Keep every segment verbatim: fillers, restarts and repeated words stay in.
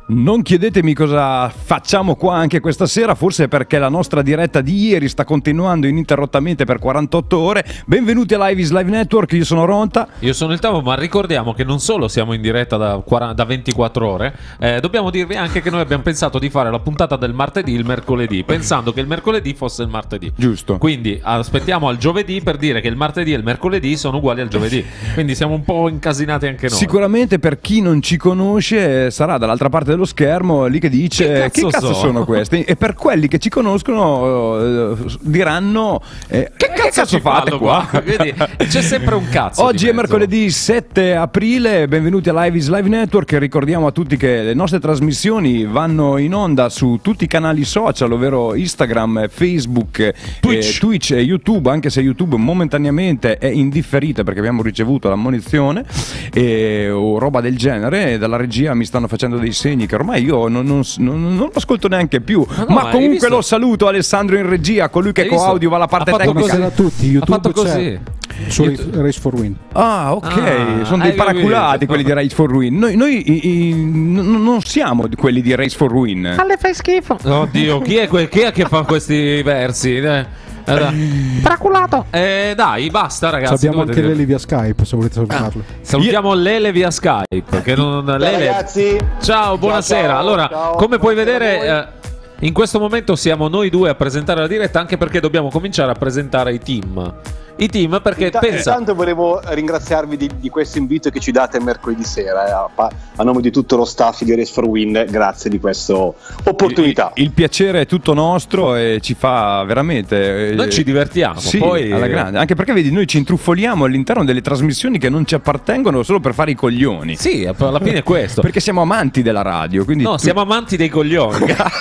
Non chiedetemi cosa facciamo qua anche questa sera, forse perché la nostra diretta di ieri sta continuando ininterrottamente per quarantotto ore. Benvenuti a Live is Live Network, io sono Ronta. Io sono il Tavo, ma ricordiamo che non solo siamo in diretta da, quaranta, da ventiquattro ore, eh, dobbiamo dirvi anche che noi abbiamo pensato di fare la puntata del martedì il mercoledì, pensando che il mercoledì fosse il martedì. Giusto. Quindi aspettiamo al giovedì per dire che il martedì e il mercoledì sono uguali al giovedì. Quindi siamo un po' incasinati anche noi. Sicuramente per chi non ci conosce sarà dall'altra parte dello schermo lì che dice che cazzo, che cazzo so? sono questi, e per quelli che ci conoscono eh, diranno eh, che, che cazzo, cazzo fate qua? qua? Vedi, c'è sempre un cazzo. Oggi è mercoledì sette aprile, benvenuti a Live is Live Network. Ricordiamo a tutti che le nostre trasmissioni vanno in onda su tutti i canali social, ovvero Instagram, Facebook, Twitch, eh, Twitch e YouTube, anche se YouTube momentaneamente è indifferita perché abbiamo ricevuto l'ammonizione eh, o roba del genere, e dalla regia mi stanno facendo dei segni che ormai io non, non, non, non lo ascolto neanche più, ma, no, ma, ma comunque lo saluto Alessandro in regia, colui che co-audio va alla parte tecnica. Buonasera a tutti, YouTube ha fatto così su Race for Win. Ah, ok, ah, sono dei paraculati quelli di Race for Win. Noi, noi i, i, non siamo quelli di Race for Win. Alle fai schifo. Oddio, chi è, que- chi è che fa questi versi? Eh, Paraculato. Eh, dai, basta ragazzi. Abbiamo anche dire. Lele via Skype, se volete salutarlo. Ah, salutiamo Io... Lele via Skype. Che non... Ciao Lele... ragazzi. Ciao, buonasera. Ciao, allora, ciao. come puoi vedere... Eh, in questo momento siamo noi due a presentare la diretta, anche perché dobbiamo cominciare a presentare i team. I team perché Inta- pensa... Intanto volevo ringraziarvi di, di questo invito che ci date mercoledì sera, eh, a, a nome di tutto lo staff di Race for Win, grazie di questa opportunità. Il, il piacere è tutto nostro e ci fa veramente... Eh, noi ci divertiamo, sì, poi... alla grande, anche perché vedi, noi ci intruffoliamo all'interno delle trasmissioni che non ci appartengono solo per fare i coglioni. Sì, alla fine è questo. Perché siamo amanti della radio, quindi... No, tu... siamo amanti dei coglioni.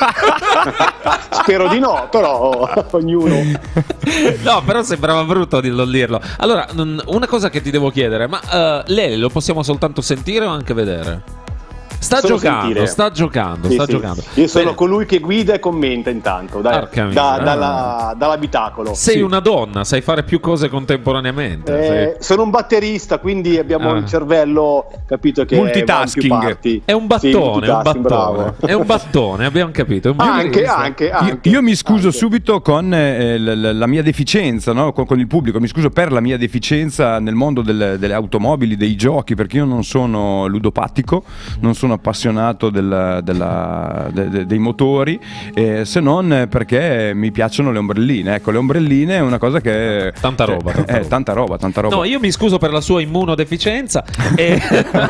Spero di no, però ognuno... No, però sembrava brutto di non dirlo. Allora, una cosa che ti devo chiedere, ma uh, Lele lo possiamo soltanto sentire o anche vedere? Sta Solo giocando, sentire. sta giocando, Sì, sta sì. giocando. Io sono Bene. colui che guida e commenta intanto, dai, Porca da, miseria. dalla, dall'abitacolo. Sei Sì. una donna, sai fare più cose contemporaneamente. Eh, sono un batterista, quindi abbiamo Ah. il cervello, capito, che Multitasking. va in più parti. È un Sì, battone, è un multitasking, battone. bravo. È un battone, abbiamo capito. È un Anche, violinista. anche, Io, anche. io mi scuso anche. subito con eh, la, la- la mia deficienza, no? con, con il pubblico, mi scuso per la mia deficienza nel mondo del- delle automobili, dei giochi, perché io non sono ludopatico, non sono appassionato del- della- de- de- dei motori, eh, se non perché mi piacciono le ombrelline. Ecco, le ombrelline è una cosa che... Tanta roba, tanta eh, roba. tanta roba, tanta roba. No, io mi scuso per la sua immunodeficienza. E...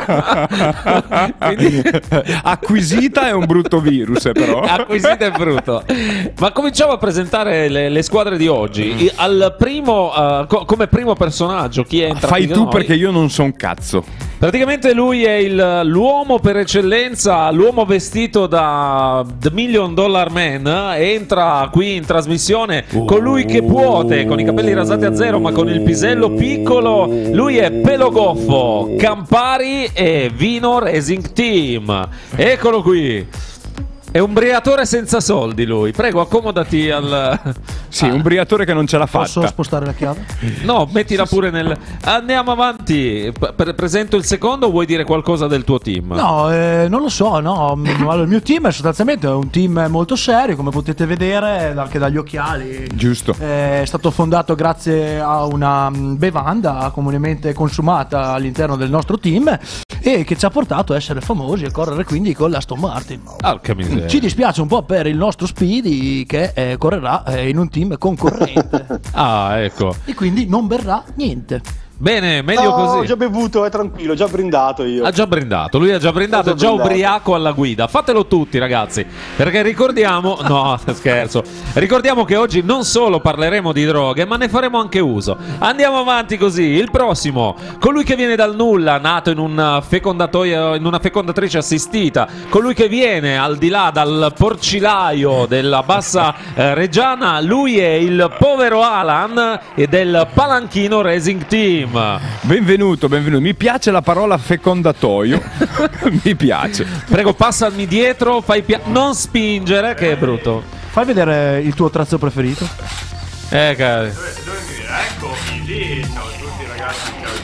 Quindi... Acquisita è un brutto virus, eh, però. Acquisito è brutto. Ma cominciamo a presentare le, le squadre di oggi. I- Al primo, uh, co- come primo personaggio, chi entra? Fai qui tu da noi? perché io non so un cazzo. Praticamente lui è il, l'uomo per eccellenza, l'uomo vestito da The Million Dollar Man. Entra qui in trasmissione colui che puote, con i capelli rasati a zero ma con il pisello piccolo. Lui è Pelo Goffo, Campari e Vino Racing Team. Eccolo qui. È un briatore senza soldi lui. Prego, accomodati al... Sì, Ah. un briatore che non ce l'ha Posso fatta. spostare la chiave? No, mettila pure nel... Andiamo avanti. P- pre- presento il secondo o vuoi dire qualcosa del tuo team? No, eh, non lo so, no. Mm, allora, il mio team è sostanzialmente un team molto serio, come potete vedere anche dagli occhiali. Giusto. È stato fondato grazie a una mm, bevanda comunemente consumata all'interno del nostro team e che ci ha portato a essere famosi e correre quindi con l'Aston Martin. Porca miseria. Ci dispiace un po' per il nostro Speedy che eh, correrà eh, in un team concorrente Ah, ecco. e quindi non berrà niente. Bene, meglio No, ho così. già bevuto, è tranquillo, ho già brindato io. Ha già brindato, lui ha già brindato, Ho è già già brindato. ubriaco alla guida. Fatelo tutti, ragazzi, perché ricordiamo, no, scherzo. Ricordiamo che oggi non solo parleremo di droghe, ma ne faremo anche uso. Andiamo avanti così. Il prossimo, colui che viene dal nulla, nato in un fecondatoio, in una fecondatrice assistita, colui che viene al di là dal porcilaio della bassa eh, Reggiana, lui è il povero Alan e del Palanchino Racing Team. Benvenuto, benvenuto. Mi piace la parola fecondatoio. Mi piace. Prego, passami dietro, fai pia- non spingere, che è brutto. Fai vedere il tuo trazzo preferito. Eh, cazzo. Dove, dove mi dire? Eccomi lì, ciao a tutti ragazzi, ciao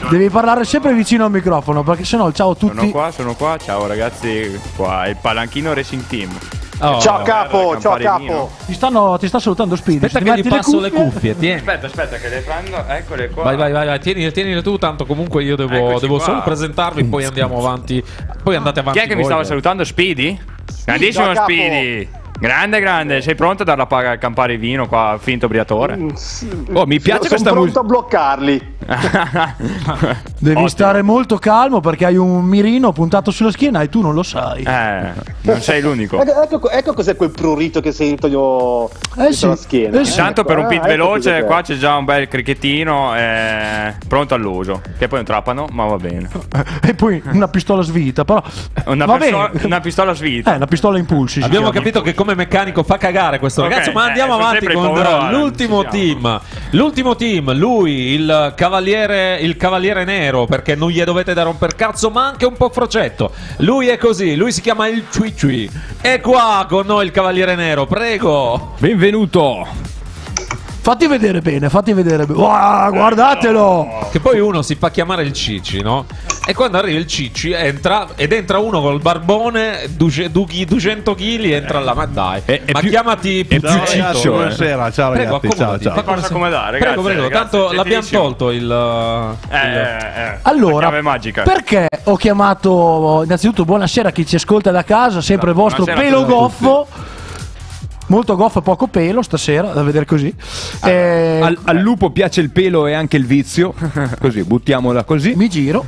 Devi parlare sempre vicino al microfono, perché sennò il ciao a tutti. Sono qua, sono qua. Ciao ragazzi, qua è il Palanchino Racing Team. Oh. Ciao capo, ciao Camparellino. capo. Ti, stanno, ti sta salutando Speedy. Aspetta Se che ti gli metti passo le cuffie- cuffie, tieni. Aspetta, aspetta che le prendo, eccole qua. Vai, vai, vai, vai. Tienile, tienile tu, tanto comunque io devo, Eccoci devo qua. solo presentarvi, poi andiamo avanti. Poi andate avanti. Chi è che mi voi, stava eh. salutando? Speedy? Grandissimo ciao, capo. Speedy. Grande, grande. Sei pronto a darla paga al Campari vino qua, finto briatore? Oh, mi piace Sono questa pronto musica. a bloccarli. Devi Ottimo. stare molto calmo perché hai un mirino puntato sulla schiena e tu non lo sai. Eh, non sei l'unico. Ecco, ecco, ecco cos'è quel prurito che sento io Eh dietro la sì, schiena. eh sì. Intanto per un pit Ah, ecco veloce cos'è. qua c'è già un bel cricchettino eh, pronto all'uso. Che poi è un trapano, ma va bene. E poi una pistola svita, però Una, va perso- bene. una pistola svita. Eh, una pistola a impulsi. si Abbiamo chiama. capito che come meccanico fa cagare questo Ok, ragazzo, ma eh, andiamo sono avanti sempre con il povero Alan, l'ultimo ci siamo. team. L'ultimo team, lui, il cavaliere, il cavaliere nero, perché non gli dovete dare un per cazzo, ma anche un po' frocetto. Lui è così, lui si chiama il Cui Cui. È qua con noi il cavaliere nero, prego. Benvenuto. Fatti vedere bene, fatti vedere bene. Wow, guardatelo! Che poi uno si fa chiamare il Cicci, no? E quando arriva il Cicci entra ed entra uno col barbone, duce- du- duecento chili, entra là, ma dai. È- è ma più- chiamati è più Puccetto. ciccio, eh. Buonasera, ciao Prego, ragazzi, ciao, accomodati. ciao. Fa come Posso se- accomodare, Prego, grazie, prego, ragazzi, tanto l'abbiamo gentilissimo. tolto il... Eh, il- eh, eh. Allora, La chiave magica. perché ho chiamato innanzitutto buonasera a chi ci ascolta da casa, sempre il vostro Buonasera a pelo tutti. goffo. Molto goffo e poco pelo stasera, da vedere così. Eh, Al, al lupo piace il pelo e anche il vizio. Così, buttiamola così. mi giro.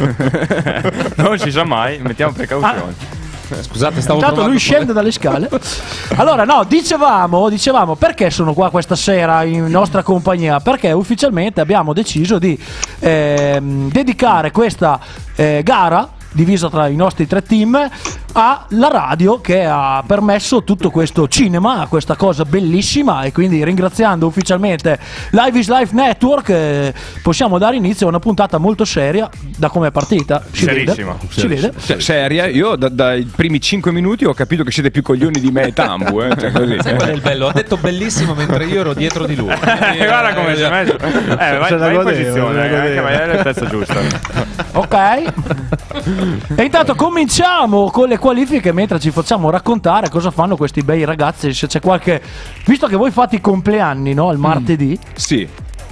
Non si sa mai, mettiamo precauzioni. Scusate, stavo Intanto provando lui a fare- scende dalle scale. Allora, no, dicevamo, dicevamo perché sono qua questa sera in nostra compagnia? Perché ufficialmente abbiamo deciso di ehm, dedicare questa eh, gara divisa tra i nostri tre team alla radio che ha permesso tutto questo cinema, questa cosa bellissima, e quindi ringraziando ufficialmente Live is Life Network eh, possiamo dare inizio a una puntata molto seria da come è partita. Si vede, Serissima. si vede. Cioè, seria, io da- dai primi cinque minuti ho capito che siete più coglioni di me e Tambu. Eh? Cioè, così. Sai qual è il bello? Ha detto bellissimo mentre io ero dietro di lui. Eh, guarda come si è messo. Eh, vai, Se la vai in godeva, posizione, se la eh, anche godeva. vai nel pezzo giusto. Ok. E intanto cominciamo con le qualifiche mentre ci facciamo raccontare cosa fanno questi bei ragazzi. Se c'è qualche. Visto che voi fate i compleanni, no? Il martedì, Sì.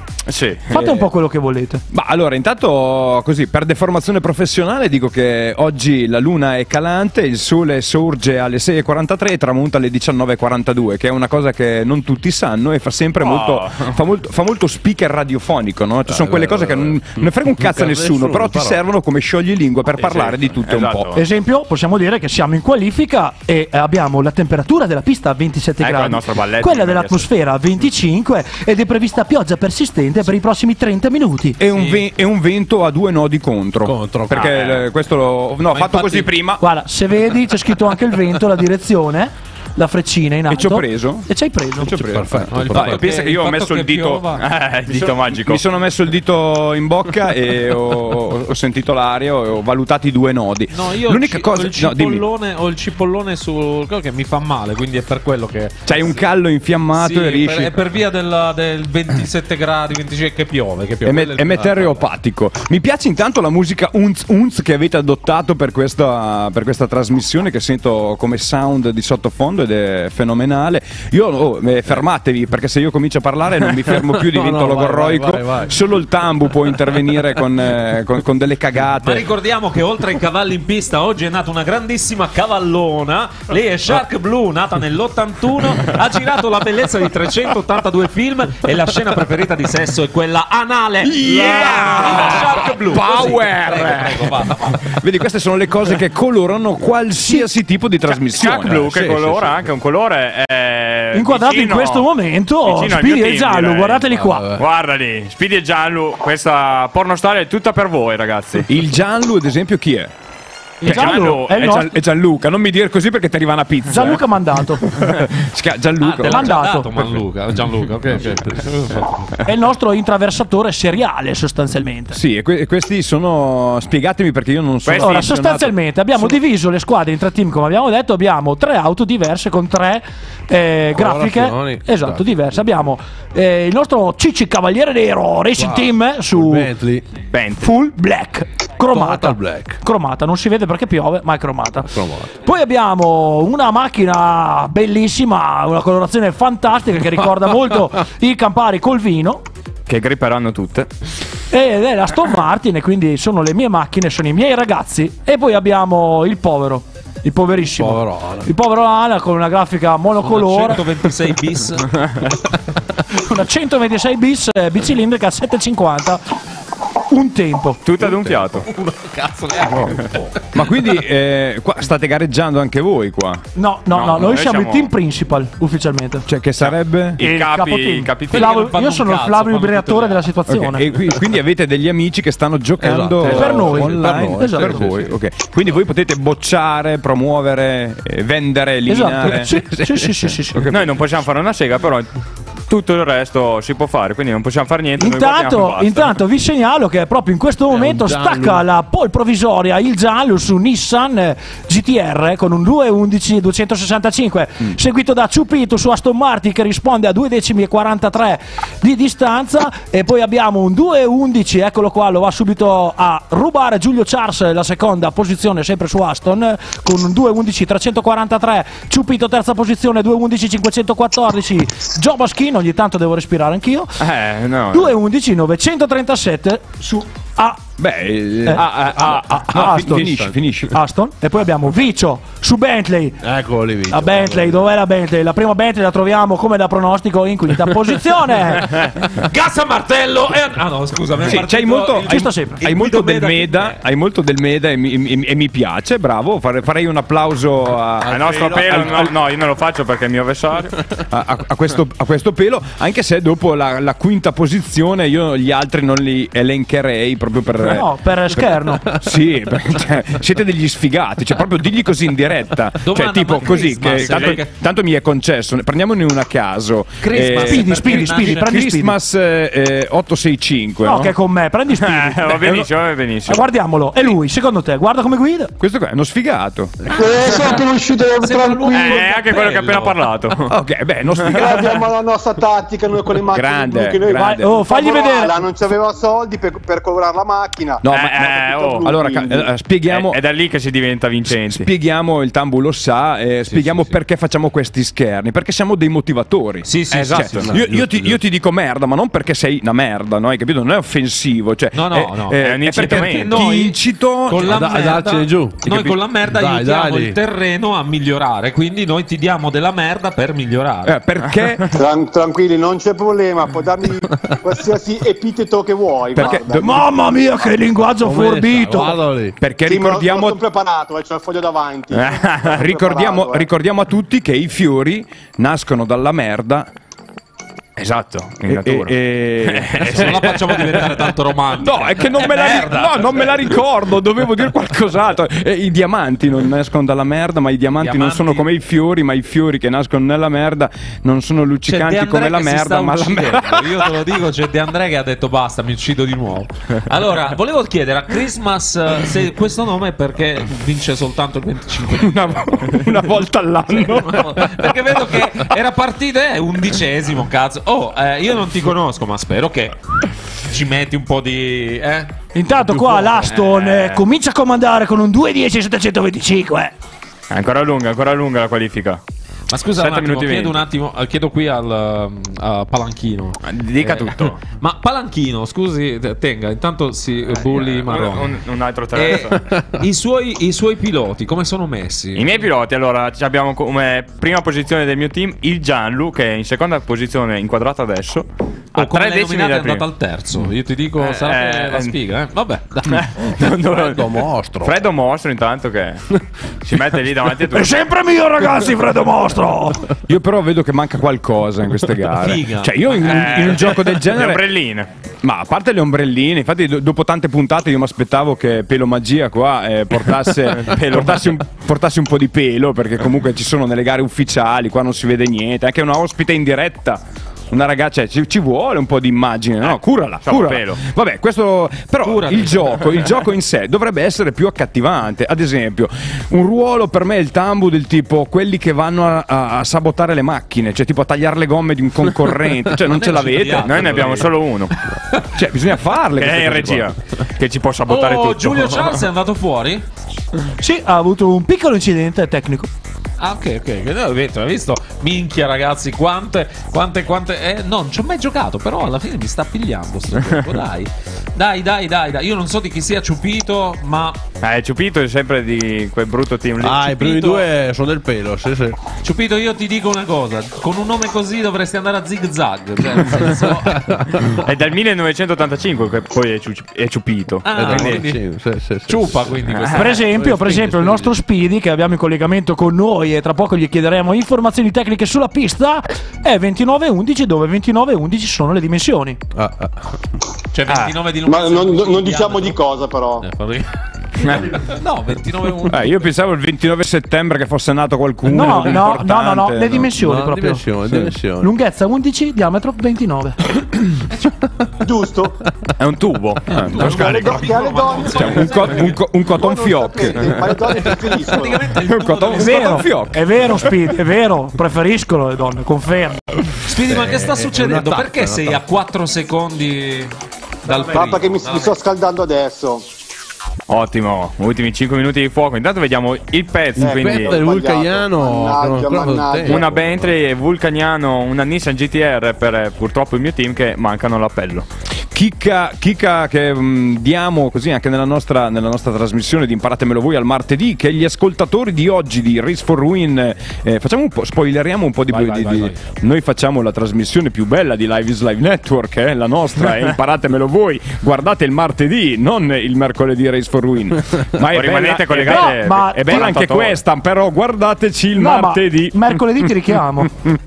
Sì. fate un po' quello che volete. Ma allora, intanto così, per deformazione professionale dico che oggi la luna è calante, il sole sorge alle sei e quarantatré e tramonta alle diciannove e quarantadue, che è una cosa che non tutti sanno e fa sempre Oh. molto, fa molto fa molto speaker radiofonico, no? Ci sono quelle cose che non, non ne frega un cazzo a nessuno, nessuno, però ti però. servono come sciogli-lingua per parlare sì, di tutto un esatto. po'. Esempio, possiamo dire che siamo in qualifica e abbiamo la temperatura della pista a ventisette Ecco il gradi, nostro balletto quella che dell'atmosfera a venticinque ed è prevista pioggia persistente per i prossimi trenta minuti. E un, ve- e un vento a due nodi contro. Contro. Perché Ah, eh, questo lo, no, ho fatto infatti- così prima. Guarda, se vedi c'è scritto anche il vento, la direzione, la freccina in alto. ci ho preso? E ci hai preso. Ci ho preso. Perfetto. No, il Vai, fatto Pensa che io ho il messo fatto il che dito, piova- eh, il dito magico. Mi sono messo il dito in bocca e ho, ho sentito l'aria e ho valutato i due nodi. No, io L'unica ci- cosa. ho il No, dimmi. cipollone, ho il cipollone sul che mi fa male, quindi è per quello che. C'hai un callo infiammato Sì, e riesci. per, è per via del, del ventisette gradi, venticinque che piove. Che piove. È, me- Quello è il- meteoropatico. Mi piace intanto la musica Unz Unz che avete adottato per questa, per questa trasmissione, che sento come sound di sottofondo ed è fenomenale. Io oh, eh, fermatevi, perché se io comincio a parlare non mi fermo più, divento No, no, vai, logorroico. vai, vai, vai. Solo il Tambu può intervenire con, eh, con- con delle Ma cagate. ricordiamo che oltre ai cavalli in pista, oggi è nata una grandissima cavallona. Lei è Shark Blue, nata nell'ottantuno. Ha girato la bellezza di trecentottantadue film e la scena preferita di sesso è quella anale. Yeah! Shark Blue. Power! Così. Prego, prego, vada. Vedi, queste sono le cose che colorano qualsiasi tipo di trasmissione. Shark Blue che Sì, colora sì, sì. anche un colore eh, Inquadrato in vicino- questo momento, vicino al Speedy mio e team, Giallo, direi. guardateli qua. Guarda lì, Speedy e Giallo, questa pornostoria è tutta per voi ragazzi. Il Gianlu, ad esempio, chi è? Il giallo è il è, nostro- Gian- è Gianluca, non mi dire così perché ti arriva una pizza. Gianluca eh. mandato. Ah, Si chiama Gianluca. te l'ha già Mandato. dato Gianluca, Gianluca, ok, ok. È il nostro intraversatore seriale sostanzialmente. Sì, e, que- e questi sono. Spiegatemi perché io non sono. Questi- Allora, appassionato. sostanzialmente abbiamo diviso le squadre in tre team, come abbiamo detto, abbiamo tre auto diverse con tre eh, grafiche Colorazioni. esatto, Esatto. diverse. Abbiamo eh, il nostro Cicci Cavaliere Nero Racing Wow. Team eh, su Bentley. Bentley. full black, cromata. Total black. Cromata, non si vede perché piove, ma è cromata. Cromata. Poi abbiamo una macchina bellissima, una colorazione fantastica che ricorda molto il Campari col vino. Che gripperanno tutte. Ed è la Aston Martin, e quindi sono le mie macchine, sono i miei ragazzi. E poi abbiamo il povero, il poverissimo, Povero Alan. il povero Alan con una grafica monocolore, centoventisei bis. una centoventisei bis eh, bicilindrica settecentocinquanta. Un tempo. Tutte ad un fiato. Cazzo, neanche. Ma quindi eh, qua state gareggiando anche voi qua? No, no, no, No, noi noi siamo il siamo- team principal ufficialmente. Cioè, che sarebbe? I capi, capoteam. i capi Quelli che Flavio- non fanno io un sono il cazzo, Flavio fanno Briatore tutte della le- situazione. Ok, e qui- quindi avete degli amici che stanno giocando Esatto, Per noi. online Per noi, esatto. per sì, voi. sì. Ok. Quindi voi potete bocciare, promuovere, eh, vendere, eliminare. Esatto. Sì, sì, sì, sì, sì, sì. Noi non possiamo fare una sega, però tutto il resto si può fare, quindi non possiamo fare niente. noi guardiamo e Intanto, basta. intanto vi segnalo che proprio in questo momento un giallo. stacca la pole provvisoria il giallo su Nissan eh, G T R con un due undici duecentosessantacinque, Mm. seguito da Ciupito su Aston Martin che risponde a due decimi e quarantatré di distanza, e poi abbiamo un due undici, eccolo qua, lo va subito a rubare Giulio Charles, la seconda posizione sempre su Aston con un due undici trecentoquarantatré, Ciupito terza posizione due undici cinquecentoquattordici, Gio Baschino, ogni tanto devo respirare anch'io, Eh, no. due undici novecentotrentasette su A Beh, eh, Ah, ah, ah, ah. no, fi- Aston. finisci, finisci. Aston. E poi abbiamo Vicio su Bentley. Eccolo lì, Vito. La Bentley, dov'è la Bentley? La prima Bentley la troviamo come da pronostico in quinta posizione. Gas a martello e... Ah no, scusa, mi è Sì, partito c'hai molto, il- Ci hai, sto sempre. hai il molto Guido del Meda meda, che- hai molto del meda e mi, mi- e mi piace, bravo. Fare- farei un applauso a, Al nostro pelo, no, no, io non lo faccio perché è il mio avversario. a- a- a questo, a questo pelo, anche se dopo la, la quinta posizione io gli altri non li elencherei proprio per... No, per scherno. Sì, perché, cioè, siete degli sfigati, cioè proprio digli così in diretta, Domanda, cioè tipo ma così, Christmas, che tanto, perché- tanto mi è concesso, prendiamone una a caso. Christmas, Eh, Speedy, perché Speedy, Speedy, nasce- prendi Speedy. Christmas eh, ottocentosessantacinque, No, no? che è con me, prendi Speedy. Eh, va benissimo, va Eh, benissimo. guardiamolo, è lui, secondo te, guarda come guida. Questo qua è uno sfigato. Eh, sono appena uscito Sembra lui tranquillo. Eh, anche quello che ha appena parlato. Ok, beh, uno Noi sfigato. abbiamo la nostra tattica, noi con le macchine Grande, blu che noi grande. Vai, oh, fagli Povero vedere. Alan, non c'aveva soldi per, per colorare la macchina. No, Eh, ma, eh, tutto oh. blu, allora ca- quindi. eh, spieghiamo. È, è da lì che si diventa vincenti. Spieghiamo, il Tambu lo sa, eh, spieghiamo perché facciamo questi scherni, perché siamo dei motivatori. Sì, sì, Esatto. sì, sì, sì. Io, io ti, io ti dico merda, ma non perché sei una merda, no? Hai capito? Non è offensivo. Cioè, No, no, è, no. è- È un è perché incitamento. ti Noi incito. con la da- merda, dacene giù. noi capito? con la merda Dai, aiutiamo dai. il terreno a migliorare, quindi noi ti diamo della merda per migliorare. eh, perché? Tran- tranquilli, non c'è problema, puoi darmi qualsiasi epiteto che vuoi. Perché guarda. do- Mamma mia, che linguaggio Come forbito. sta? Guardalo lì. Perché Sì, me lo- me lo ricordiamo, son preparato, eh, c'ho il foglio davanti. ricordiamo, Preparato, eh. ricordiamo a tutti che i fiori nascono dalla merda. Esatto, in E, natura. e- Adesso non la facciamo diventare tanto romantica. No, è che non me, la, ri- Merda. no, non me la ricordo, dovevo dire qualcos'altro. Eh, I diamanti non nascono dalla merda, ma i diamanti, non Diamanti- sono come i fiori, ma i fiori che nascono nella merda non sono C'è luccicanti De André come la che si merda, sta ma la uccidendo. merda. Io te lo dico, c'è De André che ha detto basta, mi uccido di nuovo. Allora, volevo chiedere a Christmas eh, se questo nome è perché vince soltanto il venticinque di Una, una volta all'anno. perché vedo che era partito è undicesimo, cazzo. Oh, eh, io non ti conosco, ma spero che ci metti un po' di eh? Intanto qua l'Aston eh, comincia a comandare con un due dieci settecentoventicinque. È ancora lunga, ancora lunga la qualifica. Ma scusa un sette attimo, minuti e chiedo un venti. attimo, eh, chiedo qui al um, a Palanchino. Dica Eh, tutto. Ma Palanchino, scusi, te- tenga, intanto si eh, bulli Un, Marrone. un- un altro E telefono. i, suoi, I suoi piloti come sono messi? I miei piloti, allora, ci abbiamo come prima posizione del mio team il Gianlu, che è in seconda posizione inquadrato adesso, O A come tre l'hai decimi nominato è da andato al terzo. Io ti dico, Eh, sarebbe eh, la sfiga, eh? Vabbè, dai. Freddo mostro. Freddo mostro intanto che si mette lì davanti a È tutti. sempre mio, ragazzi, Freddo Mostro! Io però vedo che manca qualcosa in queste gare. Figa. Cioè io in, Eh, in un gioco del Le genere... ombrelline. Ma a parte le ombrelline, infatti do- dopo tante puntate io mi aspettavo che Pelo Magia qua eh, portasse, portasse, un, portasse un po' di pelo, perché comunque ci sono nelle gare ufficiali, qua non si vede niente, anche una ospite in diretta. Una ragazza, cioè, ci, ci vuole un po' di immagine, no? Curala, Insomma, curala. pelo. Vabbè, questo però Curati. il gioco, il gioco in sé dovrebbe essere più accattivante. Ad esempio, un ruolo per me è il tambu del tipo quelli che vanno a, a- a sabotare le macchine, cioè tipo a tagliare le gomme di un concorrente, cioè non ce l'avete. Noi ne abbiamo solo uno. Cioè, bisogna farle. Che è in queste cose regia. qua. Che ci può sabotare Oh, tutto. Giulio Charles è andato fuori? Sì, ha avuto un piccolo incidente tecnico. Ah, ok, ok. Che ho detto, hai visto? Minchia, ragazzi, quante, quante, quante. Eh, no, non ci ho mai giocato, però alla fine mi sta pigliando sto gioco. Dai, dai, dai, dai, dai. Io non so di chi sia Ciupito, ma. Eh, Ciupito è sempre di quel brutto team lì. Ah, i primi Ciupito- due sono del pelo, sì, sì. Ciupito, io ti dico una cosa: con un nome così dovresti andare a zig zag. Cioè, nel senso. È dal millenovecentottantacinque che poi è, ciu- è Ciupito. Ah, Eh, quindi- sì, sì, sì, sì. Ciupa, quindi. questa- Per esempio, per spingi, esempio il spingi. nostro Speedy, che abbiamo in collegamento con noi e tra poco gli chiederemo informazioni tecniche sulla pista, è ventinove undici, dove ventinove undici sono le dimensioni. Ah, ah. Cioè, ventinove di Ma lunghezza. non, undici non di diciamo di diametro. cosa, però. Eh, parli- No, ventinove undici. Eh, io pensavo il ventinove settembre che fosse nato qualcuno. No, di no, no, no, no, importante, le dimensioni No, proprio. dimensioni, dimensioni. Lunghezza undici, diametro ventinove. Giusto? È un tubo. Eh, Che alle, do- che alle donne Cioè, un, co- un, co- un cotton voi non fioc. sapete, ma le donne preferiscono. Praticamente il Un tubo cotton, delle- un È vero, cotton fioc. è vero, Speedy, è vero. Preferiscono le donne, confermo. Speedy, ma che sta è succedendo? una tappa, Perché è una sei a quattro secondi dal pericolo? Ma perché mi, mi sto scaldando adesso. Ottimo. Ultimi cinque minuti di fuoco. Intanto vediamo il pezzo. Eh, quindi Aspetta, il vulcaniano. Mannaggia, che non ancora mannaggia. tempo. una Bentley Vulcaniano, una Nissan G T R per eh, purtroppo il mio team che mancano l'appello. Chicca, chicca che mh, diamo così anche nella nostra, nella nostra trasmissione di Imparatemelo voi al martedì, che gli ascoltatori di oggi di Race for Win eh, facciamo un po', spoileriamo un po' di, Vai, di- vai, di- vai, noi facciamo la trasmissione più bella di Live is Live Network, eh, la nostra, è Imparatemelo voi, guardate il martedì, non il mercoledì Race for Win. Ma è O rimanete bella, collegati. è, No, ma- è bella anche quarantotto ore. questa, però guardateci il No, ma martedì. mercoledì ti richiamo.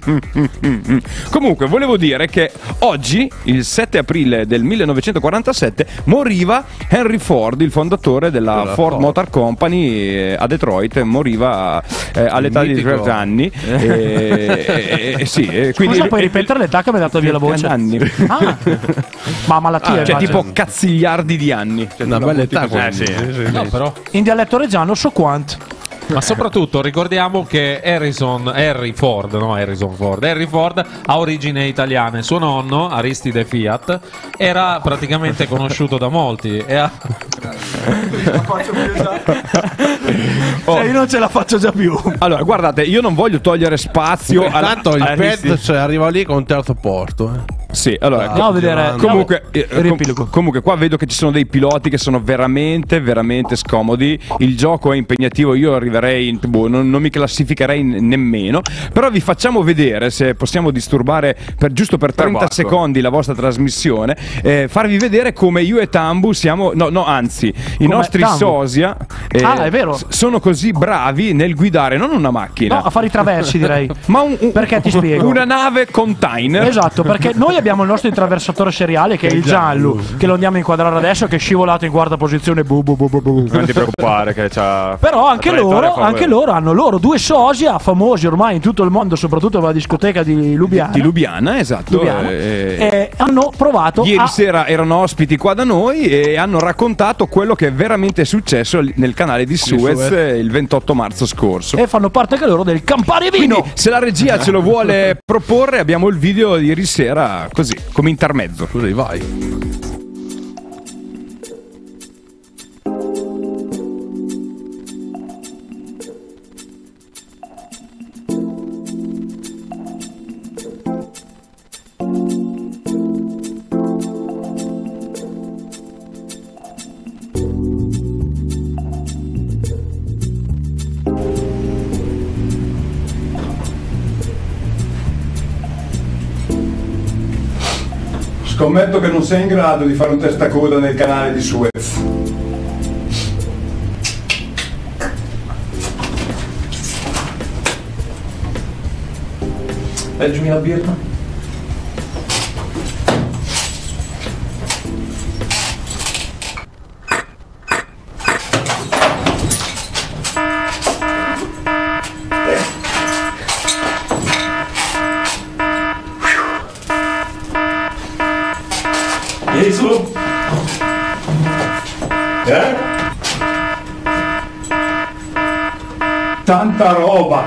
Comunque, volevo dire che oggi, il sette aprile del millenovecentoquarantasette, moriva Henry Ford, il fondatore della Della Ford Ford. Motor Company eh, a Detroit. Moriva eh, all'età di Mitico. trenta anni. E, e- e- sì, e quindi Scusa, puoi ripetere l'età che mi ha dato via la voce? anni. Ah, ma malattia. Cioè, immagino. tipo cazzigliardi di anni. Cioè, Una bella età, Eh, quindi. sì. Sì, sì, No, sì. però. In dialetto reggiano, so quant. Ma soprattutto ricordiamo che Harrison, Harry Ford, no Harrison Ford, Harry Ford ha origini italiane. Suo nonno, Aristide Fiat, era praticamente conosciuto da molti. E ha... Cioè, io non ce la faccio già più. Allora, guardate, io non voglio togliere spazio alla- Tanto il alla pet lista- cioè, arriva lì con terzo posto. Eh. Sì, allora, Ah, Andiamo a vedere. Comunque, eh, andiamo- riepilogo. com- comunque qua vedo che ci sono dei piloti che sono veramente veramente scomodi. Il gioco è impegnativo, io arriverei in, boh, non, non mi classificherei n- nemmeno. Però vi facciamo vedere, se possiamo disturbare per, giusto per trenta Perbacco. secondi la vostra trasmissione, eh, farvi vedere come io e Tambu siamo, no, no, anzi, i Come nostri Tambu? sosia eh, Ah, è vero. s- sono così bravi nel guidare non una macchina, No, a fare i traversi, direi. ma un, un- Perché ti spiego. una nave container. Esatto, perché noi abbiamo il nostro intraversatore seriale che è il Giallo, che lo andiamo a inquadrare adesso, che è scivolato in quarta posizione. Bu, bu, bu, bu, bu. Non ti preoccupare che c'ha Però anche la traiettoria loro, favorevole. anche loro hanno loro due sosia famosi ormai in tutto il mondo, soprattutto per la discoteca di Lubiana. Di Lubiana, esatto. Lubiana. eh, E hanno provato Ieri a... sera erano ospiti qua da noi e hanno raccontato quello che è veramente successo nel canale di Suez, Suez. eh, il ventotto marzo scorso. e fanno parte anche loro del Campari Vino. Quindi, se la regia ce lo vuole proporre, abbiamo il video di ieri sera così, come intermezzo. Così, vai. Scommetto che non sei in grado di fare un testacoda nel canale di Suez. Leggimi la birra. Vieni su. Eh? Tanta roba.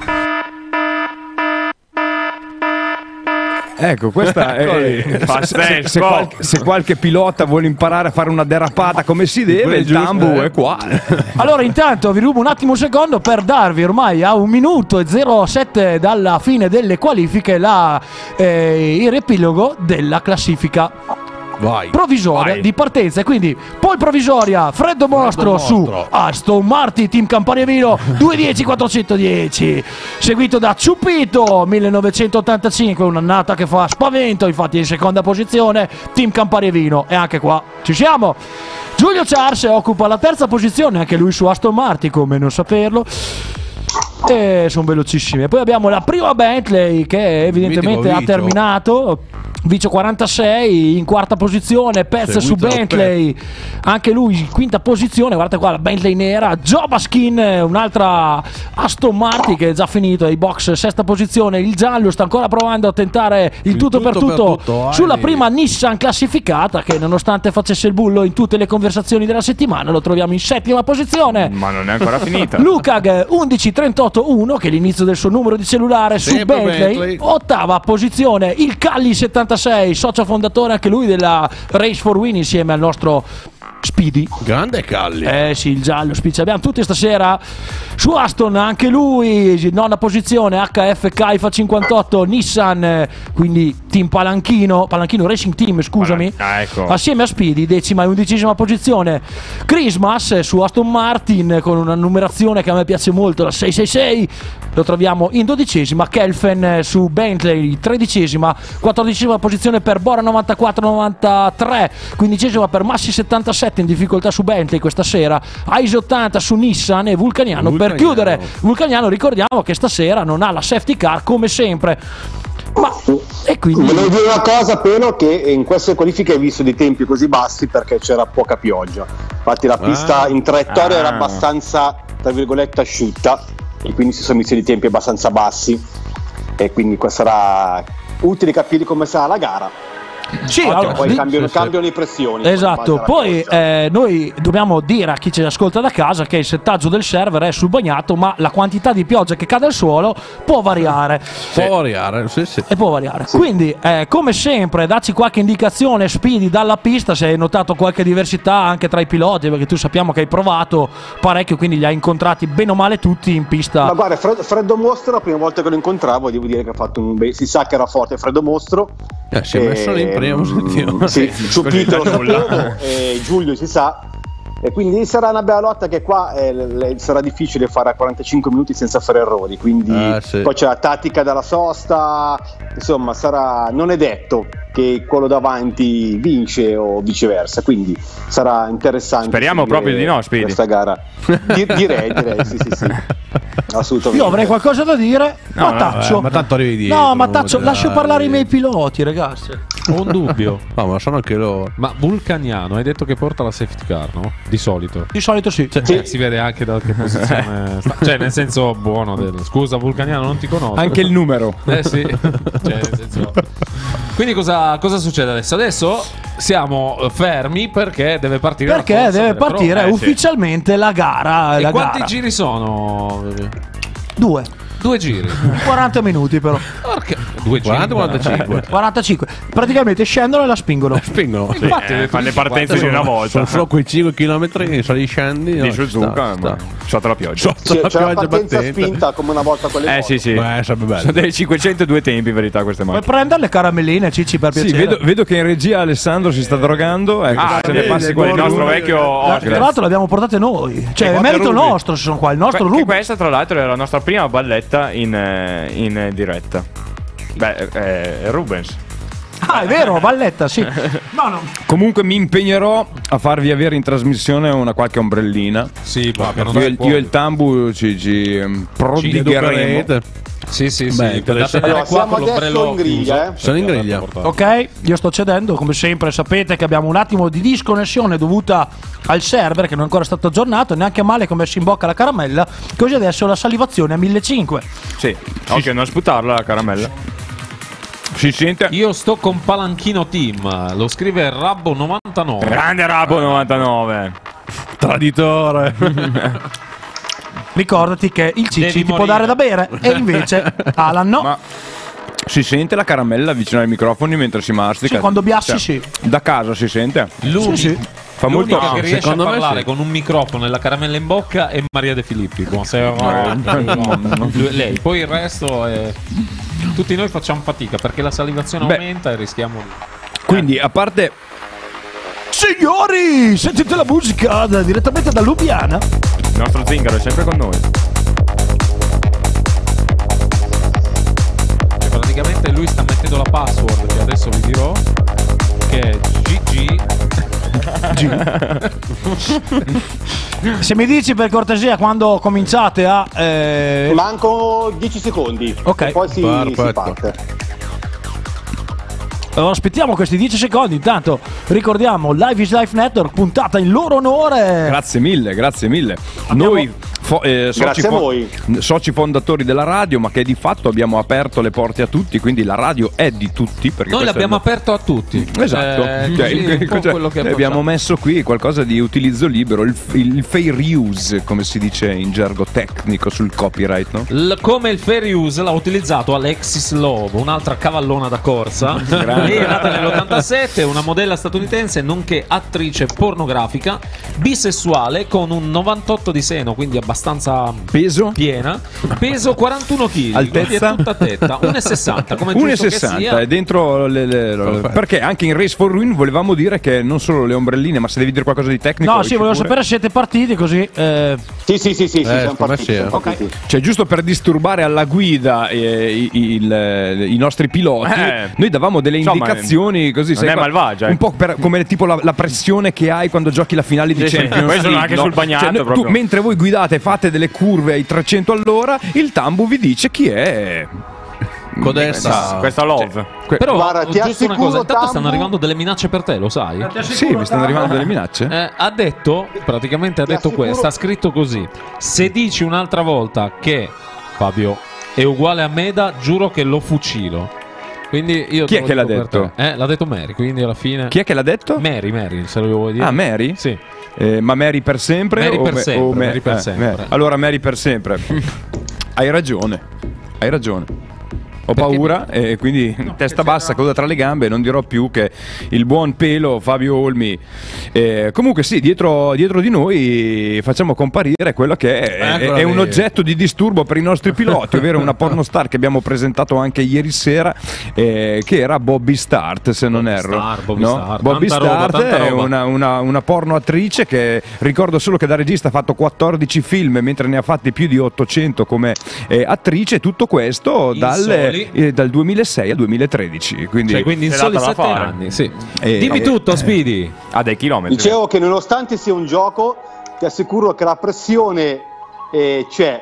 Ecco, questa è se, se, qualche, se qualche pilota vuole imparare a fare una derapata come si deve, il Tambu è qua. Allora, intanto vi rubo un attimo un secondo per darvi ormai a un minuto e zero sette dalla fine delle qualifiche la, eh, il riepilogo della classifica. Vai, provvisoria vai. di partenza. E quindi poi provvisoria Freddo Mostro, Freddo Mostro su Aston Martin Team Campania Vino duecentodieci quattrocentodieci, seguito da Ciupito millenovecentottantacinque, un'annata che fa spavento, infatti in seconda posizione Team Campania Vino. E anche qua ci siamo. Giulio Ciarse occupa la terza posizione, anche lui su Aston Martin, come non saperlo. E sono velocissimi. E poi abbiamo la prima Bentley che evidentemente ha terminato Vicio quarantasei in quarta posizione, Pez su Bentley, anche lui in quinta posizione. Guardate qua la Bentley nera. Jobaskin, un'altra Aston Martin che è già finito ai box, sesta posizione. Il giallo sta ancora provando a tentare il, il tutto, tutto per tutto, per tutto sulla prima Nissan classificata, che nonostante facesse il bullo in tutte le conversazioni della settimana lo troviamo in settima posizione. Ma non è ancora finita. Lucag undici trentotto uno, che è l'inizio del suo numero di cellulare su Bentley. Bentley. Ottava posizione il Calli settantasei, socio fondatore anche lui della Race for Win insieme al nostro Speedy. Grande Calli. Eh sì, il giallo Speedy. Abbiamo tutti stasera su Aston, anche lui nona posizione H F Kaifa cinquantotto Nissan, quindi team Palanchino Palanchino Racing Team, scusami. Ah, ecco. Assieme a Speedy, decima e undicesima posizione Christmas su Aston Martin con una numerazione che a me piace molto, la sei sei sei. Lo troviamo in dodicesima. Kelfen su Bentley tredicesima, quattordicesima posizione per Bora novantaquattro novantatré, quindicesima per Massi settantasette in difficoltà su Bentley questa sera, Aise ottanta su Nissan e Vulcaniano, Vulcaniano per chiudere. Vulcaniano, ricordiamo che stasera non ha la safety car come sempre. Ma e quindi volevo dire una cosa, però, che in queste qualifiche hai visto dei tempi così bassi perché c'era poca pioggia. Infatti la pista ah. in traiettoria ah. era abbastanza, tra virgolette, asciutta, e quindi si sono visti dei tempi abbastanza bassi, e quindi questo sarà utile capire come sarà la gara. Sì, Ottimo, allora, poi di... cambiano, sì, cambiano le pressioni. Esatto, poi eh, noi dobbiamo dire a chi ci ascolta da casa che il settaggio del server è sul bagnato, ma la quantità di pioggia che cade al suolo può variare. Può sì. variare, sì, sì. E può variare. Sì. Quindi, eh, come sempre, dacci qualche indicazione, Speedy, dalla pista, se hai notato qualche diversità anche tra i piloti, perché tu sappiamo che hai provato parecchio, quindi li hai incontrati bene o male tutti in pista. Ma guarda, Fred, Freddo Mostro, la prima volta che lo incontravo, devo dire che ha fatto un bel... si sa che era forte Freddo Mostro. Eh, si è messo lì in prima posizione. Sì, Ciupito lo sapevo, e Giulio si sa, e quindi sarà una bella lotta, che qua eh, le, sarà difficile fare a quarantacinque minuti senza fare errori, quindi eh, sì. poi c'è la tattica della sosta, insomma sarà, non è detto che quello davanti vince o viceversa, quindi sarà interessante. Speriamo proprio di no, Speedy, questa gara. Di, direi, direi, sì, sì, sì. Assolutamente. Io avrei qualcosa da dire, no, ma taccio. No, ma tanto arrivi dietro. No, ma taccio, lascio parlare i miei piloti, ragazzi. Ho un dubbio. No, ma sono anche loro. Ma Vulcaniano, hai detto che porta la safety car, no? Di solito. Di solito sì. Cioè, sì. Eh, si vede anche da che posizione sta. Cioè, nel senso buono del... Scusa Vulcaniano, non ti conosco. Anche il numero. Eh sì. Cioè, nel senso... Quindi cosa, cosa succede adesso? Adesso siamo fermi perché deve partire perché la corsa deve partire eh, ufficialmente sì. la gara. E la quanti gara. giri sono? Due. Due giri. quaranta minuti però. Perché? Due giri. quaranta quarantacinque. quarantacinque. Praticamente scendono e la spingono. La spingono. Sì, infatti, eh, fanno le partenze di una volta. Sono solo quei cinque chilometri, sali scendi. Di Suzuka, ma sotto la pioggia. Sì, la c'è la pioggia partenza battente. spinta come una volta con le Eh moto. sì, sì. Beh, sarebbe bello. Sono delle cinquecentodue tempi in verità queste macchine. Puoi prendere le caramelline, Cicci, per Sì, piacere. vedo, vedo che in regia Alessandro si sta drogando. Ecco, Ah, se ne sì, passi sì, qualcuno. il nostro vecchio La- ospite. tra l'altro l'abbiamo portate noi. Cioè, è merito Ruby. nostro se sono qua. Il nostro Que- che Ruby. questa tra l'altro è la nostra prima balletta in, eh, in diretta. Beh, eh, è Rubens. Ah, è vero, Valletta, sì. No, no. Comunque mi impegnerò a farvi avere in trasmissione una qualche ombrellina. Sì, perché non io, si può. io e il Tambu ci, ci ehm, prodigheremo. Sì, sì, Beh, sì. Andate allora, qua siamo con l'ombrello adesso in griglia, chiuso. eh. Sono in griglia. Ok, io sto cedendo, come sempre sapete che abbiamo un attimo di disconnessione dovuta al server che non è ancora stato aggiornato, neanche male come si imbocca la caramella, così adesso la salivazione a millecinquecento. Sì. Ok, non sputarla la caramella. Si sente? Io sto con Palanchino Team, lo scrive Rabbo novantanove. Grande Rabo novantanove. Traditore. Ricordati che il Devi Cicci ti può morire. dare da bere e invece Alan no. Ma si sente la caramella vicino ai microfoni mentre si mastica? Sì, quando biassi Cioè, sì. Da casa si sente? L'unico, Sì, sì. Fa molto. l'unica che riesce a secondo me parlare sì. con un microfono e la caramella in bocca è Maria De Filippi. Buonasera. Lui- Lei, poi il resto è... Tutti noi facciamo fatica perché la salivazione Beh. aumenta e rischiamo di... Quindi, a parte. Signori, sentite la musica da- direttamente da Lubiana. Il nostro zingaro è sempre con noi. Cioè, praticamente lui sta mettendo la password che adesso vi dirò, che è G G. Se mi dici per cortesia quando cominciate a eh, Mancano dieci secondi. Ok. E poi si, si Perfetto. parte. allora, aspettiamo questi dieci secondi. Intanto ricordiamo Live is Life Network, puntata in loro onore. Grazie mille, grazie mille. Abbiamo- Noi fo- eh, soci, Grazie a fo- voi. soci fondatori della radio, ma che di fatto abbiamo aperto le porte a tutti, quindi la radio è di tutti. Perché Noi questo l'abbiamo è il- aperto a tutti. Esatto, Eh, Cioè, così il- è un po' cioè, quello che abbiamo facciamo. messo qui qualcosa di utilizzo libero, il, il fair use, come si dice in gergo tecnico sul copyright, no? L- come il fair use l'ha utilizzato Alexis Love, un'altra cavallona da corsa. Lei è nata nell'ottantasette, una modella statunitense nonché attrice pornografica, bisessuale con un novantotto di seno, quindi abbastanza Peso? piena. Peso quarantuno chili, Altezza? quindi è tutta tetta, uno e sessanta, come giusto che uno e sessanta sia. è dentro le, le- le- perché anche in Race for Win volevamo dire che non solo le ombrelline, ma se devi dire qualcosa di tecnico. No, sì, volevo pure. sapere se siete partiti così. eh, Sì, sì, sì, sì, sì, siamo secondo me partiti. sì, siamo eh. partiti. Cioè, giusto per disturbare alla guida eh, i, il- i nostri piloti, Eh. noi davamo delle Insomma, indicazioni così. non è qua- malvagia, Un ecco. po' per- come tipo la, la pressione che hai quando giochi la finale di Sì, sì. Champions Poi sono League, anche no? sul bagnato Cioè, no, tu, proprio. mentre voi guidate e fate delle curve ai trecento all'ora, il Tambu vi dice chi è. Codessa. Questa love. Que- Però Guarda, ti giusto una assicuro, cosa, intanto stanno Tambo- arrivando delle minacce per te, lo sai? sì, mi stanno arrivando delle minacce. Eh, ha detto, praticamente ha Ti detto assicuro- questo, ha scritto così: se dici un'altra volta che Fabio è uguale a Meda, giuro che lo fucilo. Quindi io Chi è te lo che l'ha dico per detto? te. Eh, l'ha detto Mary, quindi alla fine Chi è che l'ha detto? Mary, Mary, se lo vuoi dire. Ah, Mary? Sì. Eh, ma Mary per sempre? Mary o per me- sempre, o me- Mary per eh, sempre. Mary. Allora Mary per sempre. Hai ragione. Hai ragione. Ho Perché- paura e quindi testa bassa, coda tra le gambe, non dirò più che il buon pelo Fabio Olmi. Eh, comunque sì, dietro, dietro di noi facciamo comparire quello che è, è- Eccola è lì. un oggetto di disturbo per i nostri piloti, ovvero una pornostar che abbiamo presentato anche ieri sera, eh, che era Bobby Start, se non Bobby erro. Star, Bobby No? Star, Bobby tanta roba, Start tanta è roba. una, una, una porno attrice che ricordo solo che da regista ha fatto quattordici film, mentre ne ha fatti più di ottocento come eh, attrice, tutto questo In dal, soli? eh, dal duemilasei al duemilatredici. Quindi, Cioè, quindi in È soli data da sette fare. anni, sì. Eh, Dimmi eh, tutto, eh. Speedy. Ha dei chilometri. Dicevo che nonostante sia un gioco, ti assicuro che la pressione eh, c'è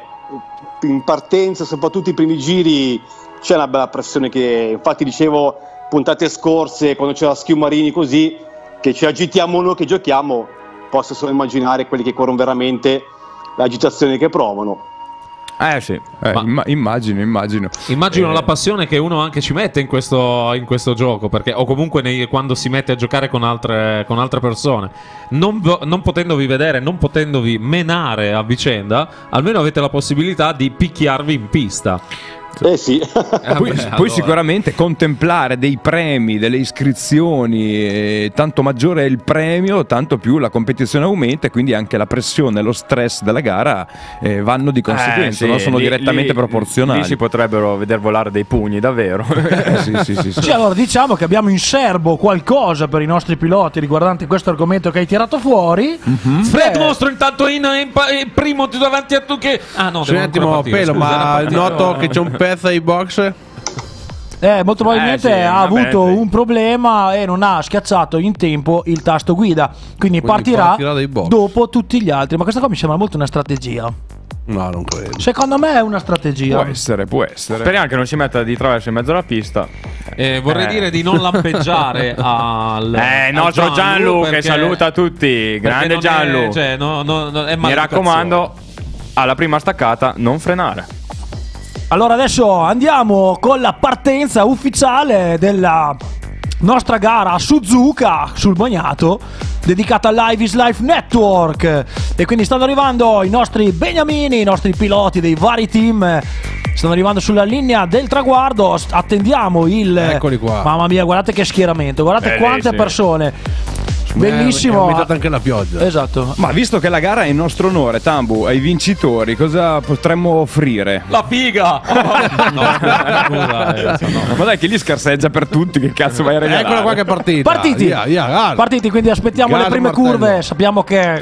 in partenza, soprattutto i primi giri, c'è una bella pressione che, infatti dicevo, puntate scorse, quando c'era Schiumarini così, che ci agitiamo noi che giochiamo, posso solo immaginare quelli che corrono veramente l'agitazione che provano. Eh sì. eh, Ma- imma- immagino, immagino. Immagino Eh, la passione che uno anche ci mette in questo, in questo gioco, perché, o comunque nei- quando si mette a giocare con altre, con altre persone, non, vo- non potendovi vedere, non potendovi menare a vicenda, almeno avete la possibilità di picchiarvi in pista. Eh sì, Eh, Poi, beh, poi allora. sicuramente contemplare dei premi, delle iscrizioni, eh, tanto maggiore è il premio, tanto più la competizione aumenta e quindi anche la pressione e lo stress della gara eh, vanno di conseguenza, Eh, no? sì, sono lì- direttamente lì- proporzionali. Lì si potrebbero vedere volare dei pugni, davvero. Eh, sì, sì, sì, sì. Sì, allora diciamo che abbiamo in serbo qualcosa per i nostri piloti riguardante questo argomento che hai tirato fuori. Fred Eh, mostro intanto in, in pa- in primo davanti a tu che... Ah no, Sì, un devo ancora attimo, partire, Pelo, scusa, era ma partito. noto che c'è un pezzo ai box. Eh, molto probabilmente Eh, sì, ha una avuto Bentley. un problema e non ha schiacciato in tempo il tasto guida. Quindi, Quindi partirà, partirà dai box. dopo tutti gli altri. Ma questa qua mi sembra molto una strategia. No, non credo. Secondo me è una strategia. Può essere, può essere. Speriamo che non si metta di traverso in mezzo alla pista. Eh, vorrei Eh. dire di non lampeggiare al Eh, al nostro Gianlu che perché- saluta tutti. perché Grande non è- Gianlu. cioè, no, no, no, è Mi maleducazione. raccomando, alla prima staccata non frenare. Allora adesso andiamo con la partenza ufficiale della nostra gara a Suzuka sul Bagnato, dedicata a Live is Life Network. E quindi stanno arrivando i nostri beniamini, i nostri piloti dei vari team. Stanno arrivando sulla linea del traguardo. Attendiamo il... Eccoli qua. Mamma mia, guardate che schieramento, guardate Bellissimo. quante persone. È Bellissimo. aumentata anche la pioggia. Esatto. Ma visto che la gara è in nostro onore, Tambu, ai vincitori, cosa potremmo offrire? La figa! Oh, no, scusa, eh, no. Ma dai, che lì scarseggia per tutti, che cazzo vai a regalare? Eccola qua che è partita. Partiti. Via, via, guarda. Partiti, quindi aspettiamo Gas le prime martello. curve. Sappiamo che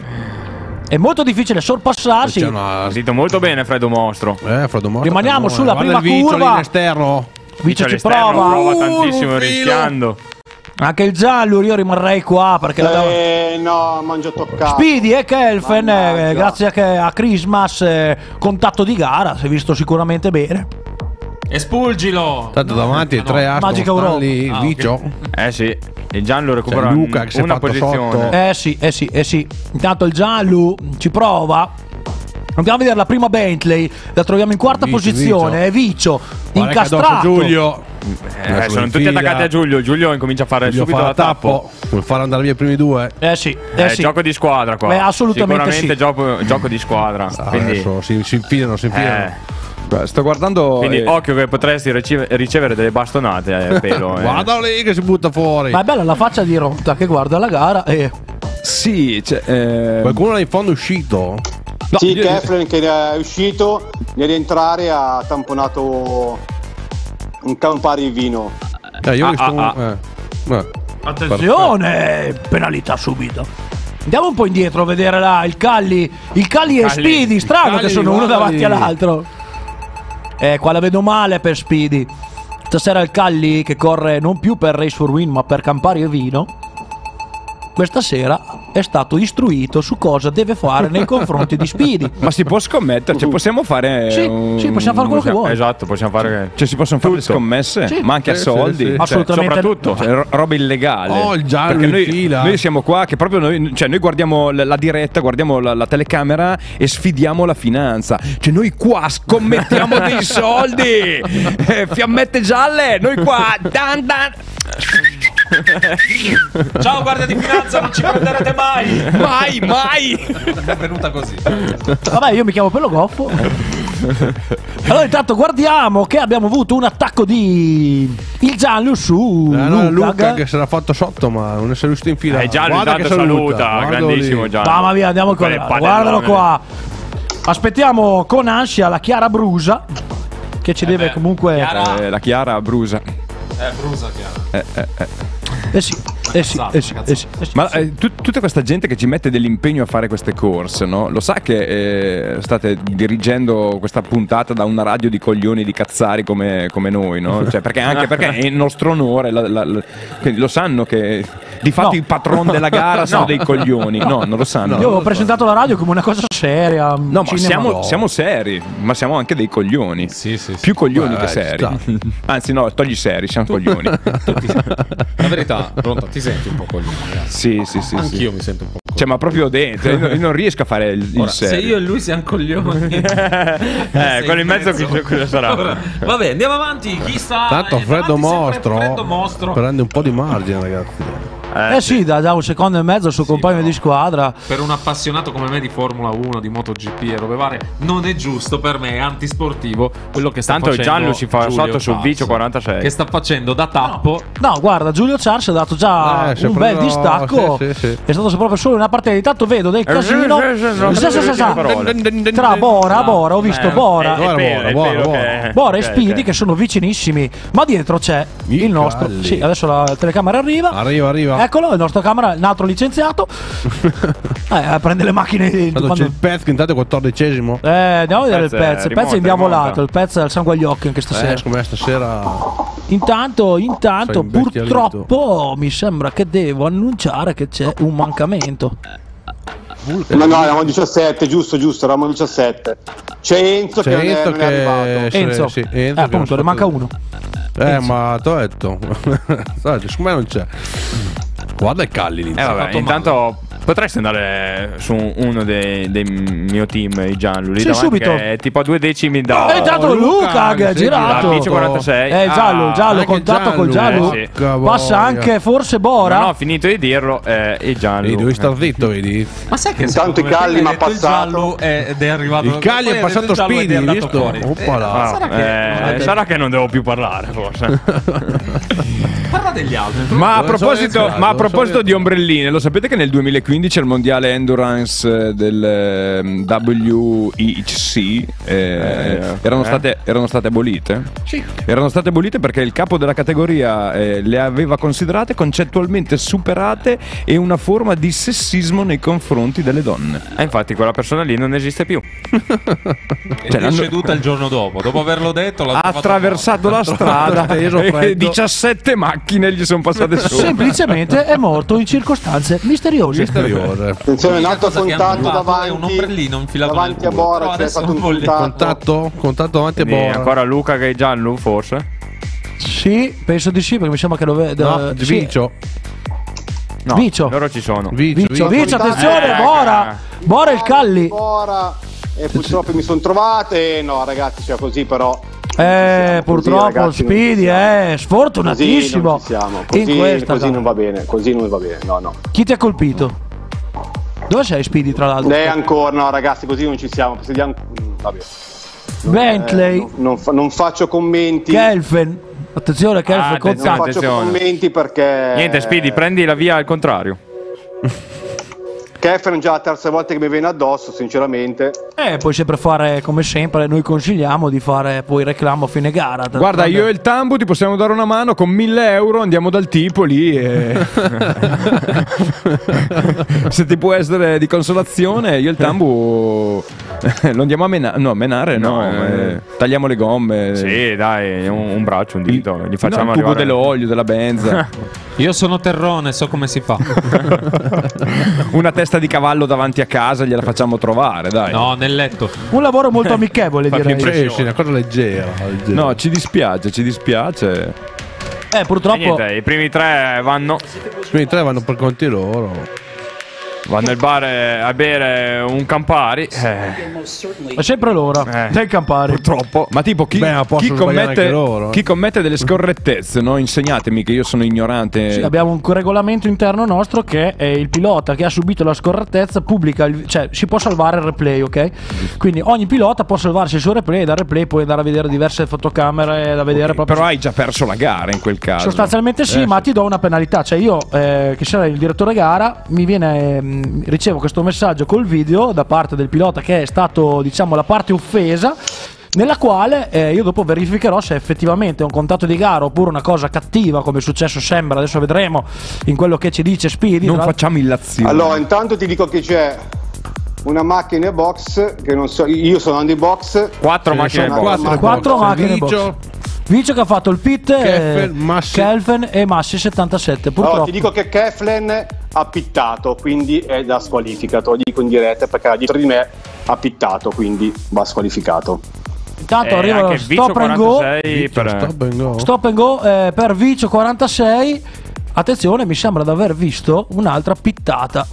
è molto difficile sorpassarsi. C'è una... Ha detto molto bene Freddo Mostro. Eh, Freddo Morto. Rimaniamo sulla Guarda prima il Vicio curva. lì in esterno. Vice ci All'esterno prova. prova Uh, tantissimo un filo. rischiando. Anche il giallo, io rimarrei qua perché la dava- Eh, no, mangio toccato. Speedy e Kelfen, Mannaggia. eh, grazie a, che- a Christmas, eh, contatto di gara, si è visto sicuramente bene. Espulgilo! Tanto davanti ai no. tre Aston Magica Europa. Stanley, Ah, Vicio. Eh sì, il Gianlu recupera C'è Luca che si è una fatto posizione. sotto. Eh sì, eh sì, eh sì. Intanto il giallo ci prova. Andiamo a vedere la prima Bentley, la troviamo in quarta Vicio, posizione, Vicio. è Vicio, Guarda che addosso incastrato. Giulio. Eh, Adesso sono in tutti fila. attaccati a Giulio. Giulio incomincia a fare Giulio subito fa la la tappo. tappo. Vuol fare andare via i primi due. Eh sì, eh Eh, sì. gioco di squadra qua. Beh, assolutamente Sicuramente sì. gioco, gioco di squadra. Ah, quindi Adesso si, si infilano, si infilano. eh, Beh, sto guardando. quindi eh, occhio che potresti ricev- ricevere delle bastonate a pelo. eh. Guarda lì che si butta fuori. Ma è bella la faccia di Ronta che guarda la gara e... Sì, cioè, eh, Qualcuno là in fondo è uscito? no, Sì, io- Kefren che è uscito, nel rientrare ha tamponato un Campari vino. Eh, io ho Ah, visto un... ah, eh. Eh. Attenzione, penalità subito. Andiamo un po' indietro a vedere là il Calli, il Calli e Calli. Speedy, strano Calli, che sono uno guarda davanti lì. all'altro. Eh, qua la vedo male per Speedy. Stasera il Calli che corre non più per Race for Win ma per Campari e Vino. Questa sera è stato istruito su cosa deve fare nei confronti di Speedy. ma si può scommettere, cioè possiamo fare. Sì, un- sì, possiamo fare quello che vuoi. Esatto, possiamo fare. Cioè, si possono fare le Tutto. scommesse, Sì. ma anche a Sì, soldi. sì, sì. Cioè, Assolutamente. soprattutto. cioè, ro- roba illegale. Oh, il giallo Perché in noi, fila. noi siamo qua che proprio noi, cioè noi guardiamo la, la diretta, guardiamo la, la telecamera e sfidiamo la finanza. Cioè noi qua scommettiamo dei soldi. Eh, fiammette gialle, noi qua. Dan, dan. Ciao guardia di finanza, non ci prenderete mai! Mai, mai. È venuta così. Vabbè, io mi chiamo Pello Goffo. Allora, intanto guardiamo che abbiamo avuto un attacco di il Gianlu su Eh, no, Luca, Luca. che si era fatto sotto, ma non è riuscito in fila. Eh, Gianlu Guarda intanto che saluta, Guardalo grandissimo lì. Gianlu. Mamma mia, andiamo con Quelle guardalo padellone. qua. Aspettiamo con ansia la Chiara Brusa che ci deve beh, comunque Chiara. Eh, la Chiara brusa. Eh, brusa chiaro. Eh sì, eh sì, eh sì, eh sì, eh sì. Ma eh, tut- tutta questa gente che ci mette dell'impegno a fare queste corse, no? Lo sa che eh, state dirigendo questa puntata da una radio di coglioni di cazzari come, come noi, no? Cioè, perché anche perché è il nostro onore, la- la- la- quindi lo sanno che di fatto No. i patron della gara sono dei coglioni. No, non lo sanno. Io ho presentato la radio come una cosa seria. un No, ma cinema. siamo, no. siamo seri, ma siamo anche dei coglioni. Sì, sì, sì. Più coglioni Beh, che ci seri. sta. Anzi, no, togli seri, siamo coglioni. La verità, pronto, ti senti un po' coglione. Sì, sì, sì. Anch'io sì. mi sento un po' coglione. Cioè, ma proprio dentro. Io non- io non riesco a fare il, il Ora, se serio. io e lui siamo coglioni, Eh, quello in mezzo chi- cosa sarà? Ora, vabbè, andiamo avanti. Chi sta? Tanto eh, Freddo davanti sempre Mostro Freddo Mostro. prende un po' di margine, ragazzi. Eh sì, da, da un secondo e mezzo al suo compagno no. di squadra. Per un appassionato come me di Formula uno, di MotoGP e robe varie, non è giusto per me, è antisportivo, quello che sta Tanto il facendo Gianlu si fa Giulio sotto sul Charles, Vicio quarantasei. che sta facendo da tappo. No, guarda, Giulio Charles ha dato già Eh, si è un bel preso- distacco. sì, sì, sì. È stato proprio solo una partita. Intanto vedo del casino. eh, eh, non Sa, sa, sa, sa. parole. Tra Bora, Bora, ho visto Eh, Bora. è Bora, vero, Bora, è Bora, vero Bora. che- Bora e ok, Speedy ok. che sono vicinissimi, ma dietro c'è il I nostro. calli. Sì, adesso la telecamera arriva. Arriva, arriva. Eccolo, il nostro camera, il altro licenziato. eh, prende le macchine. di- Tanto quando- c'è il Pez che intanto è quattordicesimo. Eh, andiamo a vedere il Pez, eh, pezzo. Il pezzo è rimonta, indiavolato. rimonta. Il pezzo ha il sangue agli occhi anche stasera. Eh, secondo me stasera Intanto, intanto Sei imbestialito. purtroppo mi sembra che devo annunciare che c'è un mancamento. No, no, eravamo diciassette, giusto, giusto, eravamo diciassette. C'è Enzo C'è che non è, Enzo non è che- arrivato. Sì, Enzo, sì, Enzo eh, che appunto, non ne so manca cosa- uno. Eh, Enzo. ma ti ho detto. Sai, secondo me non c'è. Guarda i calli lì. Eh vabbè, fatto intanto potresti andare su uno dei, dei mio team, i Gianlu, lì Sì, davanti, subito. che è tipo a due decimi da... È entrato Luca, Luca che ha che girato. La Vice quarantasei. Eh, giallo, Ah, giallo, anche contatto col Gianlu, giallo. eh, sì. Passa anche forse Bora. Non ho finito di dirlo, eh, il Gianlu. Lì, devi star zitto, vedi? Ma sai che Intanto secondo i Calli me m'ha hai detto il passato. giallo è- ed è arrivato Il Calli poi è hai passato detto il giallo ed è Speedy, andato visto? fuori. Oppala. Eh, Ah, sarà, che eh, non è sarà che non devo più parlare, forse. Parla degli altri. Ma a Dove sono proposito, entrato? ma a Dove sono proposito di entrato? ombrelline, lo sapete che nel duemilaquindici al mondiale endurance eh, del ehm, W E C eh, Eh, erano, eh. state, erano state abolite? Sì. Erano state abolite perché il capo della categoria eh, le aveva considerate concettualmente superate e una forma di sessismo nei confronti delle donne. E infatti quella persona lì non esiste più. Ed Cioè, è l'hanno- ceduta il giorno dopo. Dopo averlo detto, l'ha Ha trovato attraversato la strada teso e freddo. diciassette macchine gli sono passate sopra. Semplicemente è morto in circostanze misteriose. Misteriose. Attenzione, un altro cosa che hanno contatto trovato davanti. è un ombrellino infilato davanti nel a culo. Bora, Però c'è adesso stato un non voglio- contatto. Contatto, contatto davanti a Quindi Bora. ancora Luca che è Gianlu, forse? Sì, penso di sì, perché mi sembra che lo vedo. No, Vicio. No, Vicio. loro ci sono. Vicio, Vicio, Vicio. Vicio, attenzione, Eh, Bora. Bora il Calli. Bora. E purtroppo mi sono trovate. No, ragazzi, sia così, però. Eh, purtroppo Così, ragazzi, non Speedy ci siamo. è Così sfortunatissimo. non ci siamo. Così, in questa così gara. non va bene. Così non va bene. No, no. Chi ti ha colpito? Dove sei Speedy tra l'altro? Lei ancora, no, ragazzi, così non ci siamo. Vediamo. Vabbè. Bentley, Eh, no, non, fa- non faccio commenti. Kelfen. Attenzione, Kelfen Ah, non contatto. attenzione. faccio commenti perché. Niente, Speedy, prendi la via al contrario. Kefren già la terza volta che mi viene addosso, sinceramente. Eh, puoi sempre fare come sempre. Noi consigliamo di fare poi reclamo a fine gara. Guarda, io e il Tambu ti possiamo dare una mano con mille euro. Andiamo dal tipo lì. E... Se ti può essere di consolazione, io e il Tambu lo andiamo a menare. No, a menare no. No, eh, eh. tagliamo le gomme. Sì, dai, un, un braccio, un dito. Gli facciamo no, il tubo arrivare... dell'olio, della benza. Io sono terrone, so come si fa. Una testa di cavallo davanti a casa gliela facciamo trovare, dai. No, nel letto. Un lavoro molto amichevole, Fa direi. più Sì, sì, una cosa leggera. leggera. No, ci dispiace, ci dispiace. Eh, E purtroppo. niente, i primi tre vanno, Quindi tre vanno per conti loro. vanno al bar a bere un Campari. Eh, È sempre loro. Eh. Del Campari. purtroppo. Ma tipo chi, Beh, ma possono chi sbagliare commette, anche loro, eh. chi commette delle scorrettezze, no? Insegnatemi che io sono ignorante. Sì, abbiamo un regolamento interno nostro che è il pilota che ha subito la scorrettezza pubblica, il- cioè si può salvare il replay, ok? Quindi ogni pilota può salvarsi il suo replay e dal replay puoi andare a vedere diverse fotocamere da vedere Ok, proprio. però hai già perso la gara in quel caso. Sostanzialmente sì, Eh, ma ti do una penalità. Cioè io, eh, che sarei il direttore gara, mi viene, mh, ricevo questo messaggio col video da parte del pilota che è stato, diciamo, la parte offesa, nella quale eh, io dopo verificherò se effettivamente è un contatto di gara oppure una cosa cattiva, come è successo sembra, adesso vedremo in quello che ci dice Speedy. Non tra- facciamo illazioni. Allora, intanto ti dico che c'è una macchina in box. Che non so, io sono andando in box. Quattro Ce ne macchine in sono box. quattro, Quattro box. macchine in box. Vicio, Vicio che ha fatto il pit, eh, Kelfen, Massi. Kelfen e Massi settantasette. Purtroppo. Allora, ti dico che Keflen ha pittato, quindi è da squalifica. Te lo dico in diretta perché era dietro di me ha pittato, quindi va squalificato. Intanto Eh, arriva lo anche Vicio stop and go. quarantasei per... Stop and go. Stop and go eh, per Vicio quarantasei. Attenzione, mi sembra di aver visto un'altra pittata.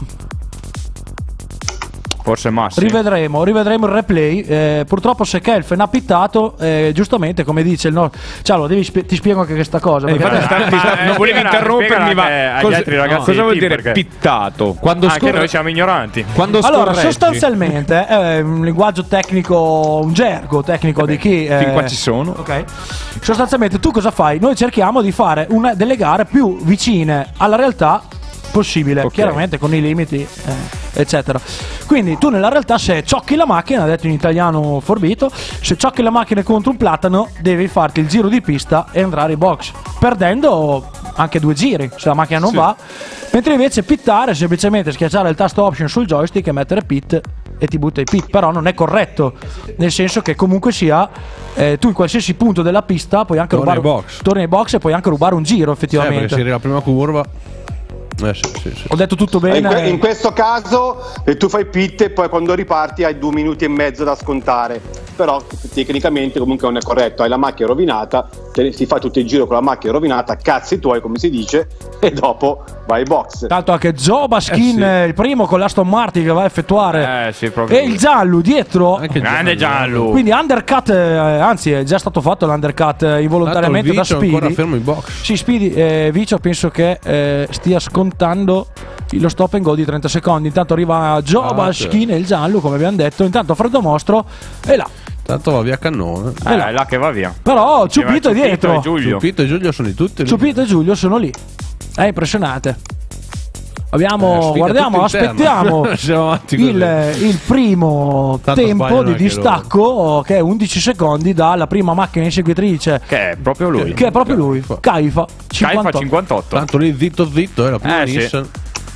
Forse Massi. Rivedremo, rivedremo il replay. Eh, purtroppo se Kelfen ha pittato, eh, giustamente come dice il no. Ciao, devi spie- ti spiego anche questa cosa. Eh, perché infatti adesso- sta- ti sta- Ma, non eh, volevi spiegala- interrompermi, spiegala ma anche agli cosa, altri ragazzi cosa del vuol team, dire perché- pittato? Quando, Anche scorre- noi siamo ignoranti. quando allora, scorreggi- sostanzialmente è un linguaggio tecnico, un gergo tecnico di chi. Fin eh, qua ci sono. Ok. Sostanzialmente tu cosa fai? Noi cerchiamo di fare una, delle gare più vicine alla realtà possibile, Ok. chiaramente con i limiti, eh, eccetera. Quindi tu nella realtà se ciocchi la macchina, detto in italiano forbito, se ciocchi la macchina contro un platano devi farti il giro di pista e andare in box, perdendo anche due giri se la macchina non va, mentre invece pittare è semplicemente schiacciare il tasto option sul joystick e mettere pit e ti butta i pit, però non è corretto, nel senso che comunque sia eh, tu in qualsiasi punto della pista puoi anche Torni rubare ai box. torni ai box e puoi anche rubare un giro Sì, effettivamente. perché se arriva la prima curva. Eh, sì, sì, sì. Ho detto tutto bene. In, que- in questo caso eh, tu fai pit e poi quando riparti hai due minuti e mezzo da scontare, però tecnicamente comunque non è corretto, hai la macchina rovinata, te, si fa tutto il giro con la macchina rovinata, cazzi tuoi come si dice, e dopo vai ai box. Tanto anche Joe Baskin, Eh, sì. il primo con l'Aston Martin che va a effettuare, Eh sì, proprio. e il giallo dietro. Anche Grande giallo. Quindi undercut, eh, anzi è già stato fatto l'undercut eh, involontariamente da Tanto il Vicio è ancora Speedy. fermo in box. Sì, Speedy, eh, Vicio penso che eh, stia scontando lo stop and go di trenta secondi. Intanto arriva Joe Ah, Baskin e il giallo, come abbiamo detto. Intanto Freddo Mostro è là. Tanto va via cannone. Eh, è là che va via. Però Ci va Ciupito è dietro. e Giulio. Ciupito e Giulio sono di tutti lì. Ciupito e Giulio sono lì. È impressionante. Abbiamo, Eh, sfida guardiamo, tutto interno. aspettiamo Siamo avanti così. il, il primo Tanto tempo sbagliano di anche distacco che è undici secondi dalla prima macchina inseguitrice, Che è proprio lui. che è proprio lui, Caifa. Caifa Caifa cinquantotto. cinquantotto. Tanto lì zitto zitto, è la prima Eh, sì. Nissan.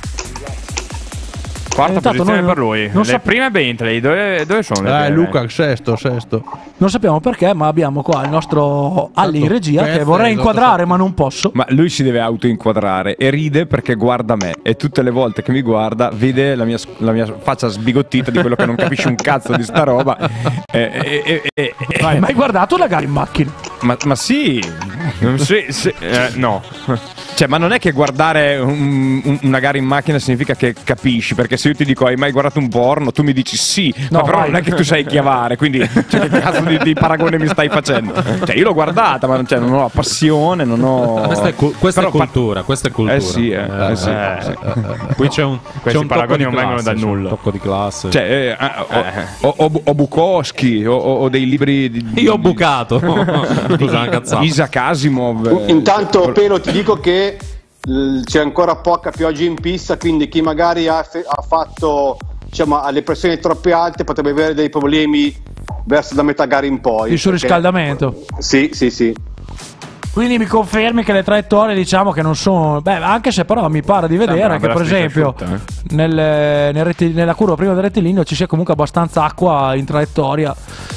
Quarta intanto posizione noi per lui. non Le sap- prime Bentley, dove, dove sono le Eh, prime? Luca, sesto, sesto. Non sappiamo perché, ma abbiamo qua il nostro Ali in Tanto regia che pezzo, vorrei esatto, inquadrare, esatto. ma non posso. Ma lui si deve autoinquadrare e ride perché guarda me e tutte le volte che mi guarda vede la mia, la mia faccia sbigottita di quello che non capisce un cazzo di sta roba. E, e- e- e- e- Hai mai guardato la gara in macchina? ma, ma sì, Sì, sì, eh, no. cioè, ma non è che guardare un- un- una gara in macchina significa che capisci, perché se io ti dico hai mai guardato un porno, tu mi dici sì, No, ma però vai. non è che tu sai chiavare, quindi cioè, che cazzo di, di paragone mi stai facendo? Cioè, io l'ho guardata, ma cioè, non ho la passione, non ho. Questa è, cu- questa è Però pa- cultura, questa è cultura. Eh sì, eh, eh sì, Eh, sì. Qui c'è un, c'è Questi un tocco paragoni di non vengono classe, da c'è un nulla. tocco di classe. Cioè, eh, o, o, o, o Bukowski o, o- o dei libri di, Io ho bucato. Scusa, una cazzata. Isaac Asimov. eh, Intanto cioè, Pelo ti dico che l- c'è ancora poca pioggia in pista, quindi chi magari ha, fe- ha fatto, diciamo, ha le pressioni troppo alte potrebbe avere dei problemi verso da metà gara in poi. Il surriscaldamento. Perché- Sì, sì, sì. Quindi mi confermi che le traiettorie, diciamo che non sono. Beh, anche se però mi pare di vedere una che, bella per striscia esempio, asciutta, eh. nel, nel retti- nella curva prima del rettilineo ci sia comunque abbastanza acqua in traiettoria.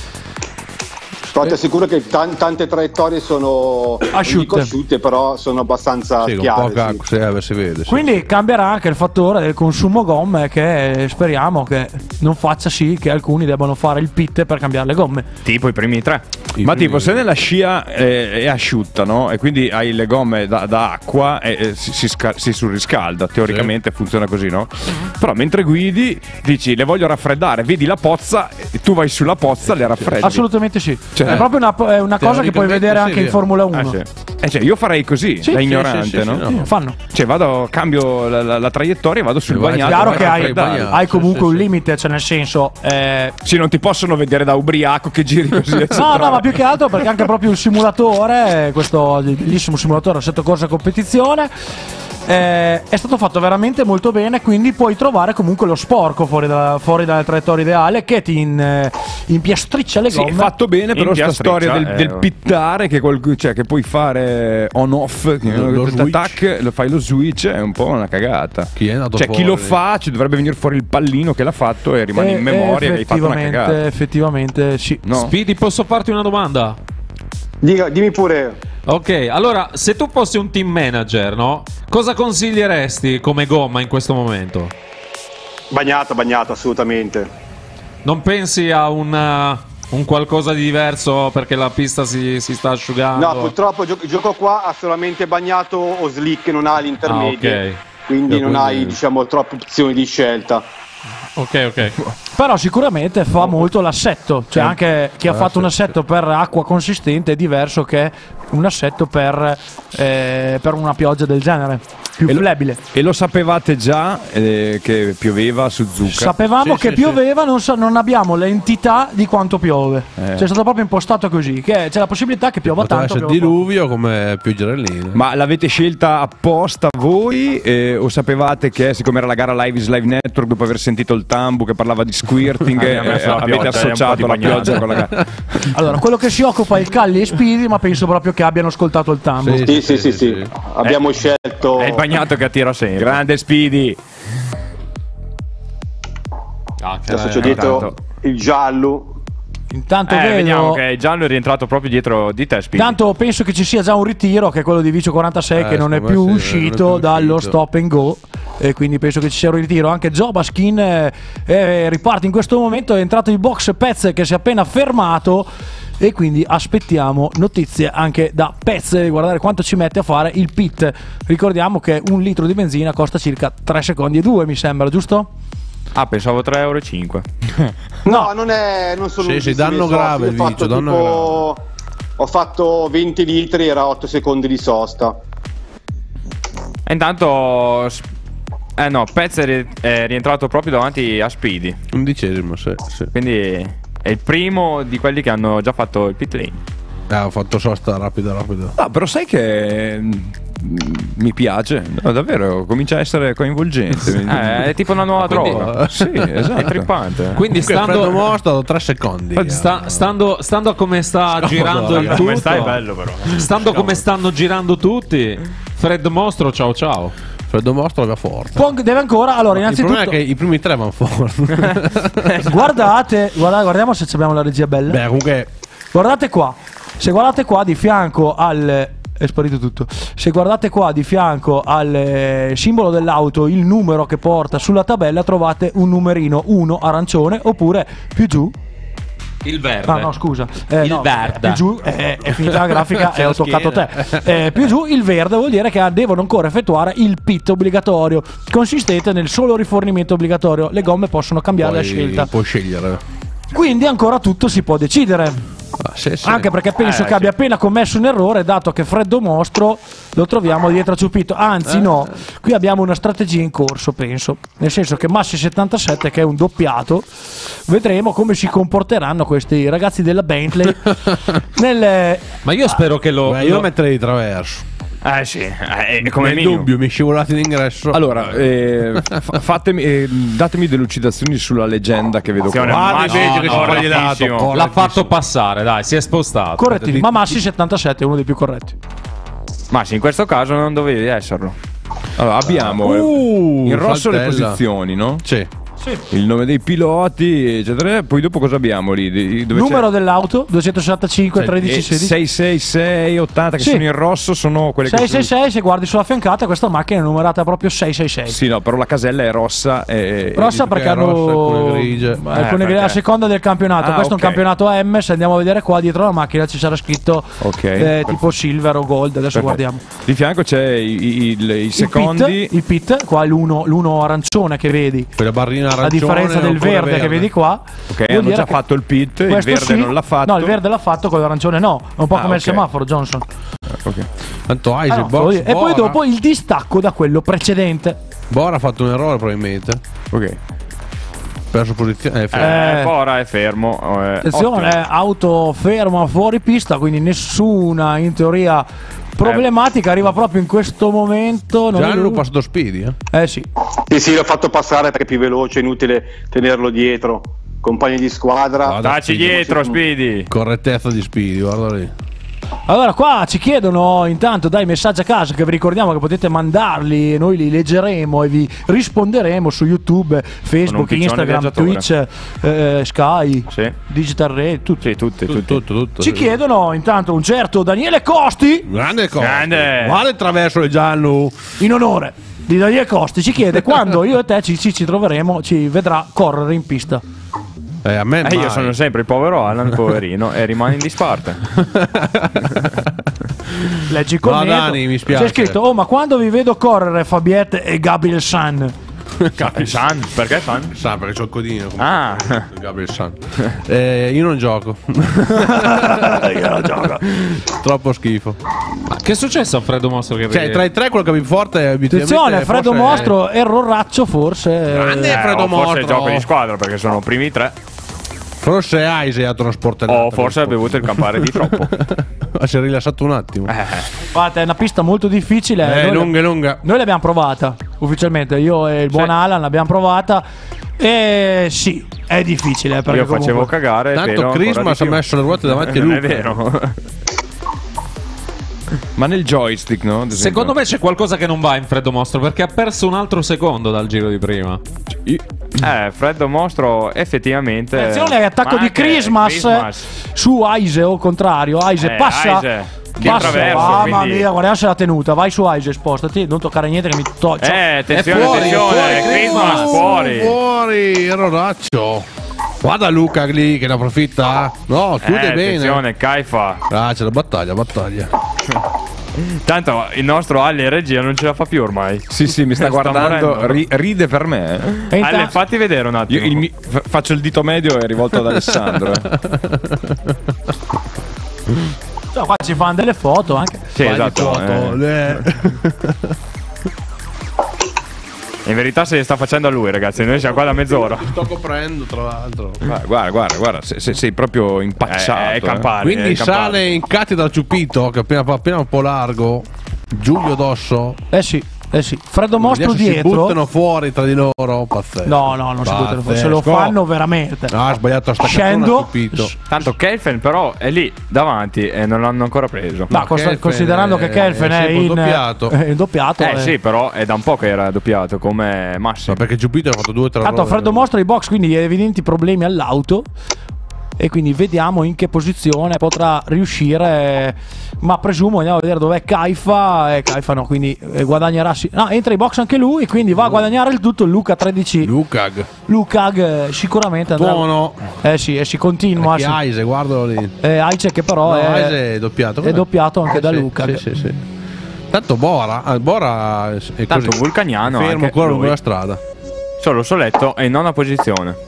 Però ti assicuro che tan- tante traiettorie sono non Asciutte. dico asciutte, però sono abbastanza Sì, con chiare. poca sì. acqua, sì, eh, si vede. Sì. Quindi cambierà anche il fattore del consumo gomme, che speriamo che non faccia sì che alcuni debbano fare il pit per cambiare le gomme. Tipo i primi tre. I Ma primi- tipo, se nella scia eh, è asciutta, no? E quindi hai le gomme da, da acqua e e si, si, sca- si surriscalda. Teoricamente funziona così, no? Però mentre guidi dici le voglio raffreddare, vedi la pozza, e tu vai sulla pozza, le raffreddi. Assolutamente sì. Cioè- è proprio una, è una cosa che puoi Teoricamente vedere sì, anche in via. Formula uno. Ah, sì. Eh, cioè, io farei così, Sì, da sì, ignorante, sì, sì, no? sì, no. Sì, fanno. Cioè, vado, cambio la, la- la traiettoria e vado sul E vai- bagnato. Chiaro per che hai, raffreddare. hai comunque Sì, sì, un sì. limite, cioè nel senso. eh, Sì, non ti possono vedere da ubriaco che giri così. No, eccetera. no, ma più che altro perché anche proprio il simulatore, questo bellissimo simulatore assetto corsa competizione, eh, è stato fatto veramente molto bene, quindi puoi trovare comunque lo sporco fuori, da, fuori dalla traiettoria ideale che ti in, eh, impiastriccia le Sì, gomme. è fatto bene, però sta Impiastriccia, storia del, eh. del pittare che, qual- cioè, che puoi fare on-off, che Lo- lo switch. tac, lo fai lo switch, è un po' una cagata. Chi è andato Cioè, chi fuori? lo fa, ci dovrebbe venire fuori il pallino che l'ha fatto e rimane Eh, in memoria eh, che hai fatto una effettivamente, cagata. effettivamente sì. No? Speedy, posso farti una domanda? Dica- dimmi pure. Ok, allora, se tu fossi un team manager, no? Cosa consiglieresti come gomma in questo momento? Bagnato, bagnato, assolutamente. Non pensi a una- un qualcosa di diverso perché la pista si, si sta asciugando? No, purtroppo il gio- il gioco qua ha solamente bagnato o slick, non ha l'intermedio. Ah, ok. Quindi E non quindi- hai, diciamo, troppe opzioni di scelta. Ok, ok. Però sicuramente fa molto l'assetto, cioè anche chi ha fatto un assetto per acqua consistente è diverso che un assetto per, eh, per una pioggia del genere, più E lo- flebile. E lo sapevate già eh, che pioveva a Suzuka? Sapevamo Sì, che sì, pioveva, non, sa- non abbiamo l'entità di quanto piove. Eh. Cioè, è stato proprio impostato così, che c'è la possibilità che piova Poteva tanto. essere piova poco. diluvio come pioggerellina. Ma l'avete scelta apposta voi eh, o sapevate che siccome era la gara Live is Live Network, dopo aver sentito il Tambu che parlava di squirting, eh, Abbiamo messo la avete pioggia, associato un po' la di bagnata. pioggia con la gara? Allora, quello che si occupa è il Calli e Speedy, ma penso proprio che abbiano ascoltato il Tambo. Sì. Sì, sì, sì, sì. Abbiamo scelto. È il bagnato che attira sempre. Grande Speedy. Ah, che Adesso c'è eh, dietro tanto. il giallo. Intanto Eh, vedo. vediamo che Giallo è rientrato proprio dietro di te, Speedy. Intanto penso che ci sia già un ritiro, che è quello di Vicio quarantasei, Eh, che non è secondo più me sì, uscito non è più dallo uscito. stop and go. E quindi penso che ci sia un ritiro. Anche Jobaskin eh, eh, riparte in questo momento. È entrato in box Pez, che si è appena fermato. E quindi aspettiamo notizie anche da Pez, di guardare quanto ci mette a fare il pit. Ricordiamo che un litro di benzina costa circa tre secondi e due, mi sembra, giusto? Ah, pensavo tre euro e cinque. No, non è. Non sono Sì, sì, lunghissimi danno i sosti. grave Ho il fatto vicio, danno tipo- Ho fatto venti litri, era otto secondi di sosta. E intanto. Eh no, Pez è ri- è rientrato proprio davanti a Speedy. Undicesimo, sì, sì. Quindi è il primo di quelli che hanno già fatto il pit lane. Eh, ho fatto sosta rapida, rapida. Ah, però sai che mm, mi piace, no, davvero, comincia a essere coinvolgente. Eh, è tipo una nuova Quindi- droga. Sì, esatto. È trippante. Quindi Comunque, Freddo stando, Mostro tre secondi. sta- stando, stando a come sta girando il guarda, tutto, come stai bello però. stando come stanno girando tutti, Fred Mostro, ciao ciao. Freddo Mostro va forte. Pong deve ancora. Allora, Il problema è innanzitutto, che i primi tre vanno forte. guardate, guarda- guardiamo se abbiamo la regia bella. Beh, comunque Guardate qua. Se guardate qua di fianco al. È sparito tutto. Se guardate qua di fianco al eh, simbolo dell'auto, il numero che porta sulla tabella, trovate un numerino uno arancione, oppure più giù. Il verde. Ah no, scusa. Eh, Il no, verde. Più giù eh, è finita la grafica C'è e ho la toccato te. schiena. Eh, più giù il verde vuol dire che devono ancora effettuare il pit obbligatorio, consistente nel solo rifornimento obbligatorio. Le gomme possono cambiare la puoi, scelta. puoi scegliere. Quindi ancora tutto si può decidere. Ah, sì, sì. Anche perché penso Eh, che abbia sì. appena commesso un errore, dato che Freddo Mostro lo troviamo dietro a Ciupito. Anzi, Eh. no, qui abbiamo una strategia in corso, penso. Nel senso che Massi settantasette, che è un doppiato, vedremo come si comporteranno questi ragazzi della Bentley. nel, Ma io spero che lo, Beh, io lo- metterei di traverso. Eh sì, eh, come Nel minimo. dubbio, mi scivolate in ingresso. Allora, eh, fa- fatemi, eh, datemi delucidazioni sulla leggenda che vedo qua. Attenzione, Guarda Massi, invece che no, si fa di lato. correttissimo. correttissimo. l'ha fatto passare, dai, si è spostato. corretti, ma Massi settantasette è uno dei più corretti. Ma sì, in questo caso non dovevi esserlo. Allora, abbiamo eh, Uh, in rosso le Faltella. posizioni, no? Sì. Il nome dei piloti, eccetera. Poi dopo cosa abbiamo lì? Di- Dove Numero c'è- dell'auto duecentosessantacinque tredici e sedici. sei sei sei ottanta che Sì. sono in rosso, sono quelle che sei sei sono- sei, se guardi sulla fiancata, questa macchina è numerata proprio sei sei sei. Sì, no, però la casella è rossa e Rossa perché è hanno rossa, alcune grigie. alcune Eh, grigie, perché- a seconda del campionato. Ah, Questo ok. è un campionato A M. Se andiamo a vedere qua dietro la macchina ci sarà scritto Ok, eh, perfetto. tipo silver o gold. Adesso Perfetto. guardiamo. Di fianco c'è i, i- il- i Il secondi. pit, il pit, qua è l'uno, l'uno arancione che vedi. Quella barrina arancione. A differenza del oppure verde, che vedi qua. Ok, vuol hanno dire già che fatto il pit, il questo verde sì. non l'ha fatto. No, il verde l'ha fatto, con l'arancione no. È un po' Ah, come il ok. semaforo, Johnson. Ok. Tanto Ah, Isaac, no, box, voglio dire. E poi Bora. dopo il distacco da quello precedente. Bora ha fatto un errore probabilmente. Ok. Perso posizione. Eh, fermo. Eh, Eh. Bora è fermo. eh, Attenzione, ottimo. è auto ferma fuori pista, quindi nessuna in teoria problematica. Arriva proprio in questo momento. Non Già hanno vedo- passato Speedy, eh? Eh sì. Sì, sì, l'ho fatto passare perché è più veloce, è inutile tenerlo dietro. Compagni di squadra. Guarda, Dacci Speedy, dietro, Speedy. Correttezza di Speedy, guarda lì. Allora, qua ci chiedono intanto dai messaggi a casa, che vi ricordiamo che potete mandarli e noi li leggeremo e vi risponderemo su YouTube, Facebook, piccione Instagram, viaggiatore. Twitch, eh, Sky, Sì. Digital Red, tutti. Sì, tutti, Tutto, tutti. tutto, tutto. Ci chiedono intanto un certo Daniele Costi, Grande cosa. Grande. Guarda il traverso del Gianlu. in onore di Daniele Costi, ci chiede quando io e te ci, ci, ci troveremo, ci vedrà correre in pista. Eh, a me Eh, mai. io sono sempre il povero Alan, poverino, e rimane in disparte. Leggi il No, commento. Dani, mi spiace. C'è scritto: oh, ma quando vi vedo correre Fabiette e Gabriel San? San, perché San? Sa, perché c'ho il codino. come- Ah, Gabriel San. Eh, io non gioco. Troppo schifo. Ma che è successo a Freddo Mostro? Che Cioè, tra i tre quello che mi forte è abitualmente Attenzione, Freddo forse- Mostro, erroraccio forse. Grande eh, Freddo o forse Mostro. gioco di squadra perché sono i primi tre. Forse Isaac ha trasportato. O forse ha bevuto il campare di troppo. Ma si è rilassato un attimo. Eh, Guarda, è una pista molto difficile. Eh, noi, lunga, lunga. noi l'abbiamo provata ufficialmente. Io e il buon Sì. Alan l'abbiamo provata. E sì, è difficile. Perché io facevo comunque- cagare. Tanto Pelo ancora Christmas di ha più. messo le ruote davanti a Non Luca. è vero. Ma nel joystick, no? Ad esempio. Secondo me c'è qualcosa che non va in Freddo Mostro perché ha perso un altro secondo dal giro di prima. Io, Eh, Freddo Mostro effettivamente. Attenzione all'attacco ma di anche Christmas, Christmas. su Aise o contrario. Aise Eh, passa. Aise, di Passa. attraverso, Mamma quindi- mia, guarda se l'ha tenuta. Vai su Aise, spostati. Non toccare niente che mi toglie. Eh, attenzione, È fuori, attenzione, fuori, Christmas Christmas. fuori. Fuori, Rodaccio. Guarda Luca lì che ne approfitta. No, chiude Eh, bene. attenzione, Caifa. Ah, c'è la battaglia, battaglia. Tanto il nostro Ale regia non ce la fa più ormai. Sì, sì, mi sta Sta guardando, morendo. ri- ride per me. E intanto- Ale, fatti vedere un attimo. Io il mi- fa- faccio il dito medio e rivolto ad Alessandro. eh. No, qua ci fanno delle foto anche. Sì, Vai di esatto. foto, eh. eh. In verità se li sta facendo a lui, ragazzi. Noi siamo qua da mezz'ora. Sto coprendo, tra l'altro. Guarda, guarda, guarda, guarda, se- se- sei proprio impacciato. Eh, è eh. Campari. Quindi è Campari. sale in cattedra Ciupito, che è appena, appena un po' largo. Giulio Dosso. Eh sì, eh sì. Freddo Mostro Adesso si dietro. buttano fuori tra di loro. Pazzesco. No, no, non si buttano fuori. Se lo Pazzesco. fanno veramente. No, ha sbagliato a staccare Scendo. Ciupito. Tanto Kelfen però è lì davanti e non l'hanno ancora preso. No, cons- Kelfen considerando è- che Kelfen è è, sempre in doppiato. è in doppiato. Eh eh. sì, però è da un po' che era doppiato come Massimo. No, perché Ciupito ha fatto due o tre Tanto errori. Freddo Mostro i box, quindi evidenti problemi all'auto. E quindi vediamo in che posizione potrà riuscire. Ma presumo andiamo a vedere dov'è Caifa. E Caifa no, quindi eh, guadagnerà. Sì. No, entra in box anche lui. Quindi va a guadagnare il tutto. Luca tredici. Lucag. Lucag eh, sicuramente andrà. Buono. Eh sì, e si continua. Che sì. Aise, guardalo lì. Eh, Aice che però No, è, Aise è doppiato. è doppiato anche Eh, da sì, Lucag. Sì, sì, sì. Tanto Bora, ah, Bora è Tanto così. Vulcaniano Fermo anche ancora lungo lui. la strada. Solo Soletto è in nona posizione.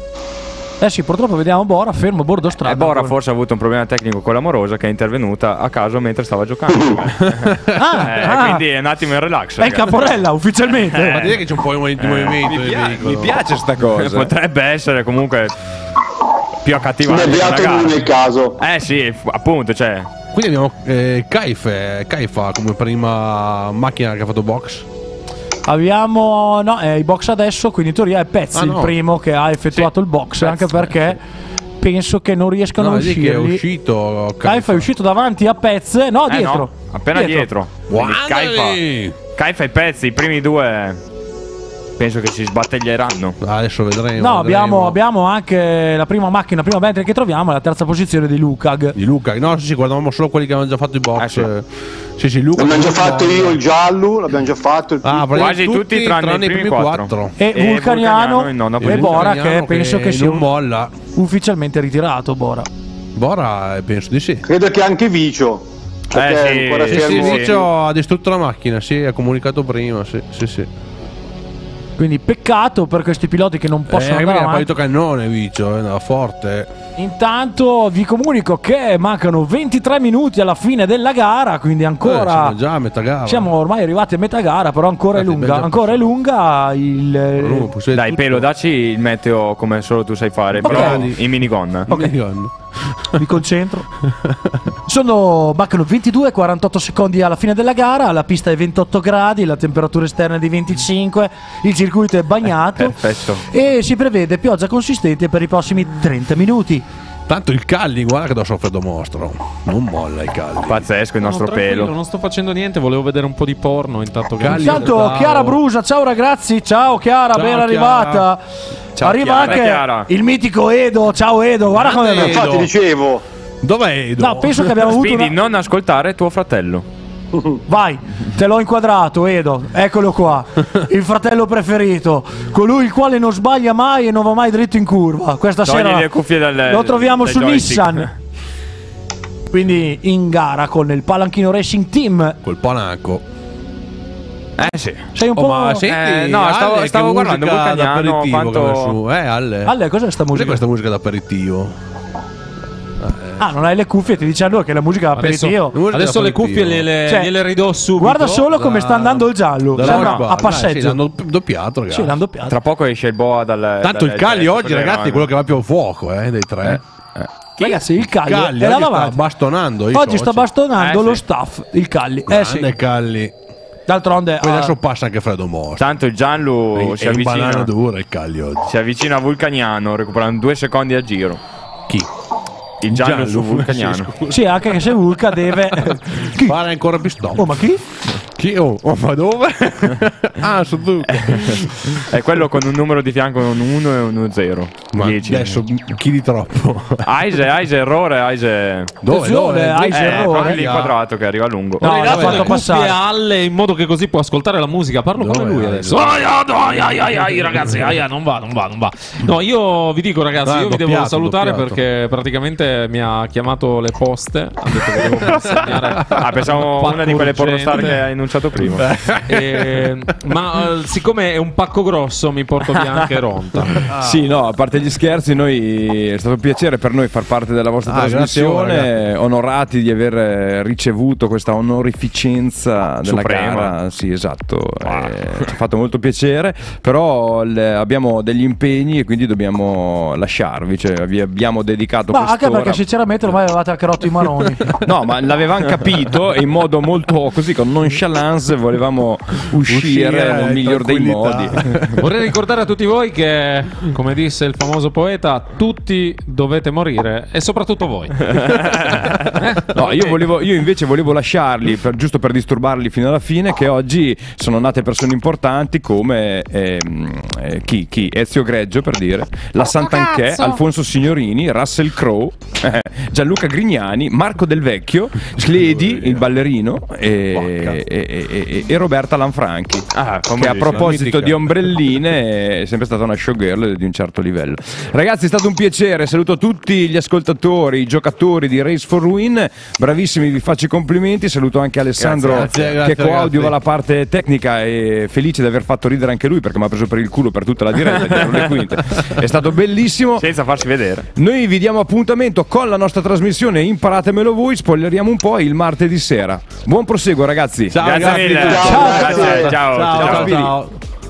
Eh sì, purtroppo vediamo Bora fermo a bordo strada. E Bora ancora. forse ha avuto un problema tecnico con l'amorosa che è intervenuta a caso mentre stava giocando. Ah, Eh, ah, quindi è un attimo in relax. è il ragazzi. Caporella ufficialmente. Ma direi che c'è un po' di movimento Mi, del pia- veicolo. mi piace sta Eh, cosa. Potrebbe essere comunque più accattivante. Ne della beato gara. lui nel caso. Eh sì, f- appunto, cioè. Quindi abbiamo eh, Caife, Caifa come prima macchina che ha fatto box. Abbiamo no, è i box adesso, quindi in teoria è Pezzi Ah, no. il primo che ha effettuato Sì, il box, Pezzi, anche perché penso che non riescano No, a vedi che è uscirli. uscito Caifa è uscito davanti a Pez, no, Eh dietro. no, appena dietro. Quindi Caifa, Guardali! Caifa e Pezzi, i primi due. Penso che si sbatteglieranno. Adesso vedremo. No, abbiamo, vedremo. abbiamo anche la prima macchina, la prima Bentley che troviamo, è la terza posizione di Lucag. Di Luca. No, sì, sì, guardavamo solo quelli che avevano già fatto i box. Eh, sì. Eh, sì, sì, Luca. L'abbiamo già fatto io il giallo, l'abbiamo già fatto il Ah, piccolo. Quasi tutti tranne i primi quattro. E, E Vulcaniano, Vulcaniano in nonna e posizione. Bora Vulcaniano che penso che sia non molla. ufficialmente ritirato Bora. Bora, eh, penso di sì. Credo che anche Vicio. Perché Eh, sì, è ancora sì, Sì, sì, fermo. sì. Vicio ha distrutto la macchina, sì, ha comunicato prima, sì, sì, sì. Quindi peccato per questi piloti che non possono eh, andare ha avanti. partito cannone Vicio, è forte. Intanto vi comunico che mancano ventitré minuti alla fine della gara, quindi Eh, ancora siamo già a metà gara. siamo ormai arrivati a metà gara, però ancora è Infatti, lunga, ben già ancora è passato. lunga il Allora, possiede Dai, tutto. Pelo, dacci il meteo come solo tu sai fare. Ok. Però in minigon. Ok. Minigun. mi concentro. Sono mancano ventidue e quarantotto secondi alla fine della gara, la pista è ventotto gradi, la temperatura esterna è di venticinque, il circuito è bagnato Perfetto. e si prevede pioggia consistente per i prossimi trenta minuti. Tanto il Calli, guarda che addosso a Freddo Mostro. Non molla il Calli. Pazzesco il nostro No, tranquillo, pelo. non sto facendo niente, volevo vedere un po' di porno intanto che Calli- Intanto Ciao. Chiara Brusa, ciao ragazzi, ciao Chiara, Ciao, ben Chiara. arrivata. Ciao, Arriva Chiara. anche Chiara. il mitico Edo, ciao Edo, guarda come Grande Infatti Edo. dicevo, Dov'è Edo? No, penso che abbiamo avuto Speedy, una... non ascoltare tuo fratello. Vai, te l'ho inquadrato Edo, eccolo qua, il fratello preferito, colui il quale non sbaglia mai e non va mai dritto in curva. Questa Togli sera le cuffie dal- lo troviamo dal su joystick. Nissan. Quindi in gara con il Palanchino Racing Team. Col Panacco. Eh sì. Sei un Oh, po'... ma senti, Eh, no, Ale, stavo- che stavo guardando musica Vulcaniano, d'aperitivo quanto- che va su. Eh, Ale. Ale, cos'è sta Cos'è musica? questa musica d'aperitivo? Ah, non hai le cuffie, ti dice allora che la musica è Adesso, aperitivo. Musica adesso le d'aperitivo. cuffie gliele, Cioè, gliele ridò subito. Guarda solo come Da- sta andando il giallo. Da Sembra Rosbar. a Dai, passeggio. sì, l'hanno doppiato, ragazzi. Sì, l'hanno doppiato. Tra poco esce il boa dal. Tanto dal- il Calli dal- oggi, dal- ragazzi, è quello che va più a fuoco, eh, dei tre. Ragazzi, il Calli, Calli è là oggi sta davanti. bastonando i Oggi sta soci. bastonando Eh, lo sì. staff, il Calli. Eh Grande sì. Calli. D'altronde Poi ah, adesso passa anche Freddo Mostro. Tanto il Gianlu si È in banana avvicina. dura il Calli oggi. Si avvicina a Vulcaniano, recuperando due secondi a giro. Chi? Il Gianlu Gianlu, su Vulcaniano. sì, scusa. sì, anche se Vulca deve. Chi? Fare ancora più stop. Oh, ma chi? Chi? Oh, oh, ma dove? Ah, Suzuki. È quello con un numero di fianco, un uno e uno zero. Ma dieci. adesso chi di troppo? Aise, Aise, errore, Aise. Dove? Dove? Aise, Eh, errore. proprio l'inquadrato che arriva a lungo. No, Ho l'ha fatto fatto passare. alle in modo che così può ascoltare la musica. Parlo Dove? come lui adesso. Ai, ai, ai, ai, ai, ragazzi, ai, ai, non va, non va, non va. No, io vi dico, ragazzi, Ah, io vi devo doppiato, salutare doppiato. perché praticamente mi ha chiamato le poste. Ha detto che devo consegnare. Ah, pensavo un pacco una di quelle pornostar urgente. che hai enunciato prima. Eh, ma eh, siccome è un pacco grosso, mi porto via anche Ronta. Sì, no, a parte gli scherzi, noi è stato un piacere per noi far parte della vostra Ah, trasmissione, grazie, onorati di aver eh, ricevuto questa onorificenza della Suprema. gara. Sì, esatto, eh, ci ha fatto molto piacere, però le- abbiamo degli impegni e quindi dobbiamo lasciarvi, cioè vi abbiamo dedicato Ma anche quest'ora. perché sinceramente ormai avevate anche rotto i maroni. No, ma l'avevamo capito e in modo molto così con nonchalance volevamo uscire, Uscire nel in miglior dei modi. tranquillità. Vorrei ricordare a tutti voi che, come disse il famoso poeta, tutti dovete morire e soprattutto voi. No, io, volevo, io invece volevo lasciarli per- giusto per disturbarli fino alla fine, che oggi sono nate persone importanti come ehm, eh, chi, chi? Ezio Greggio, per dire, la Sant'Anché, Alfonso Signorini, Russell Crowe, eh, Gianluca Grignani, Marco Del Vecchio, Sledi, il ballerino e, e- e- e- e Roberta Lanfranchi, Ah, che a famosissima. proposito mitica. di ombrelline è sempre stata una showgirl di un certo livello. Ragazzi, è stato un piacere, saluto tutti gli ascoltatori, i giocatori di Race for Win, bravissimi, vi faccio i complimenti, saluto anche Alessandro Grazie, grazie, grazie, che coadiuva ragazzi. la parte tecnica e felice di aver fatto ridere anche lui perché mi ha preso per il culo per tutta la diretta dietro le quinte. È stato bellissimo. Senza farsi vedere. Noi vi diamo appuntamento con la nostra trasmissione Imparatemelo voi, spoileriamo un po' il martedì sera. Buon proseguo ragazzi. Ciao, Grazie ragazzi. mille. Ciao, Ciao, grazie. grazie. Ciao, Ciao, ciao. ciao, Spiri. ciao.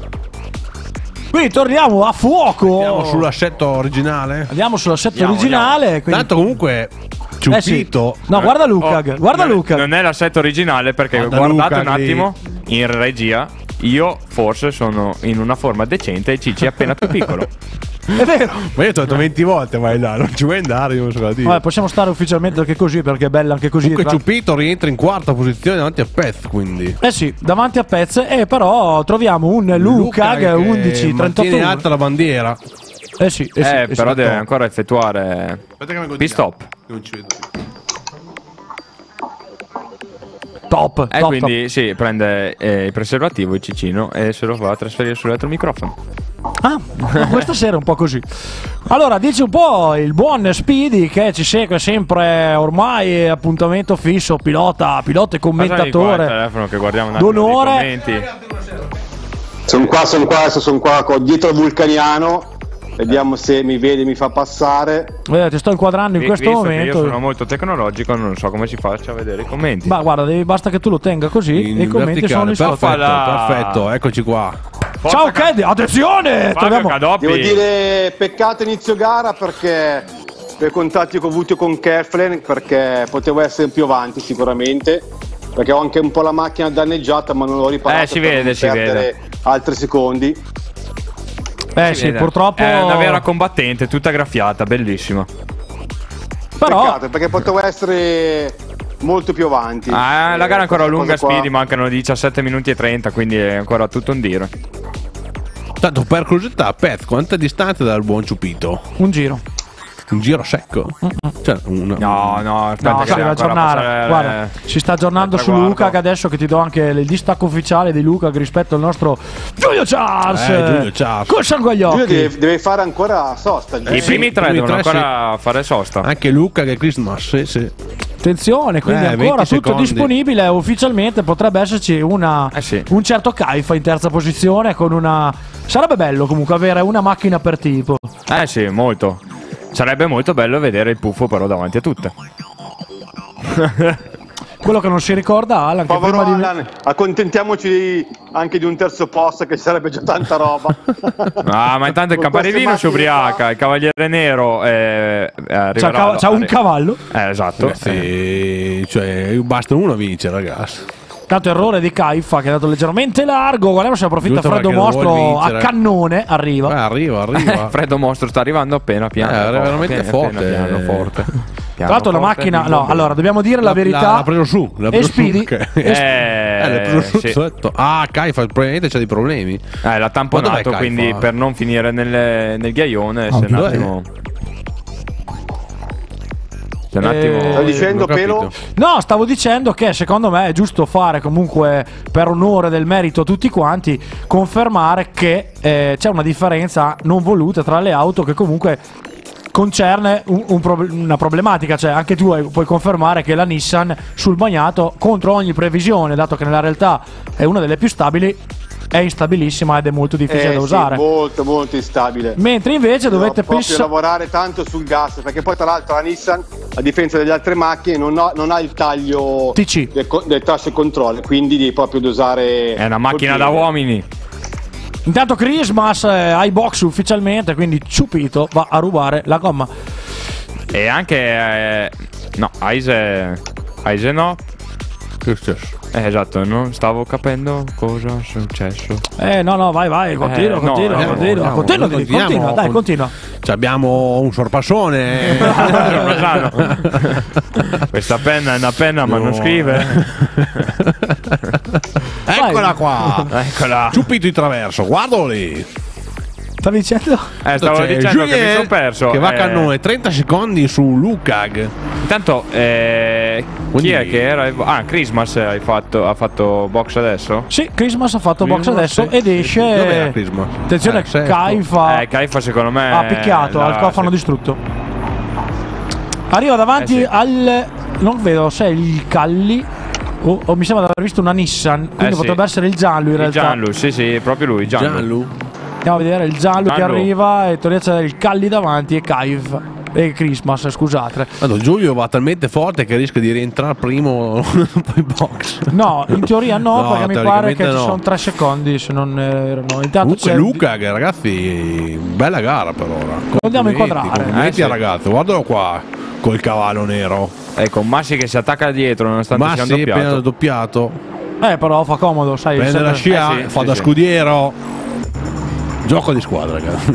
Quindi torniamo a fuoco. Andiamo sull'assetto originale. Andiamo sull'assetto Andiamo, originale. quindi- Tanto comunque Eh sì. Ciupito. No, guarda Luca, Oh, guarda non, Luca. Non è l'assetto originale perché Guarda guardate Luca un lì. attimo in regia. Io forse sono in una forma decente e Cici è appena più piccolo. È vero. Ma io ti ho detto venti volte vai là, non ci vuoi andare, io non so cosa dire. Vabbè, possiamo stare ufficialmente anche così perché è bella anche così. Comunque Tra- Ciupito rientra in quarta posizione davanti a Pez, quindi. Eh sì, davanti a Pez e però troviamo un Luca che è undici trentotto. mantiene alta la bandiera. Eh sì, eh sì, Eh, eh sì. però deve ancora effettuare Aspetta che vengo pit stop. Non ci vedo. Top, E top, quindi sì, prende eh, il preservativo, il cicino e se lo va a trasferire sull'altro microfono. top. Ah, questa sera è un po' così. Allora, dice un po' il buon Speedy che ci segue sempre ormai appuntamento fisso, pilota, pilota e Passami qua il commentatore. telefono che guardiamo un attimo D'onore. i commenti. Sono qua, sono qua, adesso sono qua con- dietro il vulcaniano. Vediamo se mi vede, mi fa passare. Eh, ti sto inquadrando in Vi- questo visto che momento. io sono molto tecnologico, non so come si faccia a vedere i commenti. Ma guarda, devi- basta che tu lo tenga così In e i commenti sono verticale, lì sotto. perfetto, Là. perfetto, eccoci qua. Forza Ciao Ca- Ked, attenzione! Fabio Troviamo... Cadoppi. Devo dire peccato inizio gara perché per i contatti che ho avuto con Keflen, perché potevo essere più avanti sicuramente, perché ho anche un po' la macchina danneggiata ma non l'ho riparata Eh, si per vede, non si perdere vede. altri secondi. Eh Si sì, vede. purtroppo... È una vera combattente, tutta graffiata, bellissima. Però... Peccato perché potevo essere molto più avanti. Ah, la Eh, gara è ancora questa lunga, cosa qua- Speedy, mancano diciassette minuti e trenta, quindi è ancora tutto un dire. Tanto per curiosità, Pez, quanto è distante dal buon Ciupito? Un giro. Un giro secco? Cioè, una... No, no, aspetta No, che si deve deve ancora aggiornare. passare, Guarda, eh, si sta aggiornando il su traguardo. Luca, che adesso che ti do anche il distacco ufficiale di Luca rispetto al nostro Giulio Charles. Eh, Giulio Charles. Col sangue agli Giulio occhi. deve, deve fare ancora sosta. I Giulio. primi tre i primi devono tre, ancora fare sosta. Anche Luca che è Christmas, sì, sì. Attenzione, quindi Eh, ancora venti tutto secondi. disponibile. Ufficialmente potrebbe esserci una, Eh sì. un certo Caifa in terza posizione con una... Sarebbe bello comunque avere una macchina per tipo. Eh sì, molto. Sarebbe molto bello vedere il puffo però davanti a tutte. Quello che non si ricorda Alan, che Povero prima di... Alan, accontentiamoci di- anche di un terzo posto che sarebbe già tanta roba. Ah, ma intanto il Con queste campanellino si macchine ubriaca, qua. il cavaliere nero eh, eh, C'ha, arriverà. cava- c'ha un arri- cavallo. Eh, esatto. Sì, cioè, basta uno vince, ragazzi. Tanto errore di Caifa che è andato leggermente largo. Guardiamo se approfitta Giusto Freddo perché lo vuol Mostro a vincere. cannone. Arriva. Eh, arriva, arriva. Freddo mostro sta arrivando appena piano. Eh, era veramente appena, forte. Piano, piano, forte. Tra l'altro la macchina, no, allora dobbiamo dire la verità. L'ha preso su, l'ha E preso Speedy su. che- Eh, Eh, l'ha preso su. sì. sotto. Ah, Kaifa, probabilmente c'ha dei problemi. Eh, l'ha tamponato, Kaifa? quindi per non finire nel, nel ghiaione, Ah, se un dov'è? attimo. Se un Eh, attimo. Sto dicendo, non ho capito. Pelo? No, stavo dicendo che secondo me è giusto fare comunque, per onore del merito a tutti quanti, confermare che eh, c'è una differenza non voluta tra le auto che comunque concerne un- un prob- una problematica. Cioè anche tu hai- puoi confermare che la Nissan sul bagnato, contro ogni previsione, dato che nella realtà è una delle più stabili, è instabilissima ed è molto difficile Eh, da sì, usare. molto molto instabile. Mentre invece Devo dovete proprio pensare... lavorare tanto sul gas, perché poi tra l'altro la Nissan, a differenza delle altre macchine, non ha, non ha il taglio T C. del, co- del traction control, quindi devi proprio dosare. È una macchina col da piede. uomini. Intanto Christmas è ai box ufficialmente, quindi Ciupito va a rubare la gomma. E anche. eh, no, Aise. Aise no. Che è successo? Eh, esatto, non stavo capendo cosa è successo. Eh no no vai vai continua Eh, no, continua andiamo, continua andiamo, continua, noi devi- continuiamo. continua dai continua. Cioè, abbiamo un sorpassone. Questa penna è una penna, ma non No. scrive. Eccola qua. Eccola. Ciupito in traverso, guardalo lì. Stavi dicendo? Eh, stavo C'è dicendo che mi Julien sono perso. Che va a eh, cannone trenta secondi su Lucag. Intanto, eh, Quindi- chi è che era? Ah, Christmas hai fatto, ha fatto box adesso? Sì, Christmas ha fatto box Christmas, adesso sì, ed sì, esce. sì. Dov'era Christmas? Attenzione, Eh, sesto. Kaifa Eh, Kaifa secondo me ha picchiato la- al cofano sì. distrutto. Arriva davanti Eh, sì. al. Non vedo se è il Calli. O, o mi sembra di aver visto una Nissan. Quindi Eh, sì. potrebbe essere il Gianlu in Il realtà. Gianlu, sì, sì, proprio lui, Gianlu. Gianlu. Andiamo a vedere il Gianlu che Gianlu. arriva. E in teoria c'è il Calli davanti e Kaiv. E Christmas, scusate. Allora, Giulio va talmente forte che rischia di rientrare primo poi box. No, in teoria no, No, perché mi pare teoricamente che ci no. sono tre secondi. Se non erano. Intanto Comunque c'è. Luca, che ragazzi, bella gara per ora. andiamo a Complimenti, inquadrare. Complimenti Eh, sì. al ragazzo, guardalo qua col cavallo nero. Ecco, Massi che si attacca dietro nonostante Ma sia sì, doppiato. appena doppiato. Eh, però fa comodo, sai. Prende sempre- la scia, Eh, sì, fa sì, da sì. scudiero. Gioco di squadra, ragazzi.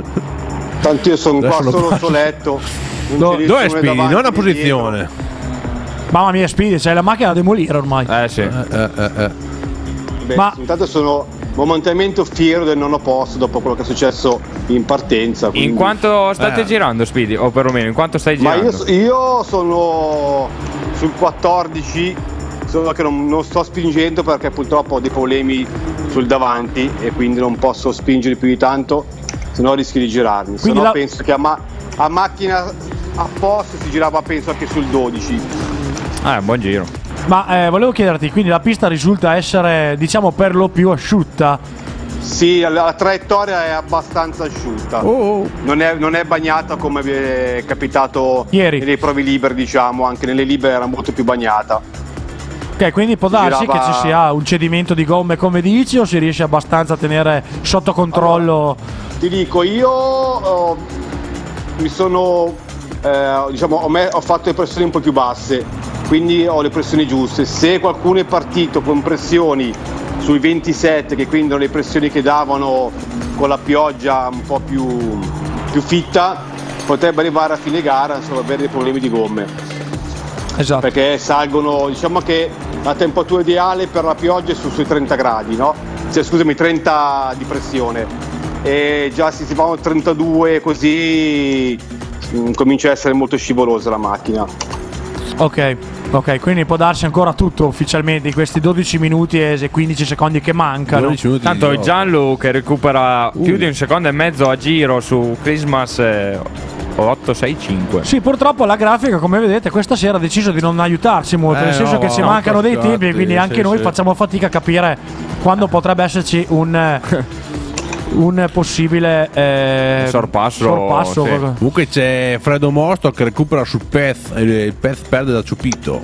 Tanto io sono qua Adesso lo solo passo. soletto. non Do- ce ne dove è sono Spini? davanti Non una né posizione. Mamma mia, Speedy, c'è la macchina da demolire ormai. Eh sì. Eh, eh, eh, eh. dietro. Beh, Ma- intanto sono momentaneamente fiero del nono posto dopo quello che è successo in partenza. quindi- In quanto state Eh. girando, Speedy? O perlomeno, in quanto stai Ma girando? io, io sono sul quattordici, solo che non, non sto spingendo perché purtroppo ho dei problemi sul davanti e quindi non posso spingere più di tanto, se no rischi di girarmi. Se Quindi no la- penso che a, ma- a macchina a posto si girava penso anche sul dodici. Ah, buon giro. Ma eh, volevo chiederti, quindi la pista risulta essere, diciamo, per lo più asciutta. Sì, la, la traiettoria è abbastanza asciutta. Oh, Non è, non è bagnata come vi è capitato Ieri. nelle prove libere, diciamo, anche nelle libere era molto più bagnata. Ok, quindi può darsi girava- che ci sia un cedimento di gomme come dici o si riesce abbastanza a tenere sotto controllo? Ti dico, io oh, mi sono, eh, diciamo, ho, me- ho fatto le pressioni un po' più basse, quindi ho le pressioni giuste. Se qualcuno è partito con pressioni sui ventisette, che quindi erano le pressioni che davano con la pioggia un po' più, più fitta, potrebbe arrivare a fine gara solo avere dei problemi di gomme. Esatto. Perché salgono, diciamo che la temperatura ideale per la pioggia è su, sui trenta gradi, no? Cioè, scusami, trenta di pressione. E già se si fanno trentadue così mh, comincia a essere molto scivolosa la macchina. Ok, ok, quindi può darsi ancora tutto ufficialmente in questi dodici minuti e quindici secondi che mancano. dodici minuti Tanto di- Gianlu che recupera Uh. più di un secondo e mezzo a giro su Christmas eh, otto sei cinque. Sì, purtroppo la grafica, come vedete, questa sera ha deciso di non aiutarci molto, Eh, nel senso no, che ci no, mancano dei infatti, tempi, quindi anche sì, noi sì. facciamo fatica a capire quando potrebbe esserci un, un possibile eh, Sorpasso, sorpasso. sì. Comunque c'è Fredo Mostro che recupera sul Pez e il Pez perde da Ciupito.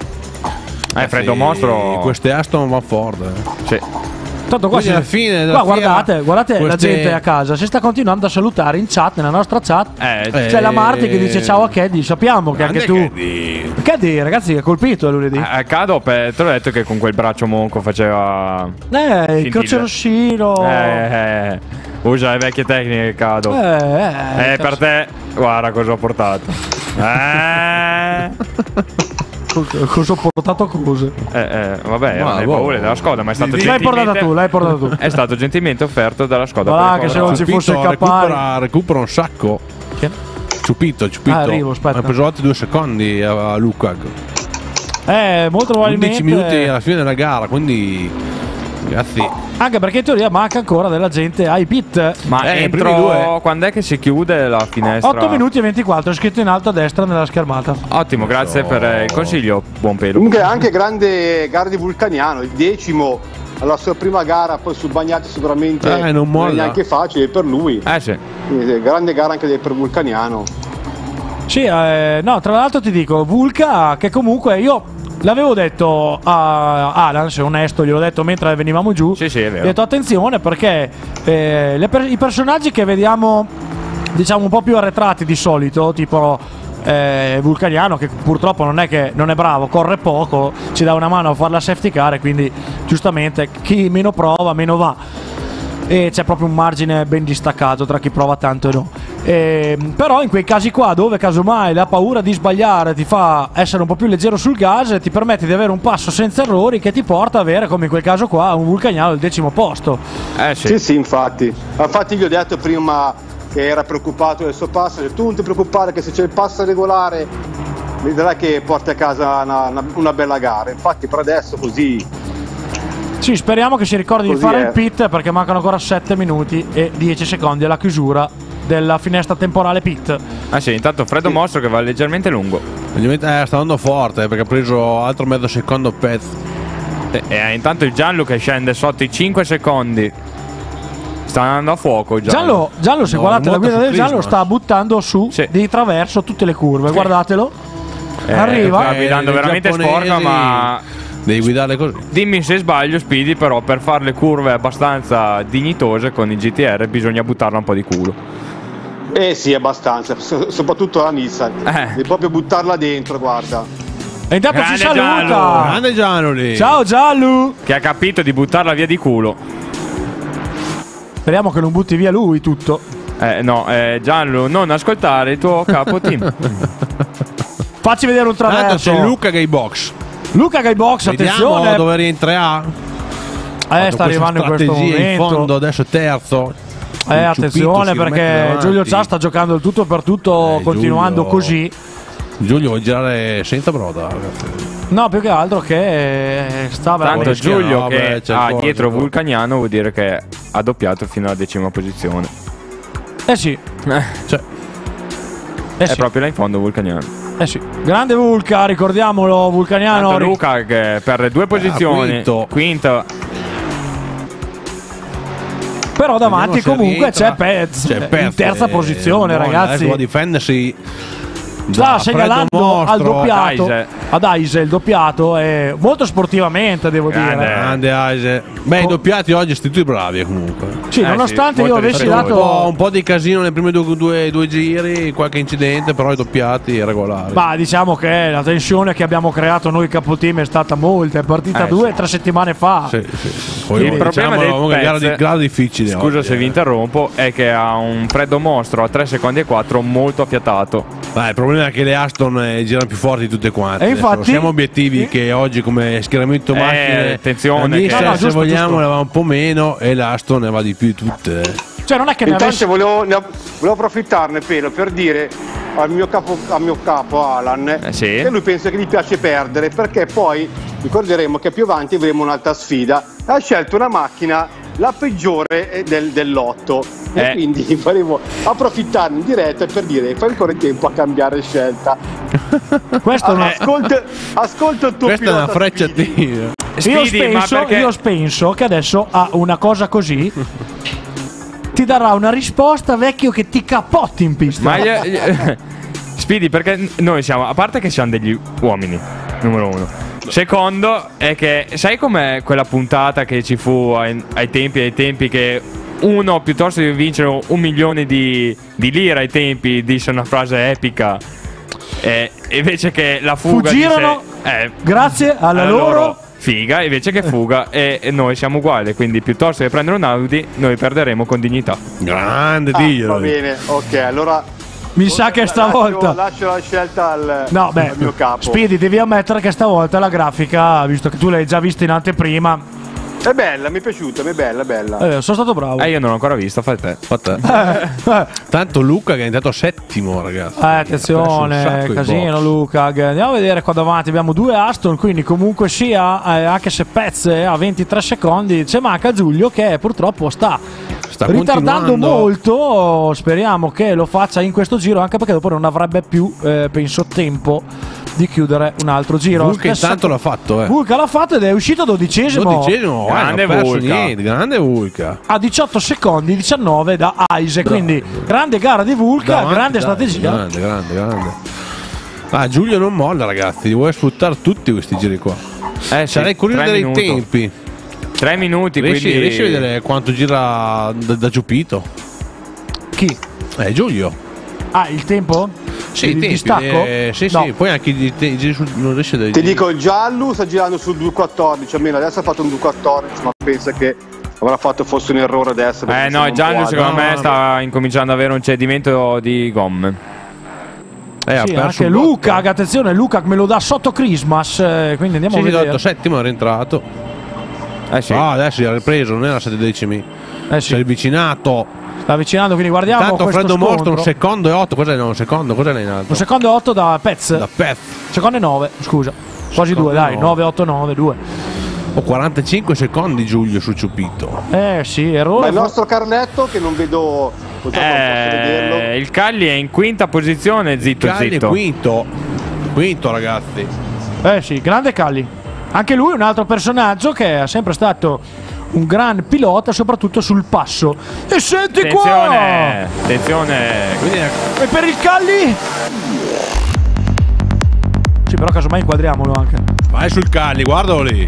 Eh, Freddo Sì, Mostro. Queste Aston van Ford. eh. Sì. Tanto qua, Quindi si- alla fine qua della guardate, fiera, guardate la queste- gente a casa, si sta continuando a salutare in chat, nella nostra chat. Eh, Eh, C'è la Marti che dice ciao a Caddy, sappiamo che anche tu. Grande Caddy. Caddy, ragazzi, è colpito è lunedì. A Cado, te l'ho detto che con quel braccio monco faceva. Eh, il Scintille. croce rossino. Eh, eh. Usa le vecchie tecniche, Cado. Eh, eh, Eh, per te, guarda cosa ho portato. Eh, co- cosa ho portato cose? eh, eh, vabbè, erano Ma le boh. paure della Skoda, ma è stato L'hai gentilmente portata tu, l'hai portata tu. È stato gentilmente offerto dalla Skoda. Va là, per che il se non povero. ci fosse il Ciupito Campari. recupera, recupera un sacco. Che? Ciupito, Ciupito. Ah, arrivo, aspetta. Ha preso altri due secondi a, a Luca. Eh, molto probabilmente. undici minuti alla fine della gara, quindi ragazzi, Anche perché in teoria manca ancora della gente ai pit. Ma Eh, i primi entro due. quando è che si chiude la finestra? otto minuti e ventiquattro, è scritto in alto a destra nella schermata. Ottimo, grazie per eh, il consiglio, buon pelo. Comunque anche grande gara di Vulcaniano, il decimo alla sua prima gara, poi sul bagnato sicuramente Eh, non molla. è neanche facile per lui. Eh sì. Quindi, grande gara anche per Vulcaniano. Sì, eh, no, tra l'altro ti dico, Vulca, che comunque io l'avevo detto a Alan, se onesto, gliel'ho detto mentre venivamo giù. Sì, sì, è Gli ho vero. detto attenzione perché eh, le per- i personaggi che vediamo, diciamo, un po' più arretrati di solito, tipo eh, Vulcaniano, che purtroppo non è che non è bravo, corre poco, ci dà una mano a fare la safety car e quindi giustamente chi meno prova meno va. E c'è proprio un margine ben distaccato tra chi prova tanto e no. E, però in quei casi qua dove casomai la paura di sbagliare ti fa essere un po' più leggero sul gas e ti permette di avere un passo senza errori che ti porta a avere, come in quel caso qua, un Vulcaniano al decimo posto. Eh sì. Sì, sì, infatti. Infatti gli ho detto prima che era preoccupato del suo passo, ho detto, tu non ti preoccupare che se c'è il passo regolare vedrai che porti a casa una, una- una bella gara. Infatti per adesso così. Sì, speriamo che si ricordi Così di fare è. il pit perché mancano ancora sette minuti e dieci secondi alla chiusura della finestra temporale pit. Ah sì, intanto Freddo Mostro che va leggermente lungo. ovviamente eh, sta andando forte eh, perché ha preso altro mezzo secondo pezzo. E, e intanto il Gianlu che scende sotto i cinque secondi. Sta andando a fuoco Gianlu. Giallo, Giallo se No, guardate la molto guida del ciclismo. Giallo sta buttando su Sì. di traverso tutte le curve, guardatelo. Eh, Arriva. sta guidando Eh, veramente giapponesi, sporca, ma devi guidarle così. dimmi se sbaglio Speedy, però per fare le curve abbastanza dignitose con il G T R bisogna buttarla un po' di culo. Eh sì, abbastanza, so- soprattutto la Nissan. Eh. Devi proprio buttarla dentro, guarda. E intanto Grande ci saluta. Giallo. Grande Gianoli. Ciao Giallo. Che ha capito di buttarla via di culo. Speriamo che non butti via lui tutto. Eh no, eh, Gianlu, non ascoltare il tuo capo team. Facci vedere un Tanto traverso. c'è Luca Gay Box. Luca Gaybox, Vediamo attenzione. dove rientrerà. Eh, sta arrivando in questo strategia in momento. fondo, adesso è terzo. Eh, Il attenzione Ciupito si rimette perché davanti. Giulio Cià sta giocando il tutto per tutto, Eh, continuando Giulio. così. Giulio vuole girare senza broda, ragazzi. No, più che altro che eh, sta Tanto veramente. Fuori Giulio no, che beh, c'è ha ancora, dietro c'è ancora. Vulcaniano vuol dire che ha doppiato fino alla decima posizione. Eh sì, Cioè, eh È sì, proprio là in fondo Vulcaniano. eh sì. Grande Vulca, ricordiamolo, Vulcaniano. Tanto Luca che per due posizioni, quinto. quinto. Però davanti vediamo se comunque c'è rientra. Pez, C'è in Pez, terza eh, posizione, buono, ragazzi. adesso va a difendersi. Sta da segnalando Freddo Mostro. al doppiato Daise. ad Aise il doppiato e molto sportivamente devo Grande. dire. Grande Aise. Beh, i Co- doppiati oggi sono tutti bravi comunque. Sì, Eh nonostante sì, io molto avessi rispettoso. Un po', dato un po' di casino nei primi due, due- due giri, qualche incidente, però i doppiati regolari. ma diciamo che la tensione che abbiamo creato noi capoteam è stata molta, è partita Eh, due o sì. tre settimane fa. Sì, sì, sì. Poi Il problema diciamolo, del comunque, gara, Pez- di, gara difficile. Scusa oggi, se vi eh. interrompo, è che ha un Freddo Mostro a tre secondi e quattro molto affiatato. Dai, il problema è che le Aston eh, girano più forti di tutte quante. E Adesso infatti- siamo obiettivi che oggi come schieramento Eh, macchine attenzione la che- Nissan, No, no, se giusto, vogliamo giusto. ne va un po' meno e l'Aston ne va di più di tutte. Cioè non è che ne avessi Intanto volevo, ne- volevo approfittarne Pelo per dire al mio capo, al mio capo Alan Eh, sì. che lui pensa che gli piace perdere, perché poi ricorderemo che più avanti avremo un'altra sfida. Ha scelto una macchina la peggiore eh, del, del lotto Eh. e quindi faremo approfittarne in diretta per dire fai ancora in tempo a cambiare scelta. questo non- Ascolta, ascolta il tuo Questa è una pilota Speedy. frecciatina. io Speedy, ma penso, perché io penso che adesso a una cosa così ti darà una risposta vecchio che ti capotti in pista. Ma gli- gli- Speedy, perché noi siamo, a parte che siamo degli uomini, numero uno. Secondo è che sai com'è quella puntata che ci fu ai, ai tempi ai tempi che uno piuttosto di vincere un milione di, di lire ai tempi disse una frase epica, eh, invece che la fuga Fuggirono disse, eh, grazie alla alla loro, loro figa invece che fuga e, e noi siamo uguali, quindi piuttosto che prendere un Audi noi perderemo con dignità. Grande Ah, Dio. va bene, ok, allora Mi sa che stavolta. Lascio, lascio la scelta al, No, beh, al mio capo. Speedy, devi ammettere che stavolta la grafica, visto che tu l'hai già vista in anteprima, È bella, mi è piaciuta, mi è bella, bella. eh, sono stato bravo. Eh, io non l'ho ancora vista, fai te. Fa te. Eh, eh. Tanto Luca che è entrato settimo, ragazzi. Eh, attenzione, Ha perso un sacco di casino box. Luca. Andiamo a vedere qua davanti. Abbiamo due Aston, quindi comunque sia, eh, anche se Pez è a ventitré secondi, c'è manca Giulio che purtroppo sta, Sta ritardando continuando. molto. Speriamo che lo faccia in questo giro, anche perché dopo non avrebbe più, eh, penso, tempo di chiudere un altro giro. Vulca Stessa- intanto l'ha fatto, eh. Vulca l'ha fatto ed è uscito dodicesimo. Dodicesimo, eh, Grande non ha perso Vulca. niente, grande Vulca. A diciotto secondi, diciannove da Aise. Quindi grande gara di Vulca, Davanti, grande dai, strategia. Grande, grande, grande. Ah, Giulio non molla, ragazzi. Li vuole sfruttare tutti questi giri qua. Eh, sì, Sarei curioso tre dei minuti. tempi. Tre minuti, Riesci, quindi riesci a vedere quanto gira da, da Giupito? Chi? Eh, Giulio. Ah, il tempo? Sì, il i tempi, distacco? eh, sì, No. sì. Poi anche i i giri sul- non riesce a Ti dico, il giallo sta girando sul due quattordici, almeno adesso ha fatto un due quattordici, ma pensa che avrà fatto forse un errore adesso. perché Eh siamo no, un Gianni po' secondo a- me no, sta incominciando ad avere un cedimento di gomme. Eh, ha Sì, perso anche un Luca, botto. attenzione, Luca me lo dà sotto Christmas, eh, quindi andiamo Sì, a sì, vedere. detto settimo è rientrato. Eh sì. Ah, adesso si è ripreso, non era sette decimi. Eh Si è sì, avvicinato. sta avvicinando, quindi guardiamo Intanto questo Freddo scontro. Mostro un secondo e otto. Cos'è? No, un secondo, cos'è là in alto? Un secondo e otto da Pez. Da Peth. Secondo e nove, scusa. Quasi Secondo due, dai, nove. nove, otto, nove, due. Ho quarantacinque secondi Giulio su Ciupito. Eh sì, Ma errore. il nostro carnetto che non vedo, purtroppo non posso vederlo. Eh, il Calli è in quinta posizione, zitto Calli è zitto. quinto. Quinto, ragazzi. Eh sì, grande Calli. Anche lui un altro personaggio che è sempre stato un gran pilota, soprattutto sul passo. E senti Attenzione, attenzione. Quindi è- qua! E per il Calli? Sì, però casomai inquadriamolo anche. vai sul Calli, guardalo lì.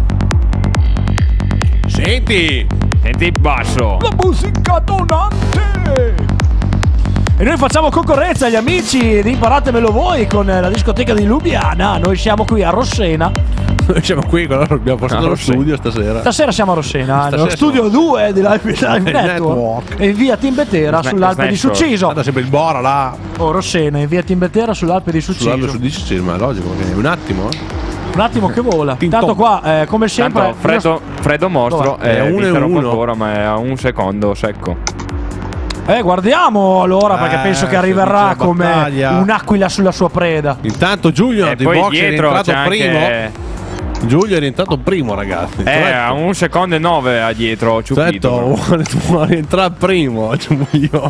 Senti. Senti il basso. La musica tonante! E noi facciamo concorrenza agli amici di Imparatemelo Voi con la discoteca di Lubiana. Noi siamo qui a Rossena. Noi siamo qui, allora abbiamo portato Ah, lo sì. studio stasera. Stasera siamo a Rossena, Stasera nello studio due di Live, Live Network. Network. E in via Timbetera Sna- sull'Alpe di Snatch. Succiso. Guarda sempre il Bora là. Oh, Rossena, in via Timbetera sull'Alpe di Succiso. Sull'albero su dieci, sì, ma è logico, perché è un attimo. eh. Un attimo che vola. Tin Tanto tom. qua, eh, come sempre. Tanto Freddo, Freddo Mostro Dov'è? È è uno e vincerò uno. ancora, ma è a un secondo secco. Eh, guardiamo allora, perché Eh, penso che si arriverà dice la come battaglia. un'aquila sulla sua preda. Intanto Giulio E di poi box è dietro rientrato c'è primo. anche. Giulio è rientrato primo, ragazzi. Eh, a un secondo e nove a dietro, Detto, Ciupito. vuole, vuole rientrare primo, Giulio.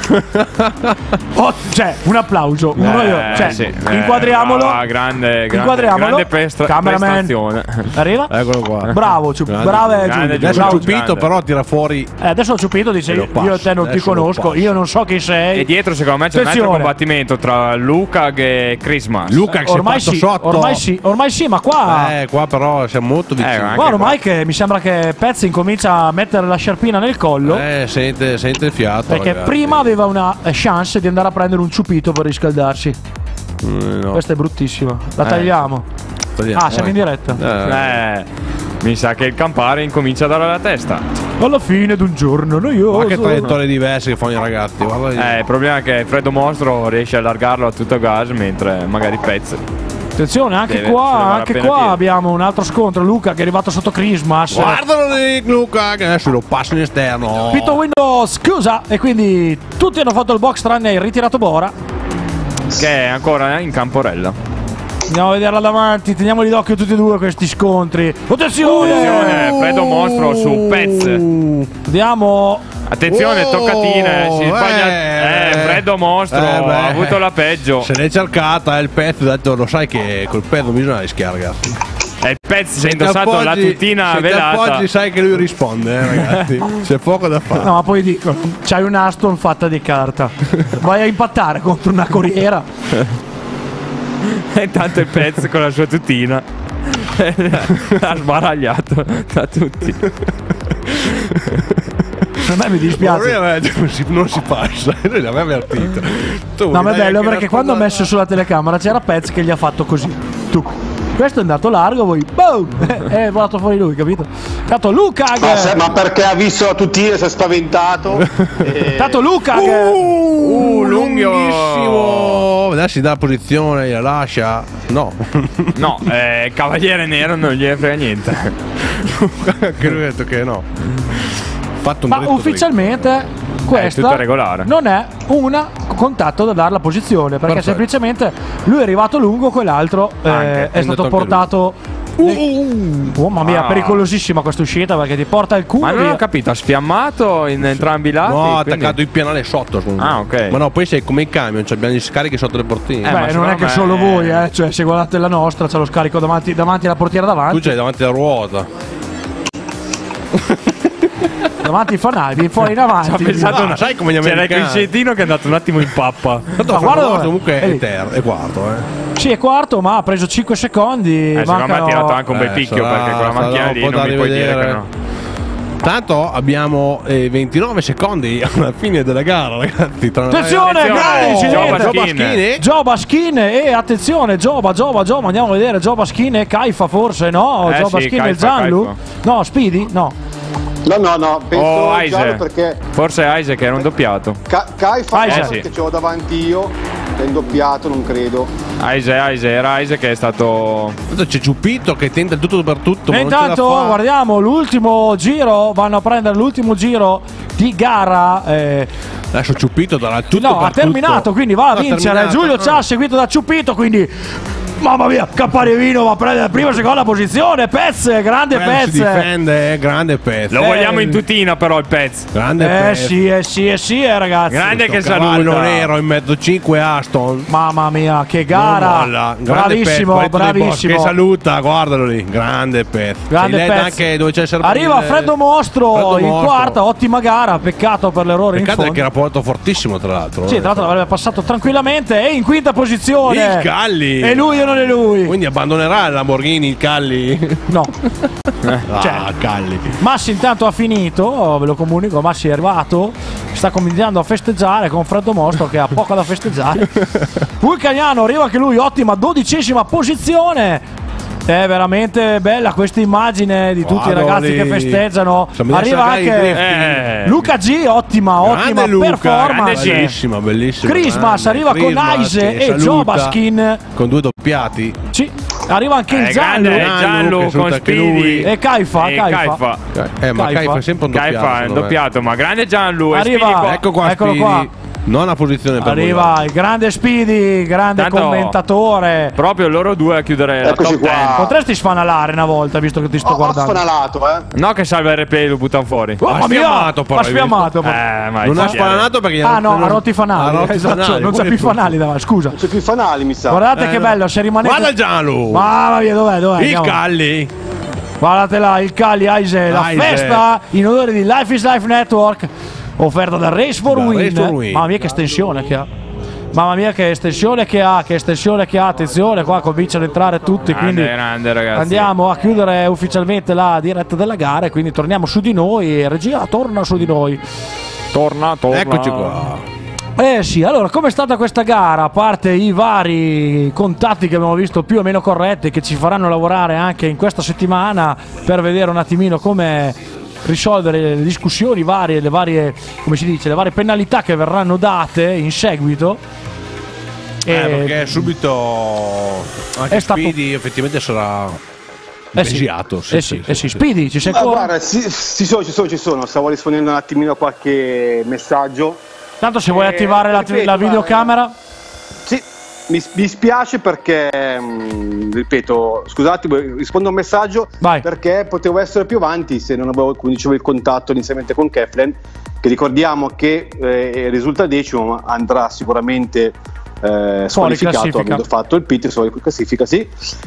Oh, cioè, un applauso. Uno Eh, io. Cioè, sì, eh, inquadriamolo. ah, grande, grande, Inquadriamolo. grande prestra- Cameraman. prestazione. Arriva? Eccolo qua. Bravo, Ciu- Grande. bravo, Grande Giulio. Adesso Bravo. Ciupito grande. però tira fuori. Eh, adesso Ciupito dice: E lo io passo, a te non ti adesso lo conosco, passo. io non so chi sei. E dietro secondo me c'è un altro Attenzione. combattimento tra Luca e Christmas. Luca che si è Ormai fatto sì, sotto. ormai sì, ormai sì, ma qua. Eh, qua però siamo molto vicini. Eh, anche Qua ormai qua. che mi sembra che Pezzi incomincia a mettere la sciarpina nel collo. Eh, sente, sente il fiato. Perché ragazzi. prima aveva una eh, chance di andare a prendere un ciupito per riscaldarsi. Mm, no. Questa è bruttissima. La Eh. tagliamo. Tagliamo, Ah, siamo vai. in diretta. Eh, Eh, mi sa che il campare incomincia a dare la testa. Alla fine d'un giorno noioso. Ma che traiettorie diverse che fanno i ragazzi. Guarda lì. Eh, il problema è che Freddo Mostro riesce a allargarlo a tutto gas, mentre magari Pez. Attenzione, anche Deve- qua, se ne vale anche appena qua dire. abbiamo un altro scontro. Luca che è arrivato sotto Christmas. Guardalo lì, Luca, che adesso lo passo in esterno. Pito Windows, scusa. E quindi tutti hanno fatto il box tranne il ritirato Bora. Che è ancora in camporella. Andiamo a vederla davanti. Teniamoli d'occhio tutti e due questi scontri. Attenzione! Attenzione, Freddo Mostro su Pez. Andiamo. Attenzione, Oh, toccatina, si sbaglia. eh. Eh, Freddo Mostro Eh, beh. ha avuto la peggio. Se l'è cercata, il pezzo, ha detto, lo sai che col pezzo bisogna rischiare, ragazzi. E il Pez si è Se ti indossato la appoggi- tutina se ti velata. appoggi sai che lui risponde, eh, ragazzi. C'è poco da fare. No, ma poi dico, c'hai un Aston fatta di carta. Vai a impattare contro una corriera. E intanto il Pez con la sua tutina ha sbaragliato da tutti. A me mi Ma dispiace. lui, eh, non si, non si passa, lui l'aveva avvertito. Tu No, ma è dai bello anche perché la quando ha cosa- messo sulla telecamera c'era Pez che gli ha fatto così. tuc. Questo è andato largo, poi boom, è volato fuori lui, capito? Tanto Luca, ma, se, ma perché ha visto tutti e si è spaventato? e... Tanto Luca, uh, uh, lunghissimo. Adesso si dà la posizione, la lascia. No, no, eh, Cavaliere Nero non gli frega niente. Che lui ha detto che no. Fatto un ma ufficialmente questa è non è un contatto da dare la posizione, perché perfetto. Semplicemente lui è arrivato lungo, quell'altro eh, è stato portato. Uh, uh, oh mamma mia, ah. pericolosissima questa uscita, perché ti porta il culo. Ma non via. ho capito, ha sfiammato in entrambi i lati? No, ha quindi... attaccato il pianale sotto. Ah, ok. Ma no, poi sei come i camion, cioè abbiamo gli scarichi sotto le portine. Eh, Beh, non è che solo voi, eh. Cioè, se guardate la nostra, c'è lo scarico davanti, davanti alla portiera davanti. Tu c'hai davanti la ruota. Davanti i fanali, fuori in avanti. Pensato, no, sai come gli c'era americani. il crescentino che è andato un attimo in pappa. Ma guarda, comunque è, ter- è quarto, eh. Sì, è quarto, ma ha preso cinque secondi. Eh, mancano... secondo me ha tirato anche un bel eh, picchio, sarà, perché con la macchina lì non mi puoi dire che no. Tanto abbiamo eh, ventinove secondi alla fine della gara, ragazzi. Tra attenzione, grande incidente. Gio Baschini. Gio Baschini e attenzione, Giova, Giova, Giova, andiamo a vedere Gio Baschini e Caifa forse, no? Eh, Gio sì, Baschini e Gianlu. Caifa. No, Speedy? No. No, no, no, penso oh, Gianlu perché forse Isaac era un doppiato. Ca- Caifa eh, perché sì. ce l'ho davanti io, è un doppiato, non credo. Isaac, Isaac, era Isaac che è stato. C'è Giuppito che tenta il tutto per tutto. E intanto guardiamo l'ultimo giro, vanno a prendere l'ultimo giro di gara. Eh. Adesso Ciuppito darà tutto. No, per ha terminato, tutto. quindi va a no, vincere. Giulio Cià seguito da Ciuppito, quindi mamma mia, Capparevino va a prendere la prima e seconda posizione. Pezze, grande Pezze. Si difende, grande Pezze. Lo eh, vogliamo in tutina però il Pezze. Grande eh Pezze. sì, eh sì, eh sì, eh, ragazzi. Grande che cavallo saluta. nero in mezzo cinque Aston. Mamma mia, che gara. Bravissimo, Pezze, bravissimo. Che saluta, guardalo lì. Grande Pezze. Grande Cioè, Pezze. Anche dove c'è il serpente. Arriva Freddo Mostro Freddo in Mostro. quarta, ottima gara, peccato per l'errore in Peccato fondo. perché era portato fortissimo tra l'altro. Sì, tra l'altro l'avrebbe passato tranquillamente. E in quinta posizione il Calli. E lui o non è lui? Quindi abbandonerà il Lamborghini il Calli? No. ah, Cioè, Calli. Massi intanto ha finito, ve lo comunico, Massi è arrivato, sta cominciando a festeggiare con Freddo Mostro che ha poco da festeggiare. Vulcaniano arriva anche lui, ottima dodicesima posizione. È veramente bella questa immagine di tutti i ragazzi lì. che festeggiano. Insomma, Arriva anche eh. Luca G, ottima, ottima Luca, performance. bellissima, bellissima. Christmas grande. arriva Christmas, con Aise che e saluta, Gio Baskin. con due doppiati. Sì, arriva anche il Eh, Gianlu grande Gianlu che con saluta anche Speedy lui. e Caifa, E Caifa. Caifa. Eh, ma Caifa. Caifa è sempre un doppiato. Caifa è un secondo me. doppiato, ma grande Gianlu. e Arriva. Speedy qua. Ecco qua, Eccolo Speedy. qua. Nona posizione per Arriva il grande Speedy, grande Tanto- commentatore. Proprio loro due a chiudere Eccoci la top qua. dieci. Potresti sfanalare una volta, visto che ti sto Ho, ho guardando. sfanalato, eh. No, che salva il replay e lo buttano fuori. Oh, Ha mamma mia, sfiammato, però, ha hai sfiammato. Eh, ma Non ha sì, spanato perché Ah no, ha rotto i Ha fanali. rotto i Esatto, fanali, non c'è pure più i tu. fanali davanti, scusa. Non c'è più i fanali, mi sa. Guardate Eh, che no. bello, se rimanete. Guarda Gianlu. Mamma mia, dov'è? Dov'è? Il Andiamo. Calli. Guardate là, il Cali Aise, la Aise. festa in onore di Life is Life Network, offerta da Race for, Da Win. Race for Win. Mamma mia che estensione che ha. Mamma mia che estensione che ha, che estensione che ha, attenzione, qua cominciano ad entrare tutti, Grande, quindi grande, ragazzi. andiamo a chiudere ufficialmente la diretta della gara e quindi torniamo su di noi, regia torna su di noi. Torna, torna. Eccoci qua. Eh sì, allora com'è stata questa gara? A parte i vari contatti che abbiamo visto più o meno corretti, che ci faranno lavorare anche in questa settimana per vedere un attimino come risolvere le discussioni varie, le varie, come si dice, le varie penalità che verranno date in seguito. Eh, E- perché subito anche È stato- Speedy effettivamente sarà eh sì, besiato. eh sì, eh sì. Speedy, ci sei Ma ancora? guarda, sì, ci sono, ci sono, ci sono. Stavo rispondendo un attimino a qualche messaggio. Tanto se vuoi Eh, attivare la, ripeto, la videocamera. Sì, mi, mi spiace perché, mh, ripeto, scusate, rispondo a un messaggio. Vai. Perché potevo essere più avanti se non avevo, come dicevo, il contatto inizialmente con Keflen, che ricordiamo che eh, risulta decimo, ma andrà sicuramente eh, squalificato classifica. avendo fatto il pit, fuori classifica, sì.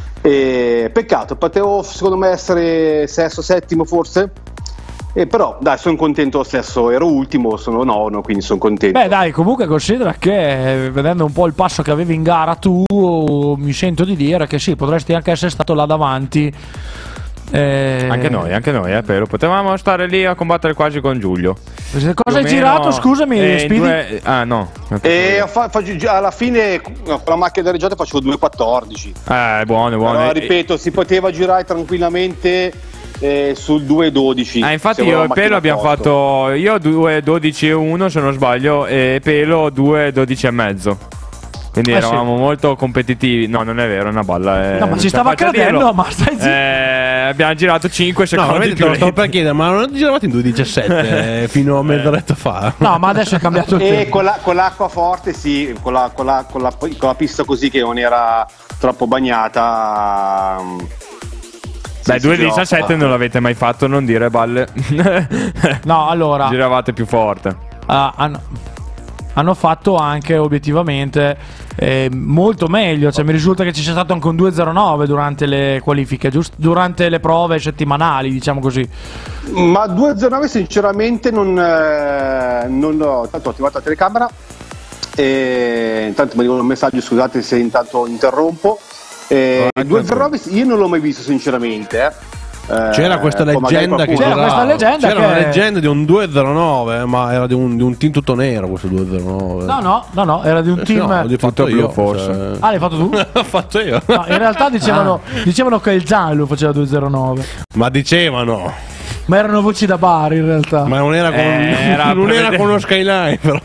E, peccato, potevo secondo me essere sesto, settimo forse. E però dai, sono contento lo stesso, ero ultimo, sono nono, quindi sono contento. Beh dai, comunque considera che eh, vedendo un po' il passo che avevi in gara tu, mi sento di dire che sì, potresti anche essere stato là davanti Eh... Anche noi, anche noi, eh, però potevamo stare lì a combattere quasi con Giulio. Cosa hai meno... girato? Scusami, eh, Speedy. due... Ah, no. E fa, fa, alla fine con la macchina da reggiata facevo due quattordici. Eh, buono, buono. Però, ripeto, si poteva girare tranquillamente eh, sul due dodici. Ah, infatti io e Pelo abbiamo fatto io due dodici e uno se non sbaglio e Pelo due dodici e mezzo. Quindi eh eravamo sì. molto competitivi. No, non è vero, è una balla. Eh, no, ma ci stava credendo, ma stai zitto. Eh, abbiamo girato cinque secondi. No, te lo stavo per chiedere, ma non giravate in due diciassette eh, fino a mezz'oretta fa? No, ma adesso è cambiato il e tempo. con, la, con l'acqua forte, sì, con la, con, la, con, la, con la pista così che non era troppo bagnata. Beh, due diciassette non l'avete mai fatto, non dire balle. No, allora. Giravate più forte. Uh, hanno, hanno fatto anche obiettivamente eh, molto meglio. Cioè, mi risulta che ci sia stato anche un due zero nove durante le qualifiche, giusto? Durante le prove settimanali, diciamo così. Ma due zero nove sinceramente non, eh, non ho. Tanto ho attivato la telecamera. E intanto mi arriva un messaggio, scusate se intanto interrompo. Eh, oh, due zero nove io non l'ho mai visto sinceramente. Eh. C'era questa leggenda che c'era questa leggenda c'era che... una leggenda di un due zero nove, ma era di un, di un team tutto nero questo due zero nove. No, no, no, no, era di un eh, team. No, l'ho fatto io forse. Cioè... Ah, l'hai fatto tu? L'ho fatto io. No, in realtà dicevano, ah. dicevano che il giallo faceva due zero nove. Ma dicevano. Ma erano voci da bar in realtà. Ma non era con, eh, era non era con lo Skyline però.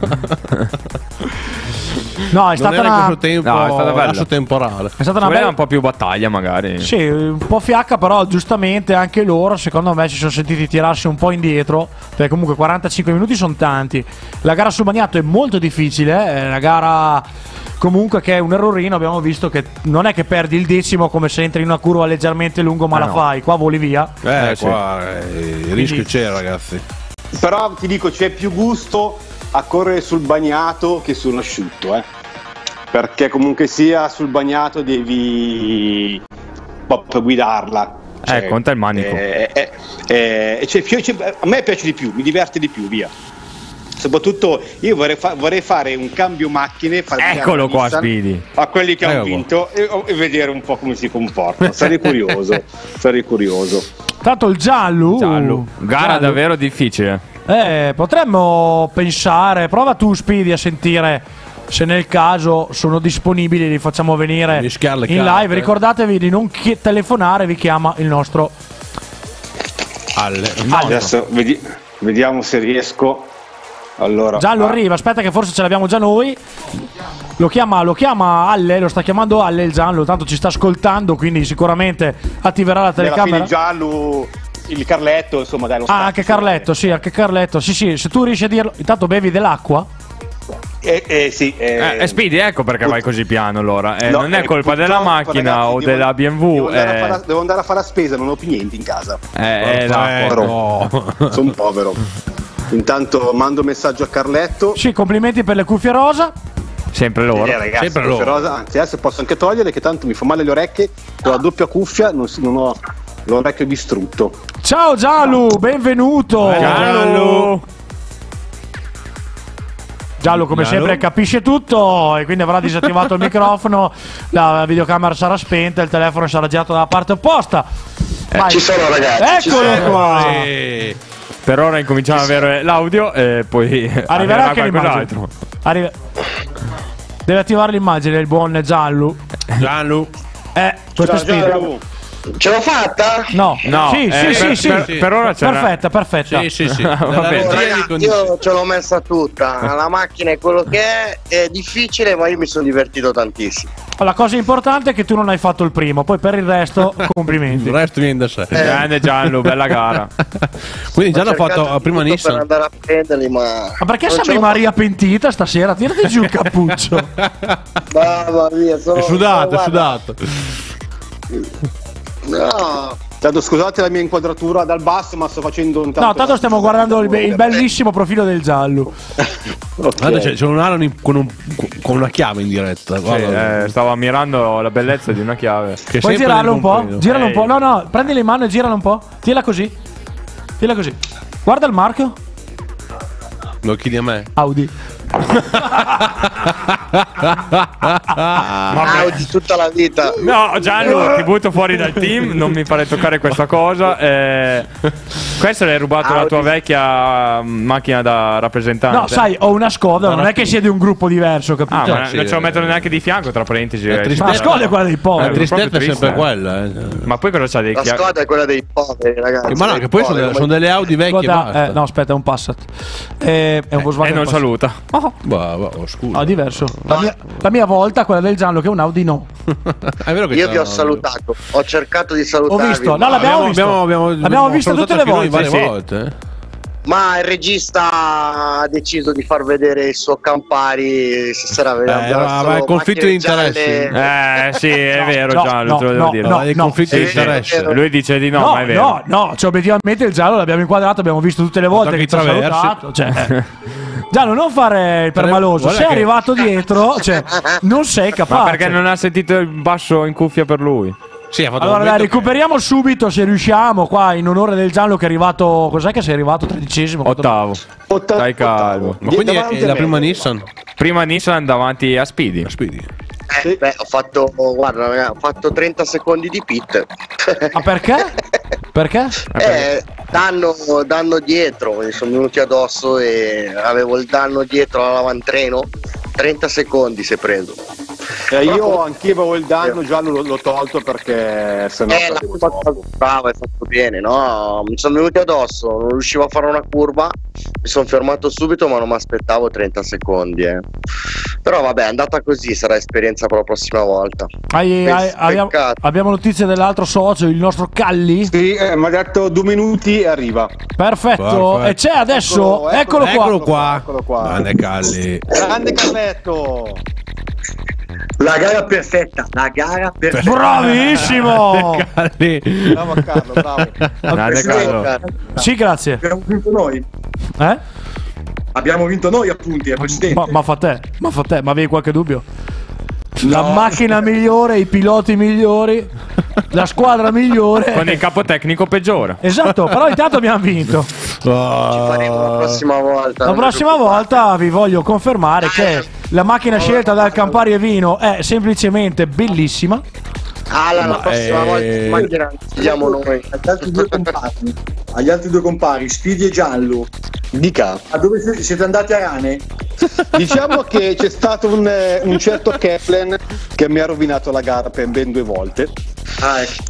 No, è stata una... tempo, no, è stata bella. lasso temporale. È stata una bella bella... un po' più battaglia magari. Sì, un po' fiacca, però giustamente anche loro secondo me si sono sentiti tirarsi un po' indietro, perché comunque quarantacinque minuti sono tanti. La gara sul bagnato è molto difficile, è una gara comunque che è un errorino. Abbiamo visto che non è che perdi il decimo come se entri in una curva leggermente lungo ma ah, la no. fai, qua voli via. Eh, eh qua sì. eh, il rischio c'è, ragazzi. Però ti dico, c'è più gusto a correre sul bagnato che sull'asciutto, eh. Perché comunque sia sul bagnato devi proprio guidarla. Cioè, eh, conta il manico. Eh, eh, eh, cioè, cioè, a me piace di più, mi diverte di più, via. Soprattutto io vorrei, fa- vorrei fare un cambio macchine. Eccolo qua, Speedy. A quelli che hanno Eccolo vinto e, e vedere un po' come si comporta. Sarei curioso. Sarei curioso. Tanto il giallo. Giallo. Gara giallo. davvero difficile. Eh, potremmo pensare. Prova tu, Speedy, a sentire se nel caso sono disponibili, li facciamo venire in carte. live. Ricordatevi di non chi- telefonare, vi chiama il nostro Alle. Alle. Adesso vedi- vediamo se riesco. Allora, Giallo ah. arriva, aspetta che forse ce l'abbiamo già noi. Lo chiama, lo chiama Alle, lo sta chiamando Alle il Giallo, tanto ci sta ascoltando, quindi sicuramente attiverà la Nella telecamera. fine Giallo, il Carletto, insomma, dai, lo Ah, anche Carletto, sì, anche Carletto. Sì, sì, se tu riesci a dirlo, intanto bevi dell'acqua. Eh, eh, sì, eh, Eh, Speedy, ecco perché vai così piano allora. Eh, no, non è eh, colpa della purtroppo, macchina ragazzi, o devo- della B M W. Devo andare, a eh, fare la, devo andare a fare la spesa, non ho più niente in casa. eh, eh, Eh, l'acqua. no. Sono povero. Intanto mando messaggio a Carletto. Sì, complimenti per le cuffie rosa. Sempre loro. Eh, ragazzi, sempre loro. Rosa, anzi, adesso posso anche togliere che tanto mi fa male le orecchie. Con la doppia cuffia non, si- non ho l'orecchio distrutto. Ciao Giallo, benvenuto. Giallo. Giallo come Giallo. sempre capisce tutto e quindi avrà disattivato il microfono, la videocamera sarà spenta, il telefono sarà girato dalla parte opposta. Vai. Ci sono, ragazzi. Eccolo qua. Eh, Per ora incominciamo ad avere l'audio e poi Arriverà arriverà anche l'immagine. qualcos'altro. Arriva- Deve attivare l'immagine il buon Giallo. Gianlu. Eh, questo è Speedy. Ciao, Ce l'ho fatta? No, No, sì, eh, sì, per, sì, sì. per, per ora c'è Perfetta, perfetta. Sì, sì, sì. Va Dalla bene. regia Raga, di condizioni. io ce l'ho messa tutta. La macchina è quello che è, è difficile, ma io mi sono divertito tantissimo. La cosa importante è che tu non hai fatto il primo, poi per il resto complimenti. Il resto viene da sé. Grande Gianlu, bella gara. Quindi già l'ha Ho cercato fatto a di prima tutto Nissan. per andare a prenderli, ma Ma perché non ce sembri l'ho Maria pentita stasera? Tirati giù il cappuccio. fatta. Mamma mia, sono È sudato, è guarda, sudato. No, Tanto scusate la mia inquadratura dal basso, ma sto facendo un No, tanto stiamo guardando il, be- il bellissimo profilo del Giallo. Guarda, c'è, c'è un Alan in- con, un- con una chiave in diretta. Sì, Guarda, eh, stavo ammirando la bellezza di una chiave. che Puoi sempre girarlo nel un po'? compreno. Giralo un Ehi. po'. No, no, prendila in mano e girala un po'. Tira così. Tira così. Guarda il marchio. Lo chiedi a me? Audi. Audi tutta la vita. No, Gianlu, ti butto fuori dal team, non mi fare toccare questa cosa. Eh, questo l'hai rubato la tua vecchia macchina da rappresentante. No, sai, ho una Skoda, non è che sia di un gruppo diverso, capito? Ah, ma non ce lo mettono neanche di fianco, tra parentesi. Ma la Skoda è quella dei poveri. La tristezza è sempre quella. Eh. Ma poi cosa c'ha dei La chiavi? Skoda è quella dei poveri, ragazzi. Ma no, che poi sono, sono delle Audi vecchie. Skoda, eh, no, aspetta, è un Passat. Eh, è un Volkswagen. E non Passat. saluta. Oh. Bah, bah, oh, scusa. Ah, diverso. La mia, la mia volta, quella del Gianlo, che è un Audi, no. È vero che Io c'è- vi ho salutato, ho cercato di Ho salutarvi. visto, no, ma- l'abbiamo visto. abbiamo, abbiamo, L'abbiamo visto tutte le salutato anche noi volte. varie sì. volte. eh. Ma il regista ha deciso di far vedere il suo Campari stasera. Eh, ma- ma è conflitto di interessi. Eh, sì, è vero, no, Gianlu, no, te lo devo no, dire. no, Dei no. conflitti di Sì, sì, interesse. è vero. Lui dice di no, No, ma è vero. no, no, cioè, obiettivamente il Giallo l'abbiamo inquadrato, abbiamo visto tutte le volte Anche che ci ha i traversi. salutato. Cioè, Giallo, non fare il permaloso, Guarda sei che- arrivato dietro, cioè, non sei capace. Ma perché non ha sentito il basso in cuffia per lui? Sì, ha fatto Allora un dai, momento recuperiamo subito se riusciamo qua in onore del Giallo che è arrivato, cos'è che sei arrivato? Tredicesimo? Ottavo. Otta- Dai calmo. che- Ma quindi è, Davanti è a la me. prima Nissan? Prima Nissan davanti a Speedy. Speedy. Eh, beh, ho fatto, guarda, ragazzi, ho fatto trenta secondi di pit. Ma perché? Perché? Eh, danno, danno dietro, mi sono venuti addosso e avevo il danno dietro all'avantreno. trenta secondi se preso. Eh, io anch'io avevo il danno, già l'ho, l'ho tolto perché sennò Eh, l'ha fatto bravo, hai fatto bene, no? Mi sono venuti addosso, non riuscivo a fare una curva, mi sono fermato subito, ma non mi aspettavo trenta secondi. Eh. Però vabbè, è andata così, sarà esperienza per la prossima volta. Hai- Pec- hai- abbiamo, peccato. abbiamo notizie dell'altro socio, il nostro Calli? Sì, eh, mi ha detto due minuti e arriva. Perfetto. Perfetto. E c'è adesso, eccolo, Eccolo- qua. Eccolo qua. Eccolo qua. Grande Calli. Grande Carletto. La gara perfetta, la gara perfetta. Bravissimo. Calli. Bravo a Carlo, bravo. Grande Carlo. Sì, grazie. Abbiamo vinto noi. Eh? Abbiamo vinto noi, appunti, è presidente. Ma, ma fa te, ma fa te, ma avevi qualche dubbio? La macchina migliore, i piloti migliori, la squadra migliore. Con il capo tecnico peggiora. Esatto, però intanto abbiamo vinto. Ci faremo la prossima volta. La non vi prossima preoccupate. volta vi voglio confermare che la macchina scelta dal Campari e Vino è semplicemente bellissima. Ah, la, la Ma, prossima eh, volta in macchina decidiamo noi. Agli altri due compari, agli altri due compari, Speedy e Giallo, Dica. a dove siete- siete andati a rane? Diciamo che c'è stato un, eh, un certo Kaplan che mi ha rovinato la gara per ben due volte. Ah, ecco.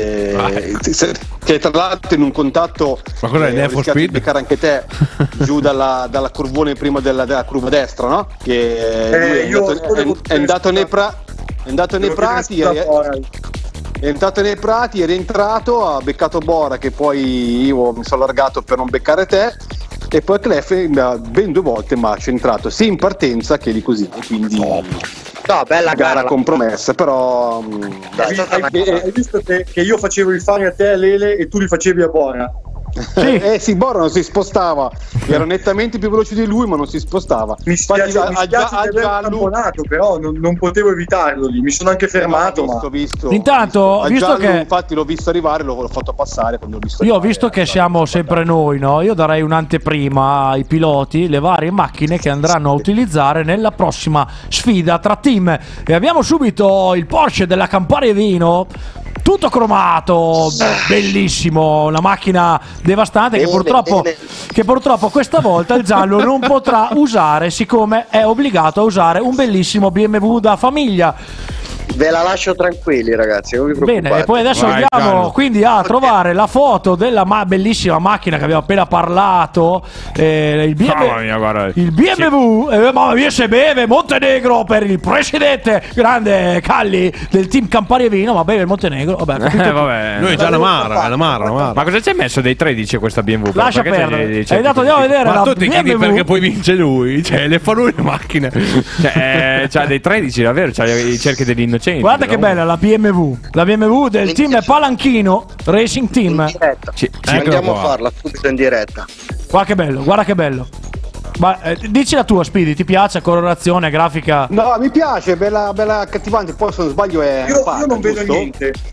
E, se- che tra l'altro in un contatto Ma cos'è, eh, Need ho for rischiato di Speed? beccare anche te giù dalla, dalla curvone prima della, della curva destra, no? Che Eh, lui è, io andato, volevo è, è andato nei chiedere pra- è andato nei Devo chiedere prati scusa e- a Bora. è entrato nei prati, è rientrato, ha beccato Bora che poi io mi sono allargato per non beccare te e poi Clef mi ha ben due volte mi ha centrato sia in partenza che lì così, quindi No, bella gara gara. compromessa, però mh, dai, È stata una Hai, gara. hai visto che, che io facevo i fari a te e Lele e tu li facevi a Bora? Sì. eh sì, Bora non si spostava, ero nettamente più veloce di lui ma non si spostava. Mi Infatti spiace, a, mi a, spiace a, di aver Giallo tamponato, però non, non potevo evitarlo lì. Mi sono anche fermato, visto, ma visto, Intanto, a visto Giallo, che- infatti l'ho visto arrivare, l'ho, l'ho fatto passare quando l'ho visto Io ho arrivare, visto che eh, siamo sempre noi, no? Io darei un'anteprima ai piloti, le varie macchine che andranno a utilizzare nella prossima sfida tra team. E abbiamo subito il Porsche della Campari e Vino, tutto cromato, bellissimo, una macchina devastante che Bene, purtroppo, bene. che purtroppo questa volta il Giallo non potrà usare, siccome è obbligato a usare un bellissimo B M W da famiglia. Ve la lascio tranquilli, ragazzi, non vi preoccupate. Bene, e poi adesso Vai, andiamo Carlo. quindi a trovare la foto della ma- bellissima macchina che abbiamo appena parlato. eh, il, B M- Mamma mia, guarda. il B M W, eh, mamma mia, se beve Montenegro per il presidente grande Calli del team Campari e Vino, ma beve il Montenegro. Vabbè, Eh, vabbè. Noi è già una mara, è una mara, una mara. Ma cosa c'è messo dei tredici questa B M W? lascia Perché c'è perdere. dei- dei Hai dato, certi- andiamo a vedere Ma la tu ti chiedi B M W. perché poi vince lui? Cioè, le fa lui le macchine. Cioè, eh, c'ha dei tredici, davvero? C'ha i cerchi degli innocenti. Guarda che però. bella la B M W, la B M W del team Palanchino Racing In Team. diretta. Ci- Eccolo Andiamo qua. a farla subito in diretta. Guarda che bello, guarda che bello. Ma eh, dici la tua, Speedy, ti piace colorazione, grafica? No, mi piace, bella, bella accattivante, poi se non sbaglio è io, opaca, io non vedo giusto? niente.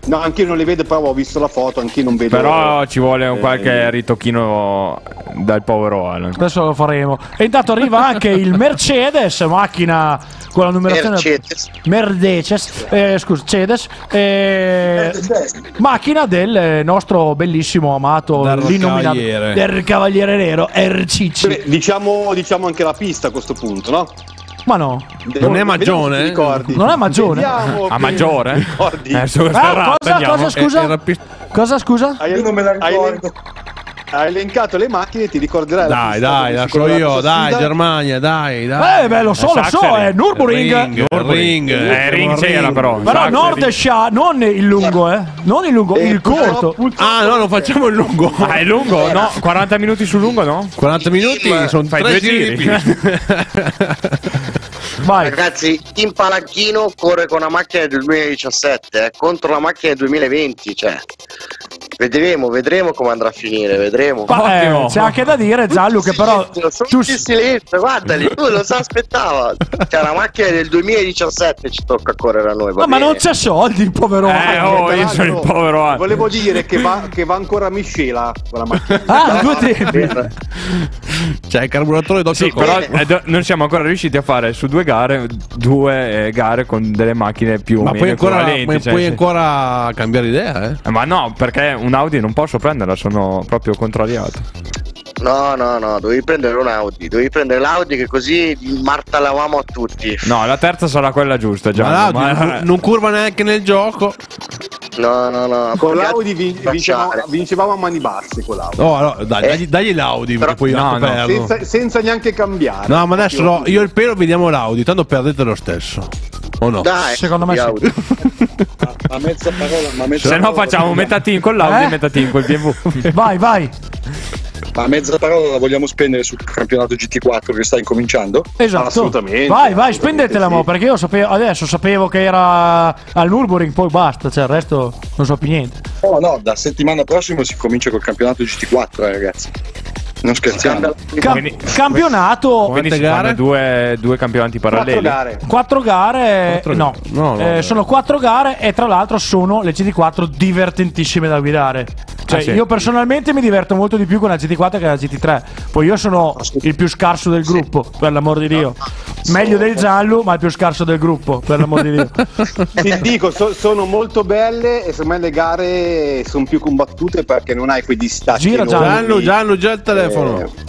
No, anch'io non li vedo, però ho visto la foto, anch'io non vedo. Però ci vuole un eh, qualche ritocchino dal povero Alan. Adesso lo faremo. E intanto arriva anche il Mercedes, macchina con la numerazione Mercedes. Mercedes, eh, scusa, Cedes, eh, macchina del nostro bellissimo amato Del l'innominato Cavaliere. del Cavaliere Nero R Cicci. Beh, diciamo, diciamo anche la pista a questo punto, no? Ma no, Non è Magione, eh? Ricordi. non è Maggiore. Vediamo A che- maggiore? ricordi. Eh, su Ah, questa errata cosa, andiamo. cosa scusa? Era pist- Cosa scusa? Hai, Io non me la hai ricordo. elenco- hai elencato le macchine, ti ricorderai. la Dai, pista dai, dove la si so correva io, questa dai, sfida? Germania, dai, dai. Eh beh, lo so, lo so, Sachsenring. è Nürburgring. Ring, ring, Eh, ring c'era però. Però Sachsenring. Nordschau, non il lungo, eh. Non il lungo, Eh, il corto. purtroppo- Ah, no, non facciamo il lungo. Ah, è lungo? No, quaranta minuti sul lungo, no? quaranta minuti sono Fai tre due giri. giri. Vai. Ragazzi, Team Palanchino corre con una macchina del duemiladiciassette eh, contro la macchina del duemilaventi, cioè vedremo, vedremo come andrà a finire, vedremo. Ma, eh, Ottimo. c'è anche da dire, Gianlu, che però Silenzio, tu tutti in silenzio, guardali, lui non si aspettava. C'è una macchina del duemiladiciassette, ci tocca correre a noi. va Ah, ma bene. non c'è soldi, povero. Eh, oh, io sono il povero Alan. Volevo dire che va, che va ancora a miscela quella macchina. Ah, due tempi. C'è il carburatore doppio Sì, però eh, do- non siamo ancora riusciti a fare su due gare due eh, gare con delle macchine più o Ma meno puoi ancora, equivalenti, ma cioè, puoi sì. ancora cambiare idea, eh? Eh, ma no, perché un Audi non posso prenderla, sono proprio contrariato. No, no, no, dovevi prendere un Audi, dovevi prendere l'Audi che così martellavamo a tutti. No, la terza sarà quella giusta, già. Ma l'Audi non, non curva neanche nel gioco. No, no, no. Con l'Audi vin- Facciare. vincevamo, vincevamo a mani basse con l'Audi. Oh, allora, dai, dagli, dagli l'Audi, Però- che poi no, no, no, perdo. Senza, senza neanche cambiare. No, ma adesso no, io e il pelo vediamo l'Audi, tanto perdete lo stesso. O no? Dai, Secondo me di sì. Audi. Ma mezza parola, ma mezza Se no parola- facciamo metà team con l'Audi Eh? e metà team col B M W. Vai, vai. Ma mezza parola la vogliamo spendere sul campionato G T quattro che sta incominciando? Esatto. Assolutamente, Vai, vai, assolutamente spendetela, sì. mo, perché io sapevo, adesso sapevo che era al Nürburgring, poi basta, cioè il resto non so più niente. Oh no, da settimana prossima si comincia col campionato G T quattro, eh, ragazzi. Non scherziamo. Ca- Quindi- campionato, Quindi Quante si fanno gare? due, due campionati Quattro paralleli. gare. quattro gare, Quattro- no, no, no, Eh, no. sono quattro gare e tra l'altro sono le G T quattro divertentissime da guidare. Cioè, Ah, sì. io personalmente mi diverto molto di più con la G T quattro che la G T tre. Poi io sono il più scarso del gruppo, per l'amor di Dio. Meglio del Giallo, ma il più scarso del gruppo, per l'amor di Dio. Ti dico, so- sono molto belle e secondo me le gare sono più combattute perché non hai quei distacchi Gira, enormi. Gianlu, Gianlu, già il telefono. Eh,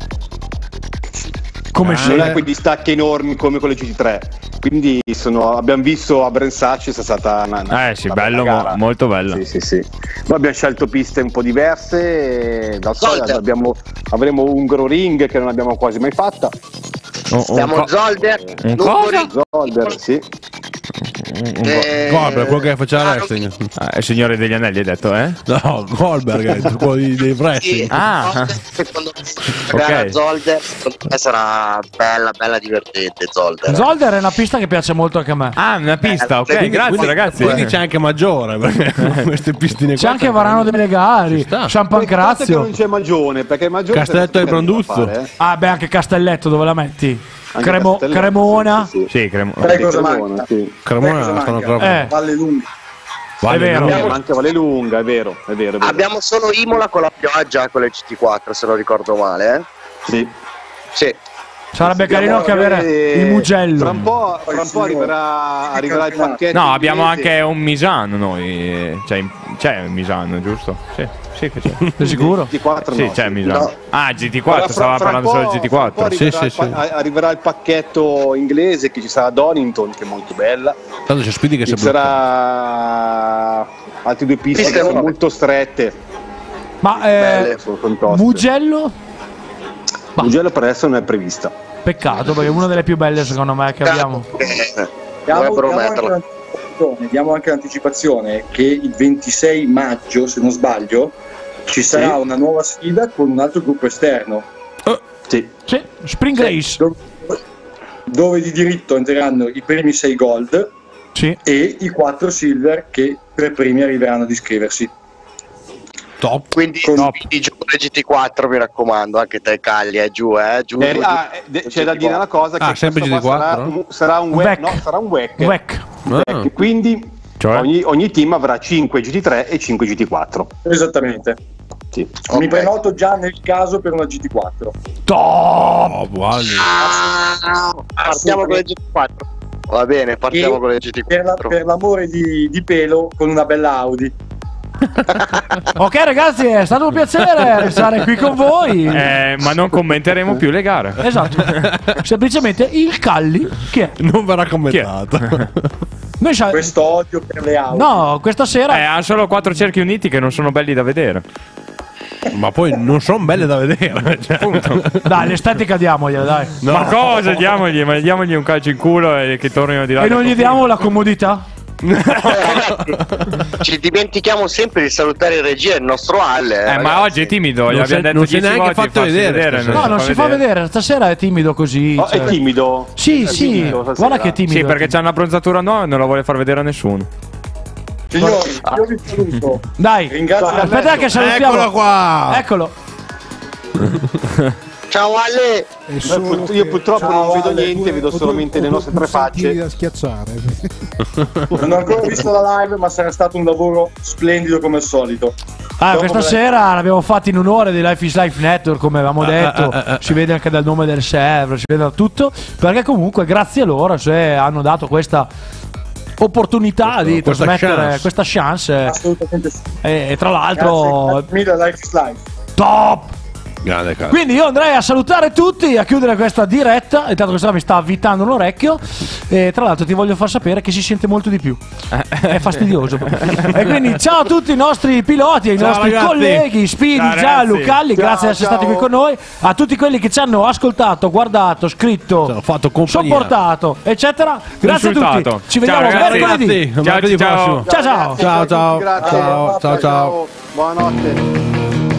Come Ah, non scena. hai quei distacchi enormi come con le G T tre. Quindi sono, abbiamo visto a Brensacci è stata una, una- Eh sì, una bello, bella mo- gara. molto bello. Sì, sì, sì. Noi abbiamo scelto piste un po' diverse. e Dal solito Zolder. abbiamo, avremo un Ring che non abbiamo quasi mai fatta. Un- un Siamo co- Zolder, un Nürburgring, Zolder, sì. eh, Goldberg, quello che faceva wrestling. Ah, il Signore degli Anelli, hai detto, eh? No, Goldberg, è quello di- dei sì, wrestling. Ah. Zolder, secondo me la gara Ok. Zolder secondo me sarà bella, bella divertente. Zolder. Zolder è una pista che piace molto anche a me. Ah, una pista, ok, Quindi- grazie Quindi- ragazzi. Quindi c'è anche maggiore, perché queste pistine C'è qua anche stanno- Varano delle Gari, sta. San Peccato che Pancrazio. non c'è Magione, perché Magione Castelletto sarebbe del carino da Branduzzo. fare, eh. Ah, beh, anche Castelletto dove la metti? Anche Cremo- Castelletto, Cremona. sì, sì, sì. Sì, cremo- Sai cosa Cremona, manca? sì. Cremona Sai cosa stanno manca? proprio. Eh. Valle Lunga. Vale, è vero. no? Eh, manca Valle Lunga, è vero, è vero. È vero. Abbiamo solo Imola con la pioggia con le G T quattro, se non ricordo male, eh? Sì. Sì. Sarebbe carino anche avere Eh, il Mugello. Tra un po', tra un po' arriverà, arriverà il pacchetto. No, abbiamo inglese. anche un Misano noi. Cioè, c'è un Misano, giusto? Sì, sì che c'è. Sei sicuro? G T quattro Sì, no, c'è sì. Misano. No. Ah, G T quattro, Fra- stava fra un parlando solo po'- di G T fra un po' quattro. Sì, arriverà, sì, il pa- sì. arriverà il pacchetto inglese che ci sarà Donington, che è molto bella. Tanto c'è Speedy che si Ci è bloccato. sarà altre due piste Piste che sono nuove. molto strette. Ma eh, Belle. Sono, sono toste. Mugello? Mugello per adesso non è prevista. Peccato, perché è una delle più belle secondo me che abbiamo. Eh, Diamo, Dovrebbero diamo anche metterla. l'anticipazione, diamo anche l'anticipazione che il ventisei maggio, se non sbaglio, ci sarà Sì. una nuova sfida con un altro gruppo esterno. Sì. Sì, Spring Race. Dove, dove di diritto entreranno i primi sei gold Sì. e i quattro silver che per primi arriveranno ad iscriversi. Top. Quindi Con- di giù le G T quattro, mi raccomando, anche te Cagli, eh, giù, eh, giù. Eh, giù, ah, giù. eh, de- c'è da dire una cosa: Ah, che sempre questo G T qua sarà quattro? un, sarà un Un W E C. W E C. No, sarà un W E C. W E C. Ah. Quindi Cioè? Ogni, ogni team avrà cinque G T tre e cinque G T quattro. Esattamente. Sì. Mi Okay. prenoto già nel caso per una G T quattro. Oh, buono. Partiamo con le G T quattro. Va bene, partiamo E con le G T Per, la- quattro. per l'amore di, di pelo, con una bella Audi. Ok ragazzi, è stato un piacere stare qui con voi. Eh, ma non commenteremo più le gare. Esatto. Semplicemente il Calli che Non verrà commentato. noi sa- Questo odio per le Audi. No, questa sera Eh, hanno solo quattro cerchi uniti che non sono belli da vedere. Ma poi non sono belle da vedere. Cioè. dai, l'estetica diamogliela, dai. Ma cosa diamogli? Ma diamogli un calcio in culo e che tornino di là. E non gli diamo la comodità? Ci dimentichiamo sempre di salutare in regia il nostro Alle. Eh, ma oggi è timido, gli Non abbiamo si è- detto non si è dieci neanche volte di fatto farsi vedere vedere. stasera. No, non si fa vedere, stasera è timido così. Oh, cioè. è timido. Sì, È sì, timido stasera. guarda che è timido. Sì, perché c'ha un'abbronzatura nuova e non la vuole far vedere a nessuno. Signori, io vi saluto. Dai, Ringrazio aspetta che salutiamo. Eccolo qua. Eccolo. Ciao Ale! È solo Io che purtroppo Ciao, non vedo Ale. niente, vedo ho due- solamente ho le due nostre tre pulsanti facce. da schiacciare. Non ho ancora visto la live, ma sarà stato un lavoro splendido come al solito. Ah, Dopo questa me- sera l'abbiamo fatto in onore di Life is Life Network, come avevamo detto. Si vede anche dal nome del server, si vede da tutto. Perché comunque, grazie a loro, se hanno dato questa opportunità Questo- di questa trasmettere chance. questa chance. Assolutamente sì. E, e tra Grazie, l'altro, grazie mille, Life is Life. top! Grande cazzo. Quindi io andrei a salutare tutti, a chiudere questa diretta. Intanto questa mi sta avvitando un orecchio. E tra l'altro ti voglio far sapere che si sente molto di più. È fastidioso. E quindi ciao a tutti i nostri piloti, ai Ciao, nostri ragazzi. colleghi, Speedy, Ciao, Giallo, ragazzi. Calli, Ciao, grazie di essere ciao. stati qui con noi. A tutti quelli che ci hanno ascoltato, guardato, scritto, Ci hanno fatto compagnia. sopportato, eccetera. Grazie a Insultato. tutti. Ci Ciao, vediamo ragazzi. mercoledì. Grazie. Ciao, Mercoledì ciao. prossimo. Ciao ciao. Ragazzi, Ciao, ciao. grazie. Ciao, ciao, ciao. Buonanotte.